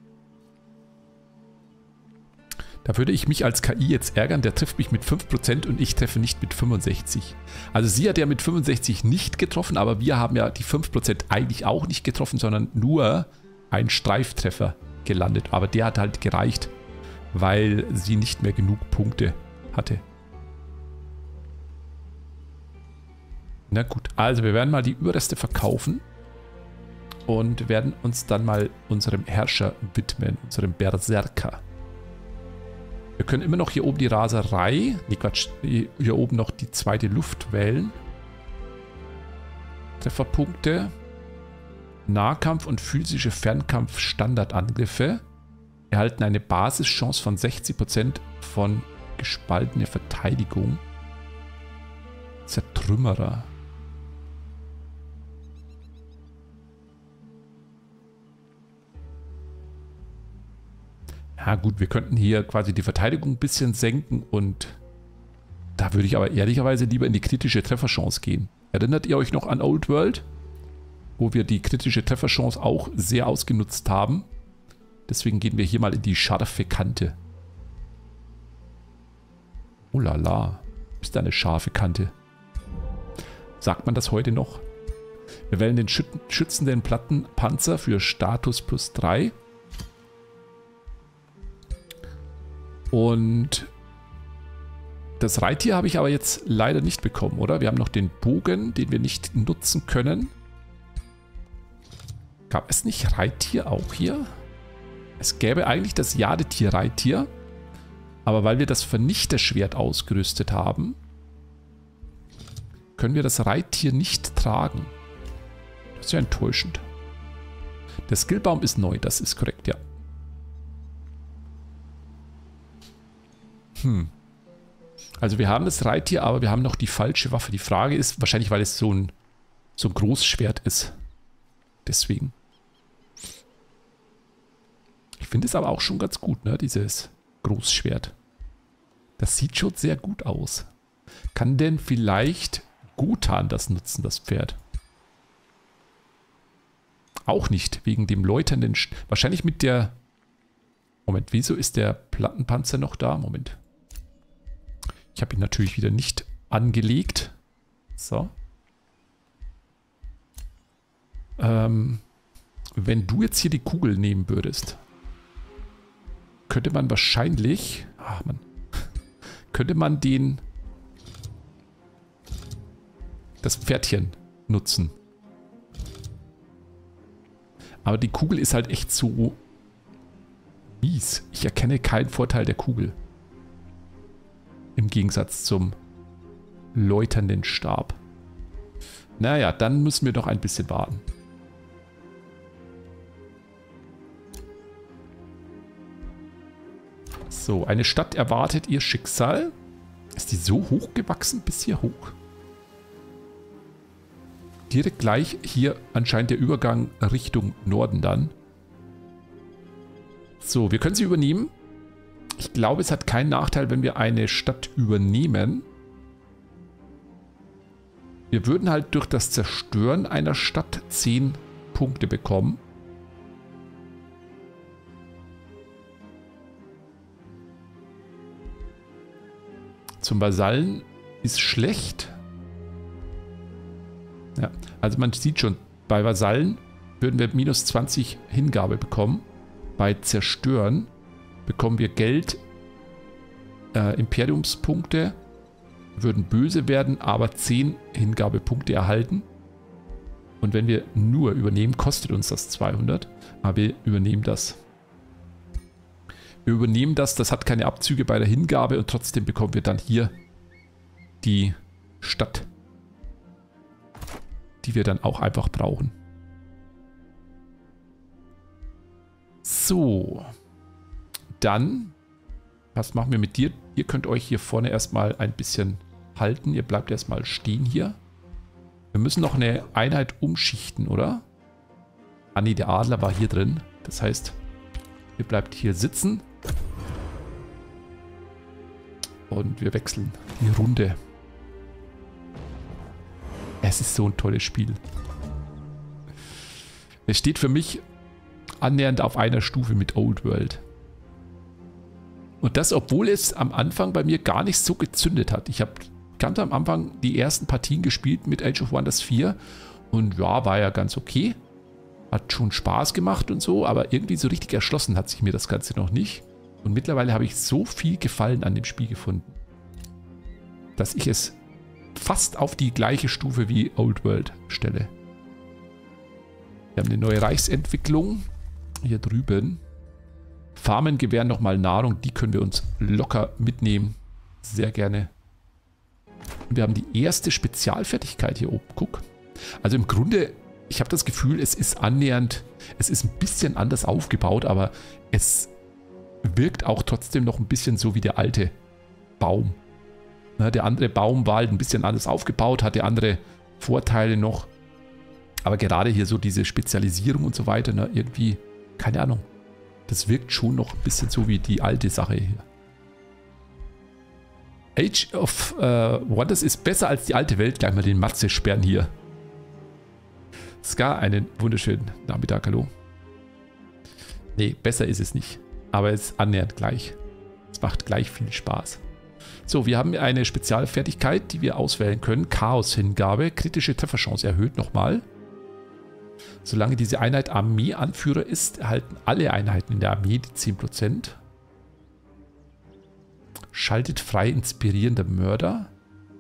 Da würde ich mich als KI jetzt ärgern, der trifft mich mit 5% und ich treffe nicht mit 65. Also sie hat ja mit 65 nicht getroffen, aber wir haben ja die 5% eigentlich auch nicht getroffen, sondern nur einen Streiftreffer gelandet. Aber der hat halt gereicht, weil sie nicht mehr genug Punkte hatte. Na gut, also wir werden mal die Überreste verkaufen und werden uns dann mal unserem Herrscher widmen, unserem Berserker. Wir können immer noch hier oben die Raserei, nee Quatsch, hier oben noch die zweite Luft wählen. Trefferpunkte. Nahkampf und physische Fernkampf-Standardangriffe erhalten eine Basischance von 60% von gespaltener Verteidigung. Zertrümmerer. Ja gut, wir könnten hier quasi die Verteidigung ein bisschen senken und da würde ich aber ehrlicherweise lieber in die kritische Trefferchance gehen. Erinnert ihr euch noch an Old World? Wo wir die kritische Trefferchance auch sehr ausgenutzt haben. Deswegen gehen wir hier mal in die scharfe Kante. Oh la la, ist da eine scharfe Kante. Sagt man das heute noch? Wir wählen den schützenden Plattenpanzer für Status plus 3. Und das Reittier habe ich aber jetzt leider nicht bekommen, oder? Wir haben noch den Bogen, den wir nicht nutzen können. Gab es nicht Reittier auch hier? Es gäbe eigentlich das Jadetier-Reittier. Aber weil wir das Vernichterschwert ausgerüstet haben, können wir das Reittier nicht tragen. Das ist ja enttäuschend. Der Skillbaum ist neu, das ist korrekt, ja. Also wir haben das Reittier, aber wir haben noch die falsche Waffe. Die Frage ist, wahrscheinlich weil es so ein Großschwert ist. Deswegen. Ich finde es aber auch schon ganz gut, ne, dieses Großschwert. Das sieht schon sehr gut aus. Kann denn vielleicht Guthan das nutzen, das Pferd? Auch nicht, wegen dem läuternden... Wahrscheinlich mit der... Moment, wieso ist der Plattenpanzer noch da? Moment. Ich habe ihn natürlich wieder nicht angelegt. So. Wenn du jetzt hier die Kugel nehmen würdest, könnte man wahrscheinlich... Ach man. Könnte man das Pferdchen nutzen. Aber die Kugel ist halt echt so mies. Ich erkenne keinen Vorteil der Kugel. Im Gegensatz zum läuternden Stab. Naja, dann müssen wir doch ein bisschen warten. So, eine Stadt erwartet ihr Schicksal. Ist die so hoch gewachsen bis hier hoch? Direkt gleich hier anscheinend der Übergang Richtung Norden dann. So, wir können sie übernehmen. Ich glaube, es hat keinen Nachteil, wenn wir eine Stadt übernehmen. Wir würden halt durch das Zerstören einer Stadt 10 Punkte bekommen. Zum Vasallen ist schlecht. Ja, also man sieht schon, bei Vasallen würden wir minus 20 Hingabe bekommen. Bei Zerstören bekommen wir Geld, Imperiumspunkte, würden böse werden, aber 10 Hingabepunkte erhalten. Und wenn wir nur übernehmen, kostet uns das 200. Aber wir übernehmen das. Wir übernehmen das, das hat keine Abzüge bei der Hingabe und trotzdem bekommen wir dann hier die Stadt, die wir dann auch einfach brauchen. So, dann, was machen wir mit dir? Ihr könnt euch hier vorne erstmal ein bisschen halten. Ihr bleibt erstmal stehen hier. Wir müssen noch eine Einheit umschichten, oder? Ah nee, der Adler war hier drin. Das heißt, ihr bleibt hier sitzen. Und wir wechseln die Runde. Es ist so ein tolles Spiel. Es steht für mich annähernd auf einer Stufe mit Old World. Und das, obwohl es am Anfang bei mir gar nicht so gezündet hat. Ich habe ganz am Anfang die ersten Partien gespielt mit Age of Wonders 4 und ja, war ja ganz okay. Hat schon Spaß gemacht und so, aber irgendwie so richtig erschlossen hat sich mir das Ganze noch nicht. Und mittlerweile habe ich so viel Gefallen an dem Spiel gefunden, dass ich es fast auf die gleiche Stufe wie Old World stelle. Wir haben eine neue Reichsentwicklung hier drüben. Farmen gewähren nochmal Nahrung, die können wir uns locker mitnehmen. Sehr gerne. Und wir haben die erste Spezialfertigkeit hier oben. Guck. Also im Grunde, ich habe das Gefühl, es ist annähernd, es ist ein bisschen anders aufgebaut, aber es wirkt auch trotzdem noch ein bisschen so wie der alte Baum. Na, der andere Baum war halt ein bisschen anders aufgebaut, hatte andere Vorteile noch. Aber gerade hier so diese Spezialisierung und so weiter, na, irgendwie, keine Ahnung. Das wirkt schon noch ein bisschen so wie die alte Sache hier. Age of Wonders ist besser als die alte Welt. Gleich mal den Matze sperren hier. Ska, einen wunderschönen Nachmittag, hallo. Nee, besser ist es nicht. Aber es ist annähernd gleich. Es macht gleich viel Spaß. So, wir haben eine Spezialfertigkeit, die wir auswählen können. Chaos-Hingabe. Kritische Trefferchance erhöht nochmal. Solange diese Einheit Armeeanführer ist, erhalten alle Einheiten in der Armee die 10%. Schaltet frei inspirierender Mörder.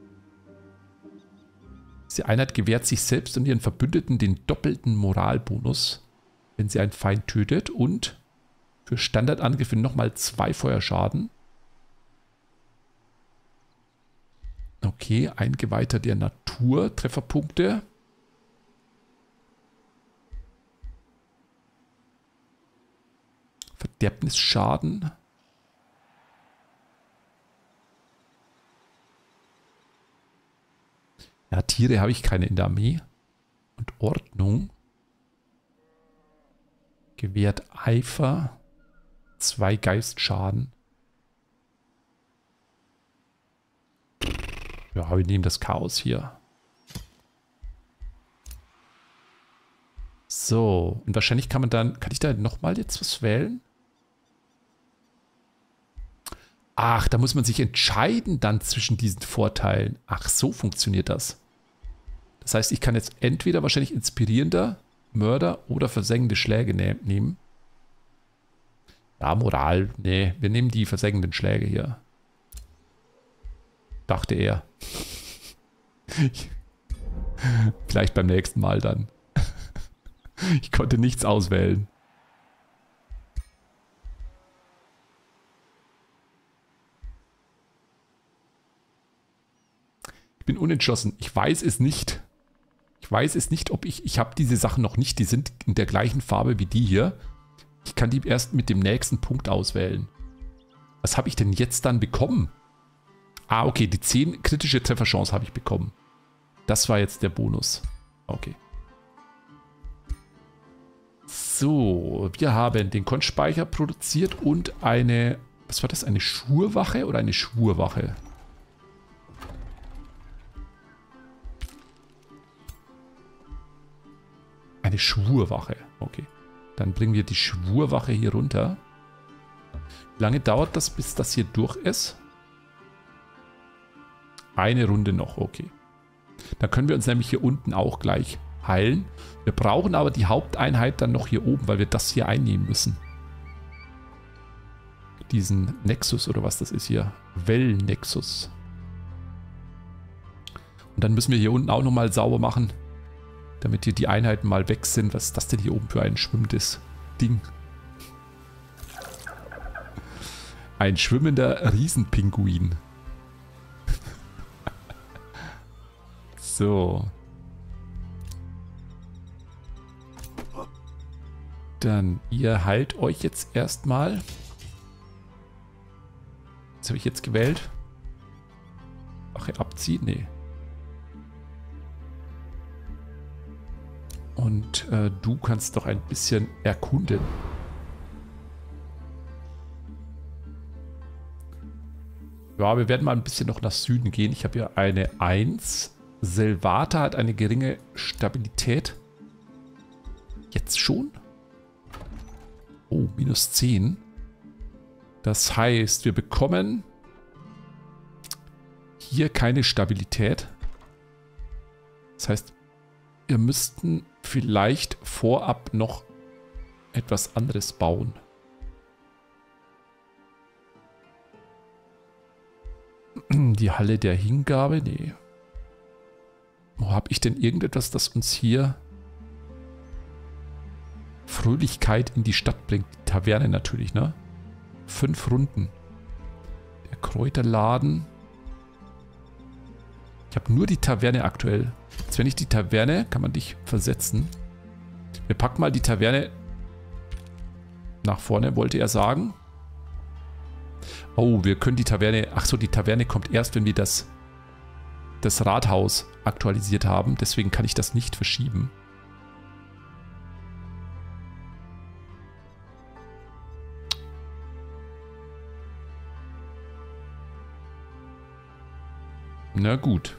Diese Einheit gewährt sich selbst und ihren Verbündeten den doppelten Moralbonus, wenn sie einen Feind tötet, und für Standardangriffe nochmal 2 Feuerschaden. Okay, Eingeweihter der Natur, Trefferpunkte. Verderbnisschaden. Ja, Tiere habe ich keine in der Armee. Und Ordnung. Gewährt Eifer. 2 Geistschaden. Ja, wir nehmen das Chaos hier. So, und wahrscheinlich kann ich da nochmal jetzt was wählen? Ach, da muss man sich entscheiden dann zwischen diesen Vorteilen. Ach, so funktioniert das. Das heißt, ich kann jetzt entweder wahrscheinlich inspirierender Mörder oder versengende Schläge nehmen. Ja, Moral. Nee, wir nehmen die versengenden Schläge hier. Dachte er. Vielleicht beim nächsten Mal dann. Ich konnte nichts auswählen. Ich bin unentschlossen. Ich weiß es nicht. Ich weiß es nicht, ob ich habe diese Sachen noch nicht. Die sind in der gleichen Farbe wie die hier. Ich kann die erst mit dem nächsten Punkt auswählen. Was habe ich denn jetzt dann bekommen? Ah, okay. Die 10 kritische Trefferchance habe ich bekommen. Das war jetzt der Bonus. Okay. So, wir haben den Konspeicher produziert und eine, was war das, eine Schwurwache oder eine Schwurwache? Eine Schwurwache, okay. Dann bringen wir die Schwurwache hier runter. Wie lange dauert das, bis das hier durch ist? Eine Runde noch, okay. Dann können wir uns nämlich hier unten auch gleich heilen. Wir brauchen aber die Haupteinheit dann noch hier oben, weil wir das hier einnehmen müssen. Diesen Nexus oder was das ist hier. Well-Nexus. Und dann müssen wir hier unten auch nochmal sauber machen, damit hier die Einheiten mal weg sind. Was ist das denn hier oben für ein schwimmendes Ding? Ein schwimmender Riesenpinguin. So. Dann, ihr heilt euch jetzt erstmal. Was habe ich jetzt gewählt? Wache abziehen? Nee. Und du kannst doch ein bisschen erkunden. Ja, wir werden mal ein bisschen noch nach Süden gehen. Ich habe hier eine 1. Selvata hat eine geringe Stabilität. Jetzt schon? Oh, minus 10. Das heißt, wir bekommen hier keine Stabilität. Das heißt, wir müssten vielleicht vorab noch etwas anderes bauen. Die Halle der Hingabe? Nee. Wo habe ich denn irgendetwas, das uns hier Fröhlichkeit in die Stadt bringt? Die Taverne natürlich, ne? 5 Runden. Der Kräuterladen. Ich habe nur die Taverne aktuell. Jetzt, wenn ich die Taverne, kann man dich versetzen. Wir packen mal die Taverne nach vorne, wollte er sagen. Oh, wir können die Taverne... Achso, die Taverne kommt erst, wenn wir das Rathaus aktualisiert haben. Deswegen kann ich das nicht verschieben. Na gut.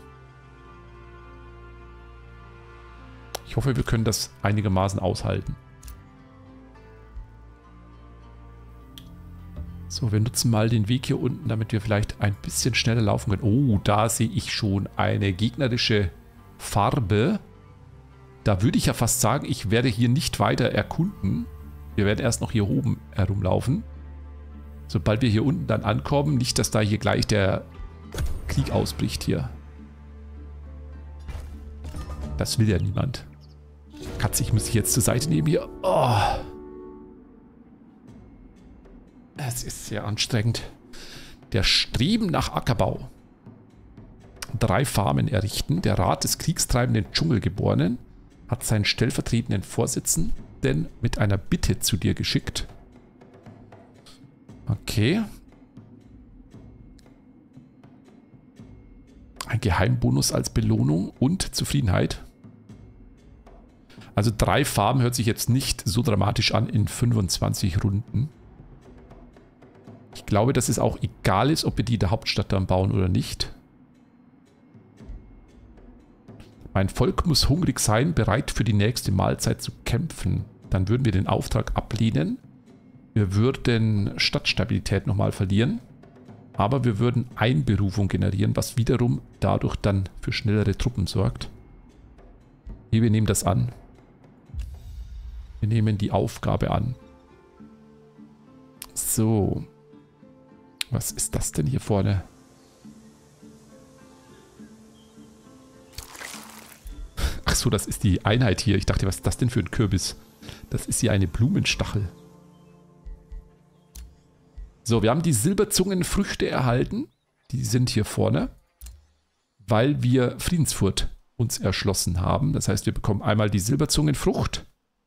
Ich hoffe, wir können das einigermaßen aushalten. So, wir nutzen mal den Weg hier unten, damit wir vielleicht ein bisschen schneller laufen können. Oh, da sehe ich schon eine gegnerische Farbe. Da würde ich ja fast sagen, ich werde hier nicht weiter erkunden. Wir werden erst noch hier oben herumlaufen. Sobald wir hier unten dann ankommen, nicht, dass da hier gleich der Krieg ausbricht hier. Das will ja niemand. Katze, ich muss dich jetzt zur Seite nehmen hier. Oh. Es ist sehr anstrengend. Der Streben nach Ackerbau. 3 Farmen errichten. Der Rat des kriegstreibenden Dschungelgeborenen hat seinen stellvertretenden Vorsitzenden mit einer Bitte zu dir geschickt. Okay. Ein Geheimbonus als Belohnung und Zufriedenheit. Also 3 Farben hört sich jetzt nicht so dramatisch an in 25 Runden. Ich glaube, dass es auch egal ist, ob wir die in der Hauptstadt dann bauen oder nicht. Mein Volk muss hungrig sein, bereit für die nächste Mahlzeit zu kämpfen. Dann würden wir den Auftrag ablehnen. Wir würden Stadtstabilität nochmal verlieren. Aber wir würden Einberufung generieren, was wiederum dadurch dann für schnellere Truppen sorgt. Hier, wir nehmen das an. Wir nehmen die Aufgabe an. So. Was ist das denn hier vorne? Ach so, das ist die Einheit hier. Ich dachte, was ist das denn für ein Kürbis? Das ist hier eine Blumenstachel. So, wir haben die Silberzungenfrüchte erhalten. Die sind hier vorne, weil wir Friedensfurt uns erschlossen haben. Das heißt, wir bekommen einmal die Silberzungenfrucht.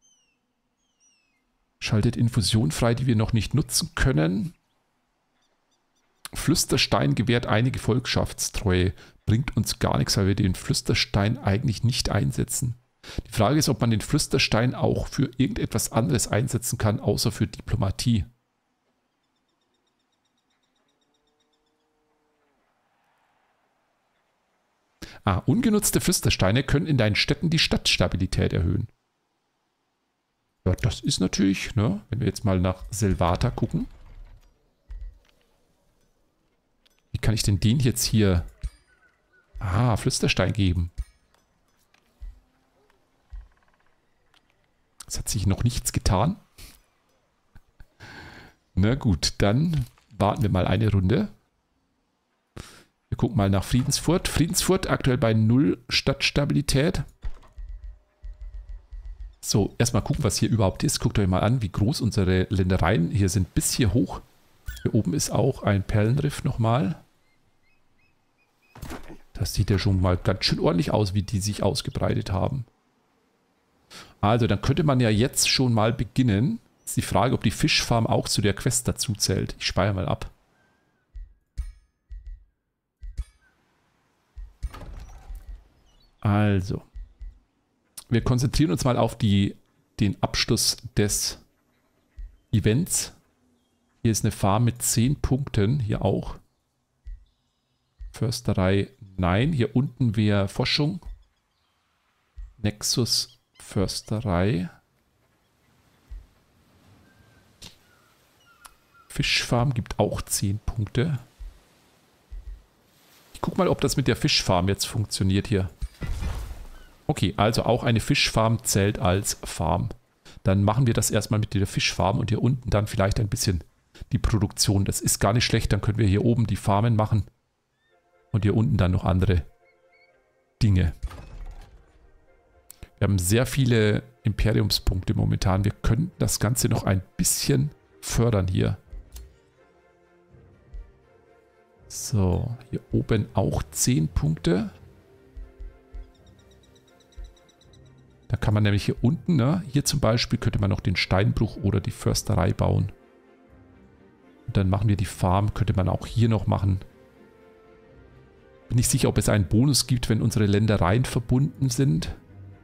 Schaltet Infusion frei, die wir noch nicht nutzen können. Flüsterstein gewährt einige Volkschaftstreue. Bringt uns gar nichts, weil wir den Flüsterstein eigentlich nicht einsetzen. Die Frage ist, ob man den Flüsterstein auch für irgendetwas anderes einsetzen kann, außer für Diplomatie. Ungenutzte Flüstersteine können in deinen Städten die Stadtstabilität erhöhen. Ja, das ist natürlich, ne, wenn wir jetzt mal nach Silvata gucken. Wie kann ich denn den jetzt hier... Flüsterstein geben. Es hat sich noch nichts getan. Na gut, dann warten wir mal eine Runde. Wir gucken mal nach Friedensfurt. Friedensfurt aktuell bei 0 Stadtstabilität. So, erstmal gucken, was hier überhaupt ist. Guckt euch mal an, wie groß unsere Ländereien hier sind. Bis hier hoch. Hier oben ist auch ein Perlenriff nochmal. Das sieht ja schon mal ganz schön ordentlich aus, wie die sich ausgebreitet haben. Also, dann könnte man ja jetzt schon mal beginnen. Ist die Frage, ob die Fischfarm auch zu der Quest dazu zählt. Ich speichere mal ab. Also, wir konzentrieren uns mal auf den Abschluss des Events. Hier ist eine Farm mit 10 Punkten, hier auch. Försterei, nein. Hier unten wäre Forschung. Nexus, Försterei. Fischfarm gibt auch 10 Punkte. Ich gucke mal, ob das mit der Fischfarm jetzt funktioniert hier. Okay, also auch eine Fischfarm zählt als Farm. Dann machen wir das erstmal mit der Fischfarm und hier unten dann vielleicht ein bisschen die Produktion. Das ist gar nicht schlecht, dann können wir hier oben die Farmen machen und hier unten dann noch andere Dinge. Wir haben sehr viele Imperiumspunkte momentan. Wir können das Ganze noch ein bisschen fördern hier. So, hier oben auch 10 Punkte. Da kann man nämlich hier unten, ne, hier zum Beispiel könnte man noch den Steinbruch oder die Försterei bauen. Und dann machen wir die Farm, könnte man auch hier noch machen. Bin nicht sicher, ob es einen Bonus gibt, wenn unsere Ländereien verbunden sind.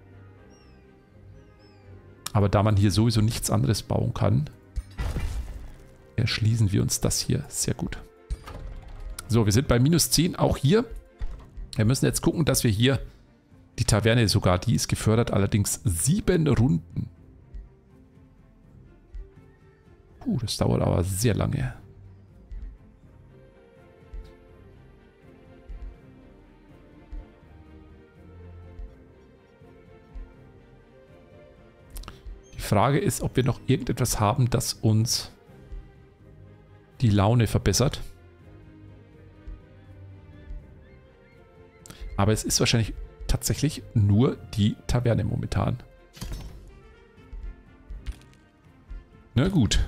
Aber da man hier sowieso nichts anderes bauen kann, erschließen wir uns das hier. Sehr gut. So, wir sind bei minus 10, auch hier. Wir müssen jetzt gucken, dass wir hier die Taverne sogar, die ist gefördert, allerdings 7 Runden. Das dauert aber sehr lange. Die Frage ist, ob wir noch irgendetwas haben, das uns die Laune verbessert. Aber es ist wahrscheinlich tatsächlich nur die Taverne momentan. Na gut.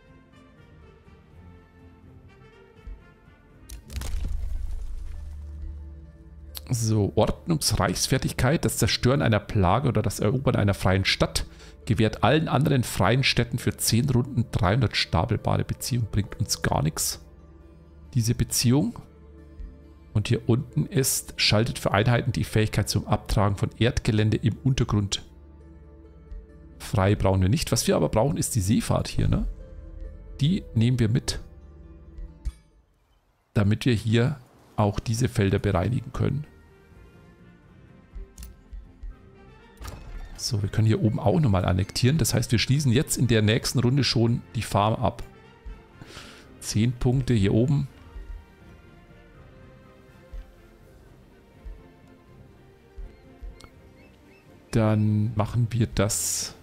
So, Ordnungsreichsfertigkeit, das Zerstören einer Plage oder das Erobern einer freien Stadt gewährt allen anderen freien Städten für 10 Runden 300 stapelbare Beziehung. Bringt uns gar nichts, diese Beziehung. Und hier unten ist, schaltet für Einheiten die Fähigkeit zum Abtragen von Erdgelände im Untergrund frei. Brauchen wir nicht. Was wir aber brauchen, ist die Seefahrt hier, ne? Die nehmen wir mit, damit wir hier auch diese Felder bereinigen können. So, wir können hier oben auch nochmal annektieren. Das heißt, wir schließen jetzt in der nächsten Runde schon die Farm ab. 10 Punkte hier oben. Dann machen wir das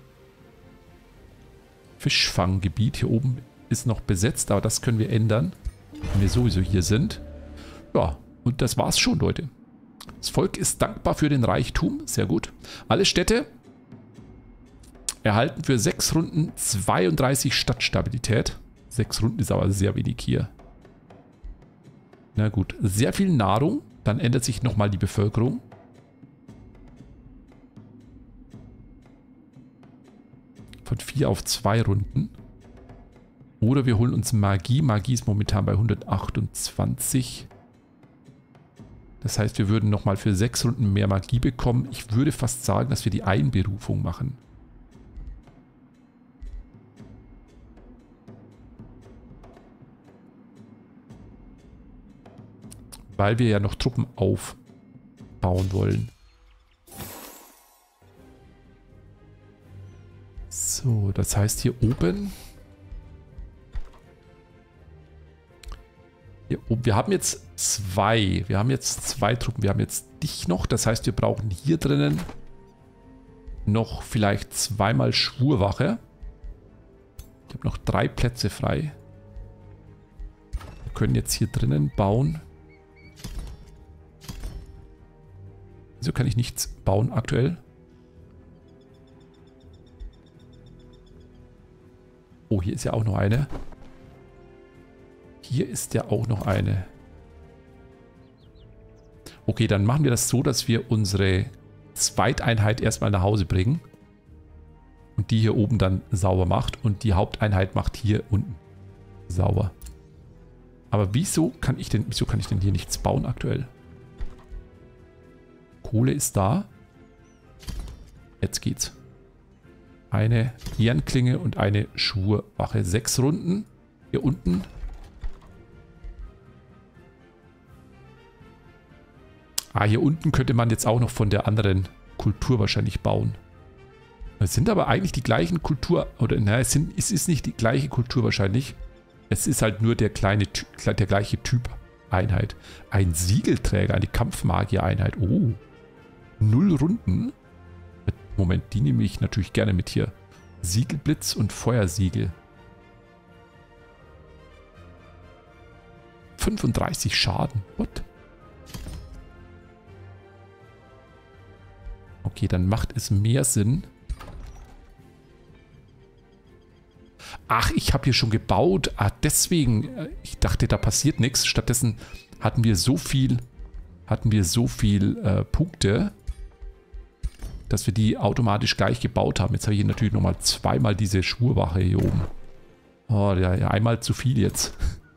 Fischfanggebiet. Hier oben ist noch besetzt, aber das können wir ändern, wenn wir sowieso hier sind. Ja, und das war's schon, Leute. Das Volk ist dankbar für den Reichtum. Sehr gut. Alle Städte erhalten für 6 Runden 32 Stadtstabilität. 6 Runden ist aber sehr wenig hier. Na gut, sehr viel Nahrung. Dann ändert sich nochmal die Bevölkerung. Von 4 auf 2 Runden. Oder wir holen uns Magie. Magie ist momentan bei 128. Das heißt, wir würden nochmal für 6 Runden mehr Magie bekommen. Ich würde fast sagen, dass wir die Einberufung machen. Weil wir ja noch Truppen aufbauen wollen. So, das heißt hier oben... Wir haben jetzt 2. Wir haben jetzt 2 Truppen. Wir haben jetzt dich noch. Das heißt, wir brauchen hier drinnen noch vielleicht 2-mal Schwurwache. Ich habe noch 3 Plätze frei. Wir können jetzt hier drinnen bauen. Wieso kann ich nichts bauen aktuell? Oh, hier ist ja auch noch eine. Hier ist ja auch noch eine. Okay, dann machen wir das so, dass wir unsere Zweiteinheit erstmal nach Hause bringen. Und die hier oben dann sauber macht. Und die Haupteinheit macht hier unten sauber. Aber wieso kann ich denn hier nichts bauen aktuell? Kohle ist da. Jetzt geht's. Eine Ehrenklinge und eine Schwurwache. 6 Runden. Hier unten. Ah, hier unten könnte man jetzt auch noch von der anderen Kultur wahrscheinlich bauen. Es sind aber eigentlich die gleichen Kultur, oder naja, es ist nicht die gleiche Kultur wahrscheinlich. Es ist halt nur der gleiche Typ Einheit. Ein Siegelträger, eine Kampfmagier-Einheit. Oh, 0 Runden. Moment, die nehme ich natürlich gerne mit hier. Siegelblitz und Feuersiegel. 35 Schaden. What? Okay, dann macht es mehr Sinn. Ach, ich habe hier schon gebaut. Ah, deswegen, ich dachte, da passiert nichts. Stattdessen hatten wir so viel Punkte, dass wir die automatisch gleich gebaut haben. Jetzt habe ich hier natürlich nochmal zweimal diese Schwurwache hier oben. Oh, ja, einmal zu viel jetzt.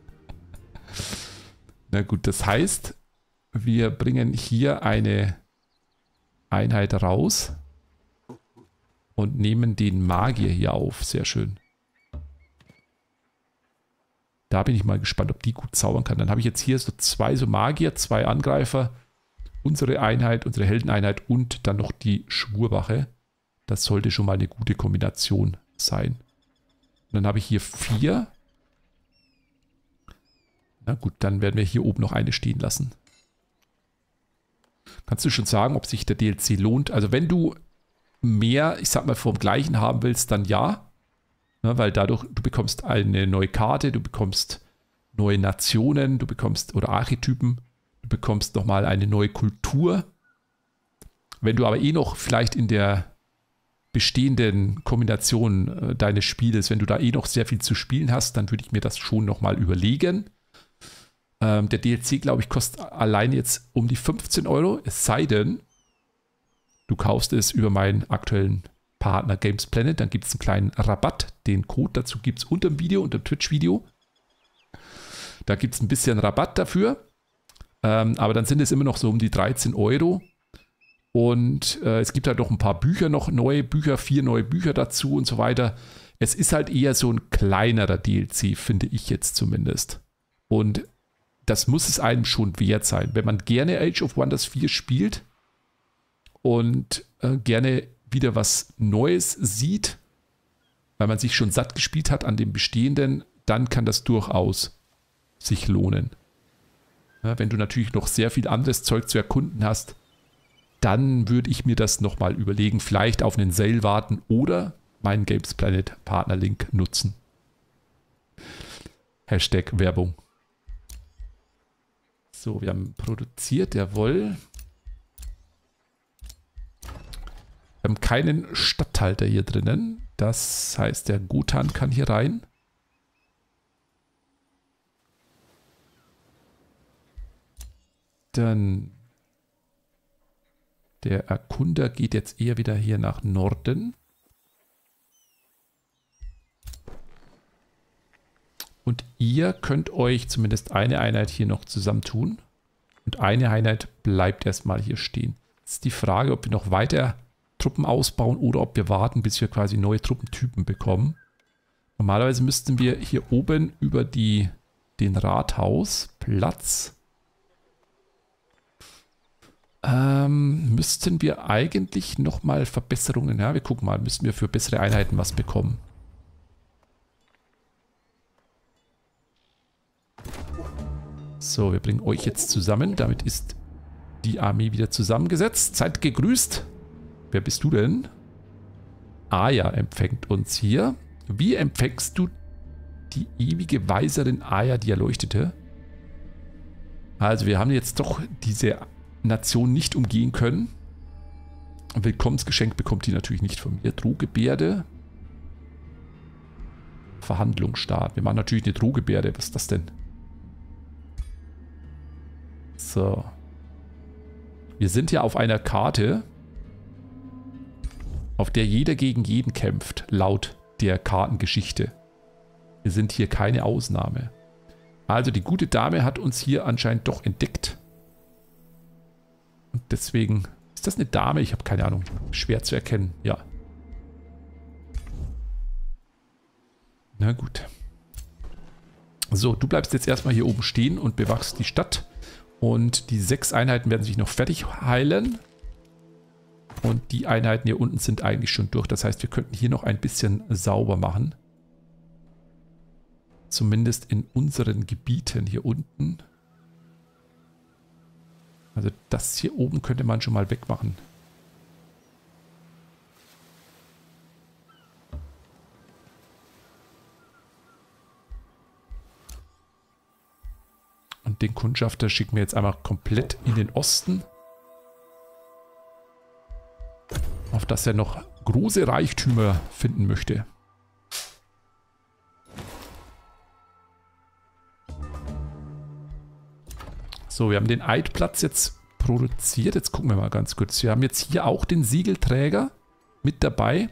Na gut, das heißt, wir bringen hier eine Einheit raus und nehmen den Magier hier auf. Sehr schön. Da bin ich mal gespannt, ob die gut zaubern kann. Dann habe ich jetzt hier so zwei so Magier, zwei Angreifer, unsere Einheit, unsere Heldeneinheit und dann noch die Schwurwache. Das sollte schon mal eine gute Kombination sein. Und dann habe ich hier 4. Na gut, dann werden wir hier oben noch eine stehen lassen. Kannst du schon sagen, ob sich der DLC lohnt? Also wenn du mehr, ich sag mal, vom Gleichen haben willst, dann ja. Ja, weil dadurch, du bekommst eine neue Karte, du bekommst neue Nationen, du bekommst, oder Archetypen, du bekommst nochmal eine neue Kultur. Wenn du aber eh noch vielleicht in der bestehenden Kombination deines Spieles, wenn du da eh noch sehr viel zu spielen hast, dann würde ich mir das schon nochmal überlegen. Der DLC, glaube ich, kostet allein jetzt um die 15 €, es sei denn, du kaufst es über meinen aktuellen Partner Games Planet, dann gibt es einen kleinen Rabatt. Den Code dazu gibt es unter dem Video, unter dem Twitch-Video. Da gibt es ein bisschen Rabatt dafür. Aber dann sind es immer noch so um die 13 €. Und es gibt halt noch ein paar Bücher, noch neue Bücher, 4 neue Bücher dazu und so weiter. Es ist halt eher so ein kleinerer DLC, finde ich jetzt zumindest. Und das muss es einem schon wert sein. Wenn man gerne Age of Wonders 4 spielt und gerne wieder was Neues sieht, weil man sich schon satt gespielt hat an dem Bestehenden, dann kann das durchaus sich lohnen. Ja, wenn du natürlich noch sehr viel anderes Zeug zu erkunden hast, dann würde ich mir das nochmal überlegen, vielleicht auf einen Sale warten oder meinen Games Planet Partnerlink nutzen. Hashtag Werbung. So, wir haben produziert, jawohl. Wir haben keinen Statthalter hier drinnen. Das heißt, der Gutan kann hier rein. Dann der Erkunder geht jetzt eher wieder hier nach Norden. Und ihr könnt euch zumindest eine Einheit hier noch zusammentun. Und eine Einheit bleibt erstmal hier stehen. Jetzt ist die Frage, ob wir noch weiter Truppen ausbauen oder ob wir warten, bis wir quasi neue Truppentypen bekommen. Normalerweise müssten wir hier oben über den Rathausplatz müssten wir eigentlich nochmal Verbesserungen, ja, wir gucken mal, müssen wir für bessere Einheiten was bekommen. So, wir bringen euch jetzt zusammen, damit ist die Armee wieder zusammengesetzt. Seid gegrüßt. Wer bist du denn? Aya empfängt uns hier. Wie empfängst du die ewige Weiserin Aya, die Erleuchtete? Also wir haben jetzt doch diese Nation nicht umgehen können. Willkommensgeschenk bekommt die natürlich nicht von mir. Drohgebärde. Verhandlungsstart. Wir machen natürlich eine Drohgebärde. Was ist das denn? So. Wir sind ja auf einer Karte, auf der jeder gegen jeden kämpft, laut der Kartengeschichte. Wir sind hier keine Ausnahme. Also die gute Dame hat uns hier anscheinend doch entdeckt. Und deswegen, ist das eine Dame? Ich habe keine Ahnung. Schwer zu erkennen, ja. Na gut. So, du bleibst jetzt erstmal hier oben stehen und bewachst die Stadt. Und die 6 Einheiten werden sich noch fertig heilen. Und die Einheiten hier unten sind eigentlich schon durch. Das heißt, wir könnten hier noch ein bisschen sauber machen. Zumindest in unseren Gebieten hier unten. Also das hier oben könnte man schon mal wegmachen. Und den Kundschafter schicken wir jetzt einmal komplett in den Osten. Auf dass er noch große Reichtümer finden möchte. So, wir haben den Eidplatz jetzt produziert. Jetzt gucken wir mal ganz kurz. Wir haben jetzt hier auch den Siegelträger mit dabei.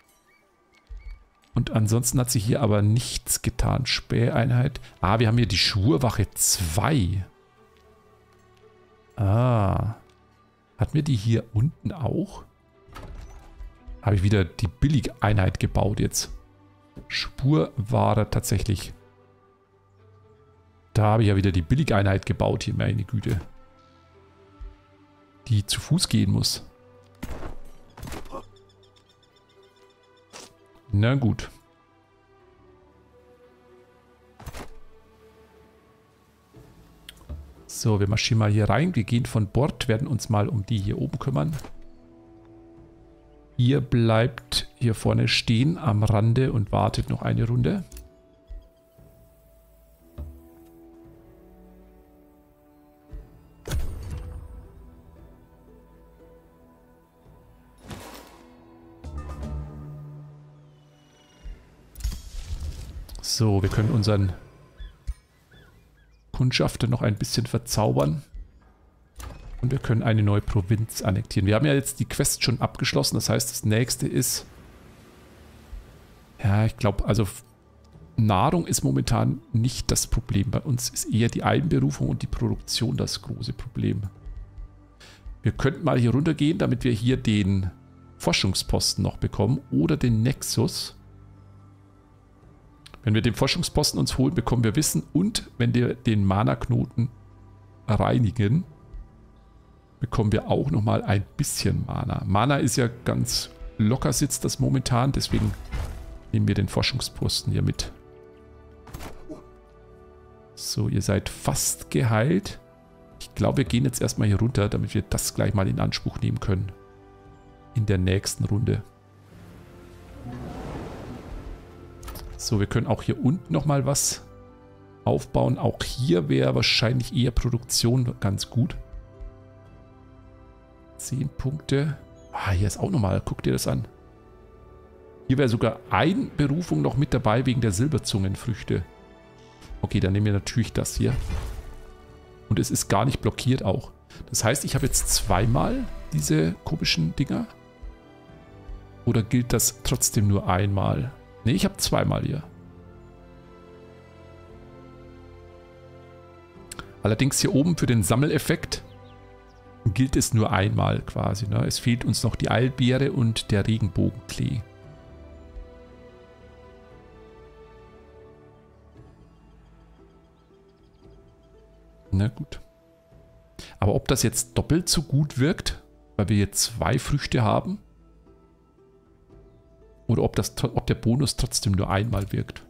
Und ansonsten hat sich hier aber nichts getan. Späheinheit. Ah, wir haben hier die Schwurwache 2. Ah. Hatten wir die hier unten auch? Habe ich wieder die Billigeinheit gebaut jetzt. Spurware tatsächlich. Da habe ich ja wieder die Billigeinheit gebaut hier, meine Güte. Die zu Fuß gehen muss. Na gut. So, wir marschieren mal hier rein. Wir gehen von Bord, werden uns mal um die hier oben kümmern. Ihr bleibt hier vorne stehen am Rande und wartet noch eine Runde. So, wir können unseren Kundschafter noch ein bisschen verzaubern. Und wir können eine neue Provinz annektieren. Wir haben ja jetzt die Quest schon abgeschlossen. Das heißt, das nächste ist... Ja, ich glaube, also Nahrung ist momentan nicht das Problem. Bei uns ist eher die Einberufung und die Produktion das große Problem. Wir könnten mal hier runtergehen, damit wir hier den Forschungsposten noch bekommen. Oder den Nexus. Wenn wir den Forschungsposten uns holen, bekommen wir Wissen. Und wenn wir den Mana-Knoten reinigen, bekommen wir auch nochmal ein bisschen Mana. Mana ist ja ganz locker, sitzt das momentan. Deswegen nehmen wir den Forschungsposten hier mit. So, ihr seid fast geheilt. Ich glaube, wir gehen jetzt erstmal hier runter, damit wir das gleich mal in Anspruch nehmen können. In der nächsten Runde. So, wir können auch hier unten nochmal was aufbauen. Auch hier wäre wahrscheinlich eher Produktion ganz gut. 10 Punkte. Ah, hier ist auch nochmal. Guck dir das an. Hier wäre sogar eine Berufung noch mit dabei wegen der Silberzungenfrüchte. Okay, dann nehmen wir natürlich das hier. Und es ist gar nicht blockiert auch. Das heißt, ich habe jetzt zweimal diese komischen Dinger. Oder gilt das trotzdem nur einmal? Ne, ich habe zweimal hier. Allerdings hier oben für den Sammeleffekt gilt es nur einmal quasi. Ne? Es fehlt uns noch die Eilbeere und der Regenbogenklee. Na gut. Aber ob das jetzt doppelt so gut wirkt, weil wir jetzt 2 Früchte haben, oder ob der Bonus trotzdem nur einmal wirkt.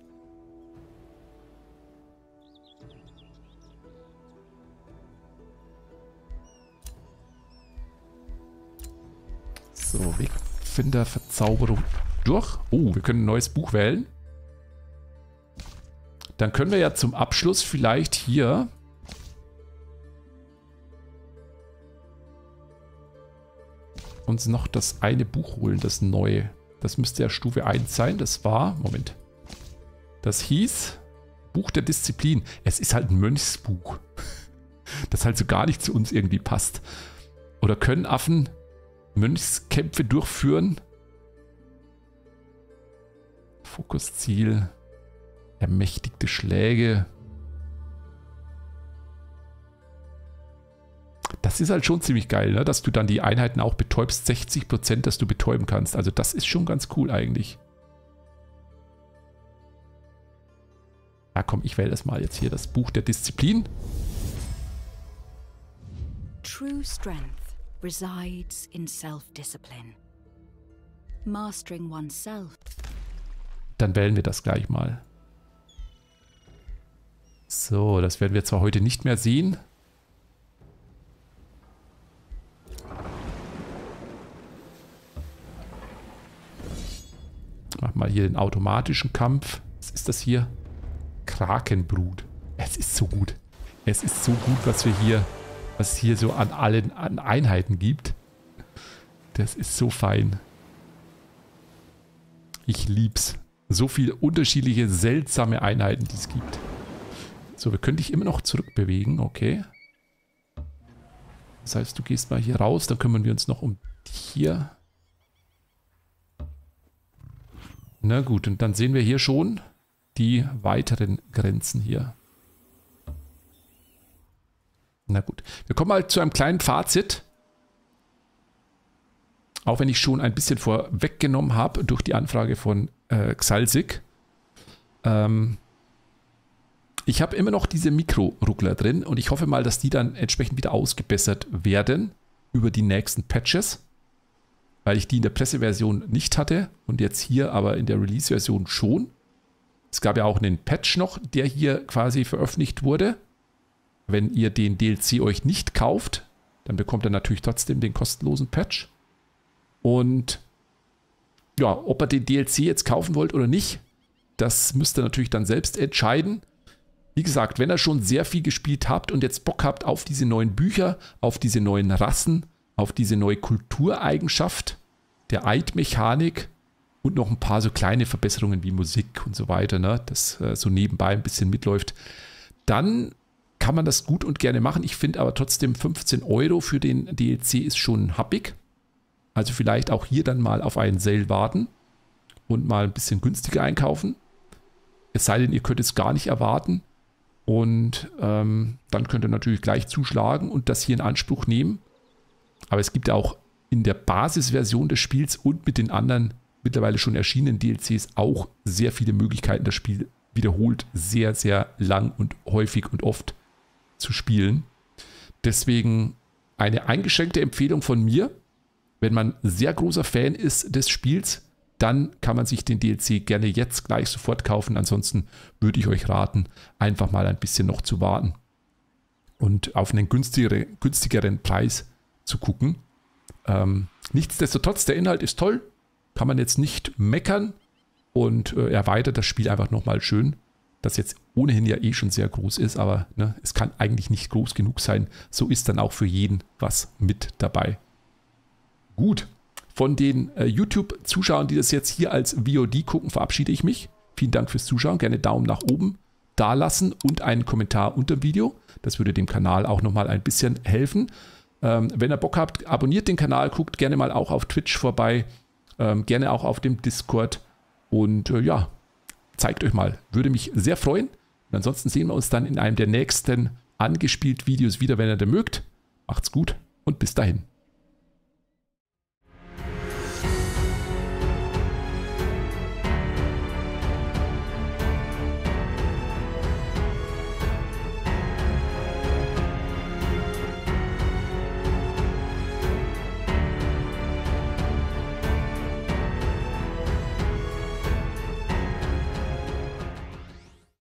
So, Wegfinder, Verzauberung durch. Oh, wir können ein neues Buch wählen. Dann können wir ja zum Abschluss vielleicht hier uns noch das eine Buch holen, das neue. Das müsste ja Stufe 1 sein. Das war, Moment. Das hieß Buch der Disziplin. Es ist halt ein Mönchsbuch. Das halt so gar nicht zu uns irgendwie passt. Oder können Affen Mönchskämpfe durchführen? Fokusziel. Ermächtigte Schläge. Das ist halt schon ziemlich geil, ne? Dass du dann die Einheiten auch betäubst. 60%, dass du betäuben kannst. Also das ist schon ganz cool eigentlich. Ah komm, ich wähle das mal jetzt hier. Das Buch der Disziplin. True strength resides in self-discipline. Mastering oneself. Dann wählen wir das gleich mal. So, das werden wir zwar heute nicht mehr sehen. Mach mal hier den automatischen Kampf. Was ist das hier? Krakenbrut. Es ist so gut. Es ist so gut, was es hier so an allen Einheiten gibt. Das ist so fein. Ich lieb's. So viele unterschiedliche, seltsame Einheiten, die es gibt. So, wir können dich immer noch zurückbewegen. Okay. Das heißt, du gehst mal hier raus, dann kümmern wir uns noch um hier. Na gut, und dann sehen wir hier schon die weiteren Grenzen hier. Na gut, wir kommen mal zu einem kleinen Fazit. Auch wenn ich schon ein bisschen vorweggenommen habe durch die Anfrage von Xalsik. Ich habe immer noch diese Mikro-Ruckler drin und ich hoffe mal, dass die dann entsprechend wieder ausgebessert werden über die nächsten Patches, weil ich die in der Presseversion nicht hatte und jetzt hier aber in der Release-Version schon. Es gab ja auch einen Patch noch, der hier quasi veröffentlicht wurde. Wenn ihr den DLC euch nicht kauft, dann bekommt ihr natürlich trotzdem den kostenlosen Patch. Und ja, ob ihr den DLC jetzt kaufen wollt oder nicht, das müsst ihr natürlich dann selbst entscheiden. Wie gesagt, wenn ihr schon sehr viel gespielt habt und jetzt Bock habt auf diese neuen Bücher, auf diese neuen Rassen, auf diese neue Kultureigenschaft der Eidmechanik und noch ein paar so kleine Verbesserungen wie Musik und so weiter, ne, das so nebenbei ein bisschen mitläuft, dann kann man das gut und gerne machen. Ich finde aber trotzdem 15 € für den DLC ist schon happig. Also vielleicht auch hier dann mal auf einen Sale warten und mal ein bisschen günstiger einkaufen. Es sei denn, ihr könnt es gar nicht erwarten. Und dann könnt ihr natürlich gleich zuschlagen und das hier in Anspruch nehmen. Aber es gibt ja auch in der Basisversion des Spiels und mit den anderen mittlerweile schon erschienenen DLCs auch sehr viele Möglichkeiten, das Spiel wiederholt sehr, sehr lang und häufig und oft zu spielen. Deswegen eine eingeschränkte Empfehlung von mir. Wenn man sehr großer Fan ist des Spiels, dann kann man sich den DLC gerne jetzt gleich sofort kaufen. Ansonsten würde ich euch raten, einfach mal ein bisschen noch zu warten und auf einen günstigeren Preis zu gucken. Nichtsdestotrotz, der Inhalt ist toll, kann man jetzt nicht meckern und erweitert das Spiel einfach nochmal schön, das jetzt ohnehin ja eh schon sehr groß ist, aber ne, es kann eigentlich nicht groß genug sein. So ist dann auch für jeden was mit dabei. Gut, von den YouTube-Zuschauern, die das jetzt hier als VOD gucken, verabschiede ich mich. Vielen Dank fürs Zuschauen. Gerne Daumen nach oben da lassen und einen Kommentar unter dem Video. Das würde dem Kanal auch nochmal ein bisschen helfen. Wenn ihr Bock habt, abonniert den Kanal, guckt gerne mal auch auf Twitch vorbei, gerne auch auf dem Discord und ja, zeigt euch mal. Würde mich sehr freuen. Und ansonsten sehen wir uns dann in einem der nächsten angespielt Videos wieder, wenn ihr das mögt. Macht's gut und bis dahin.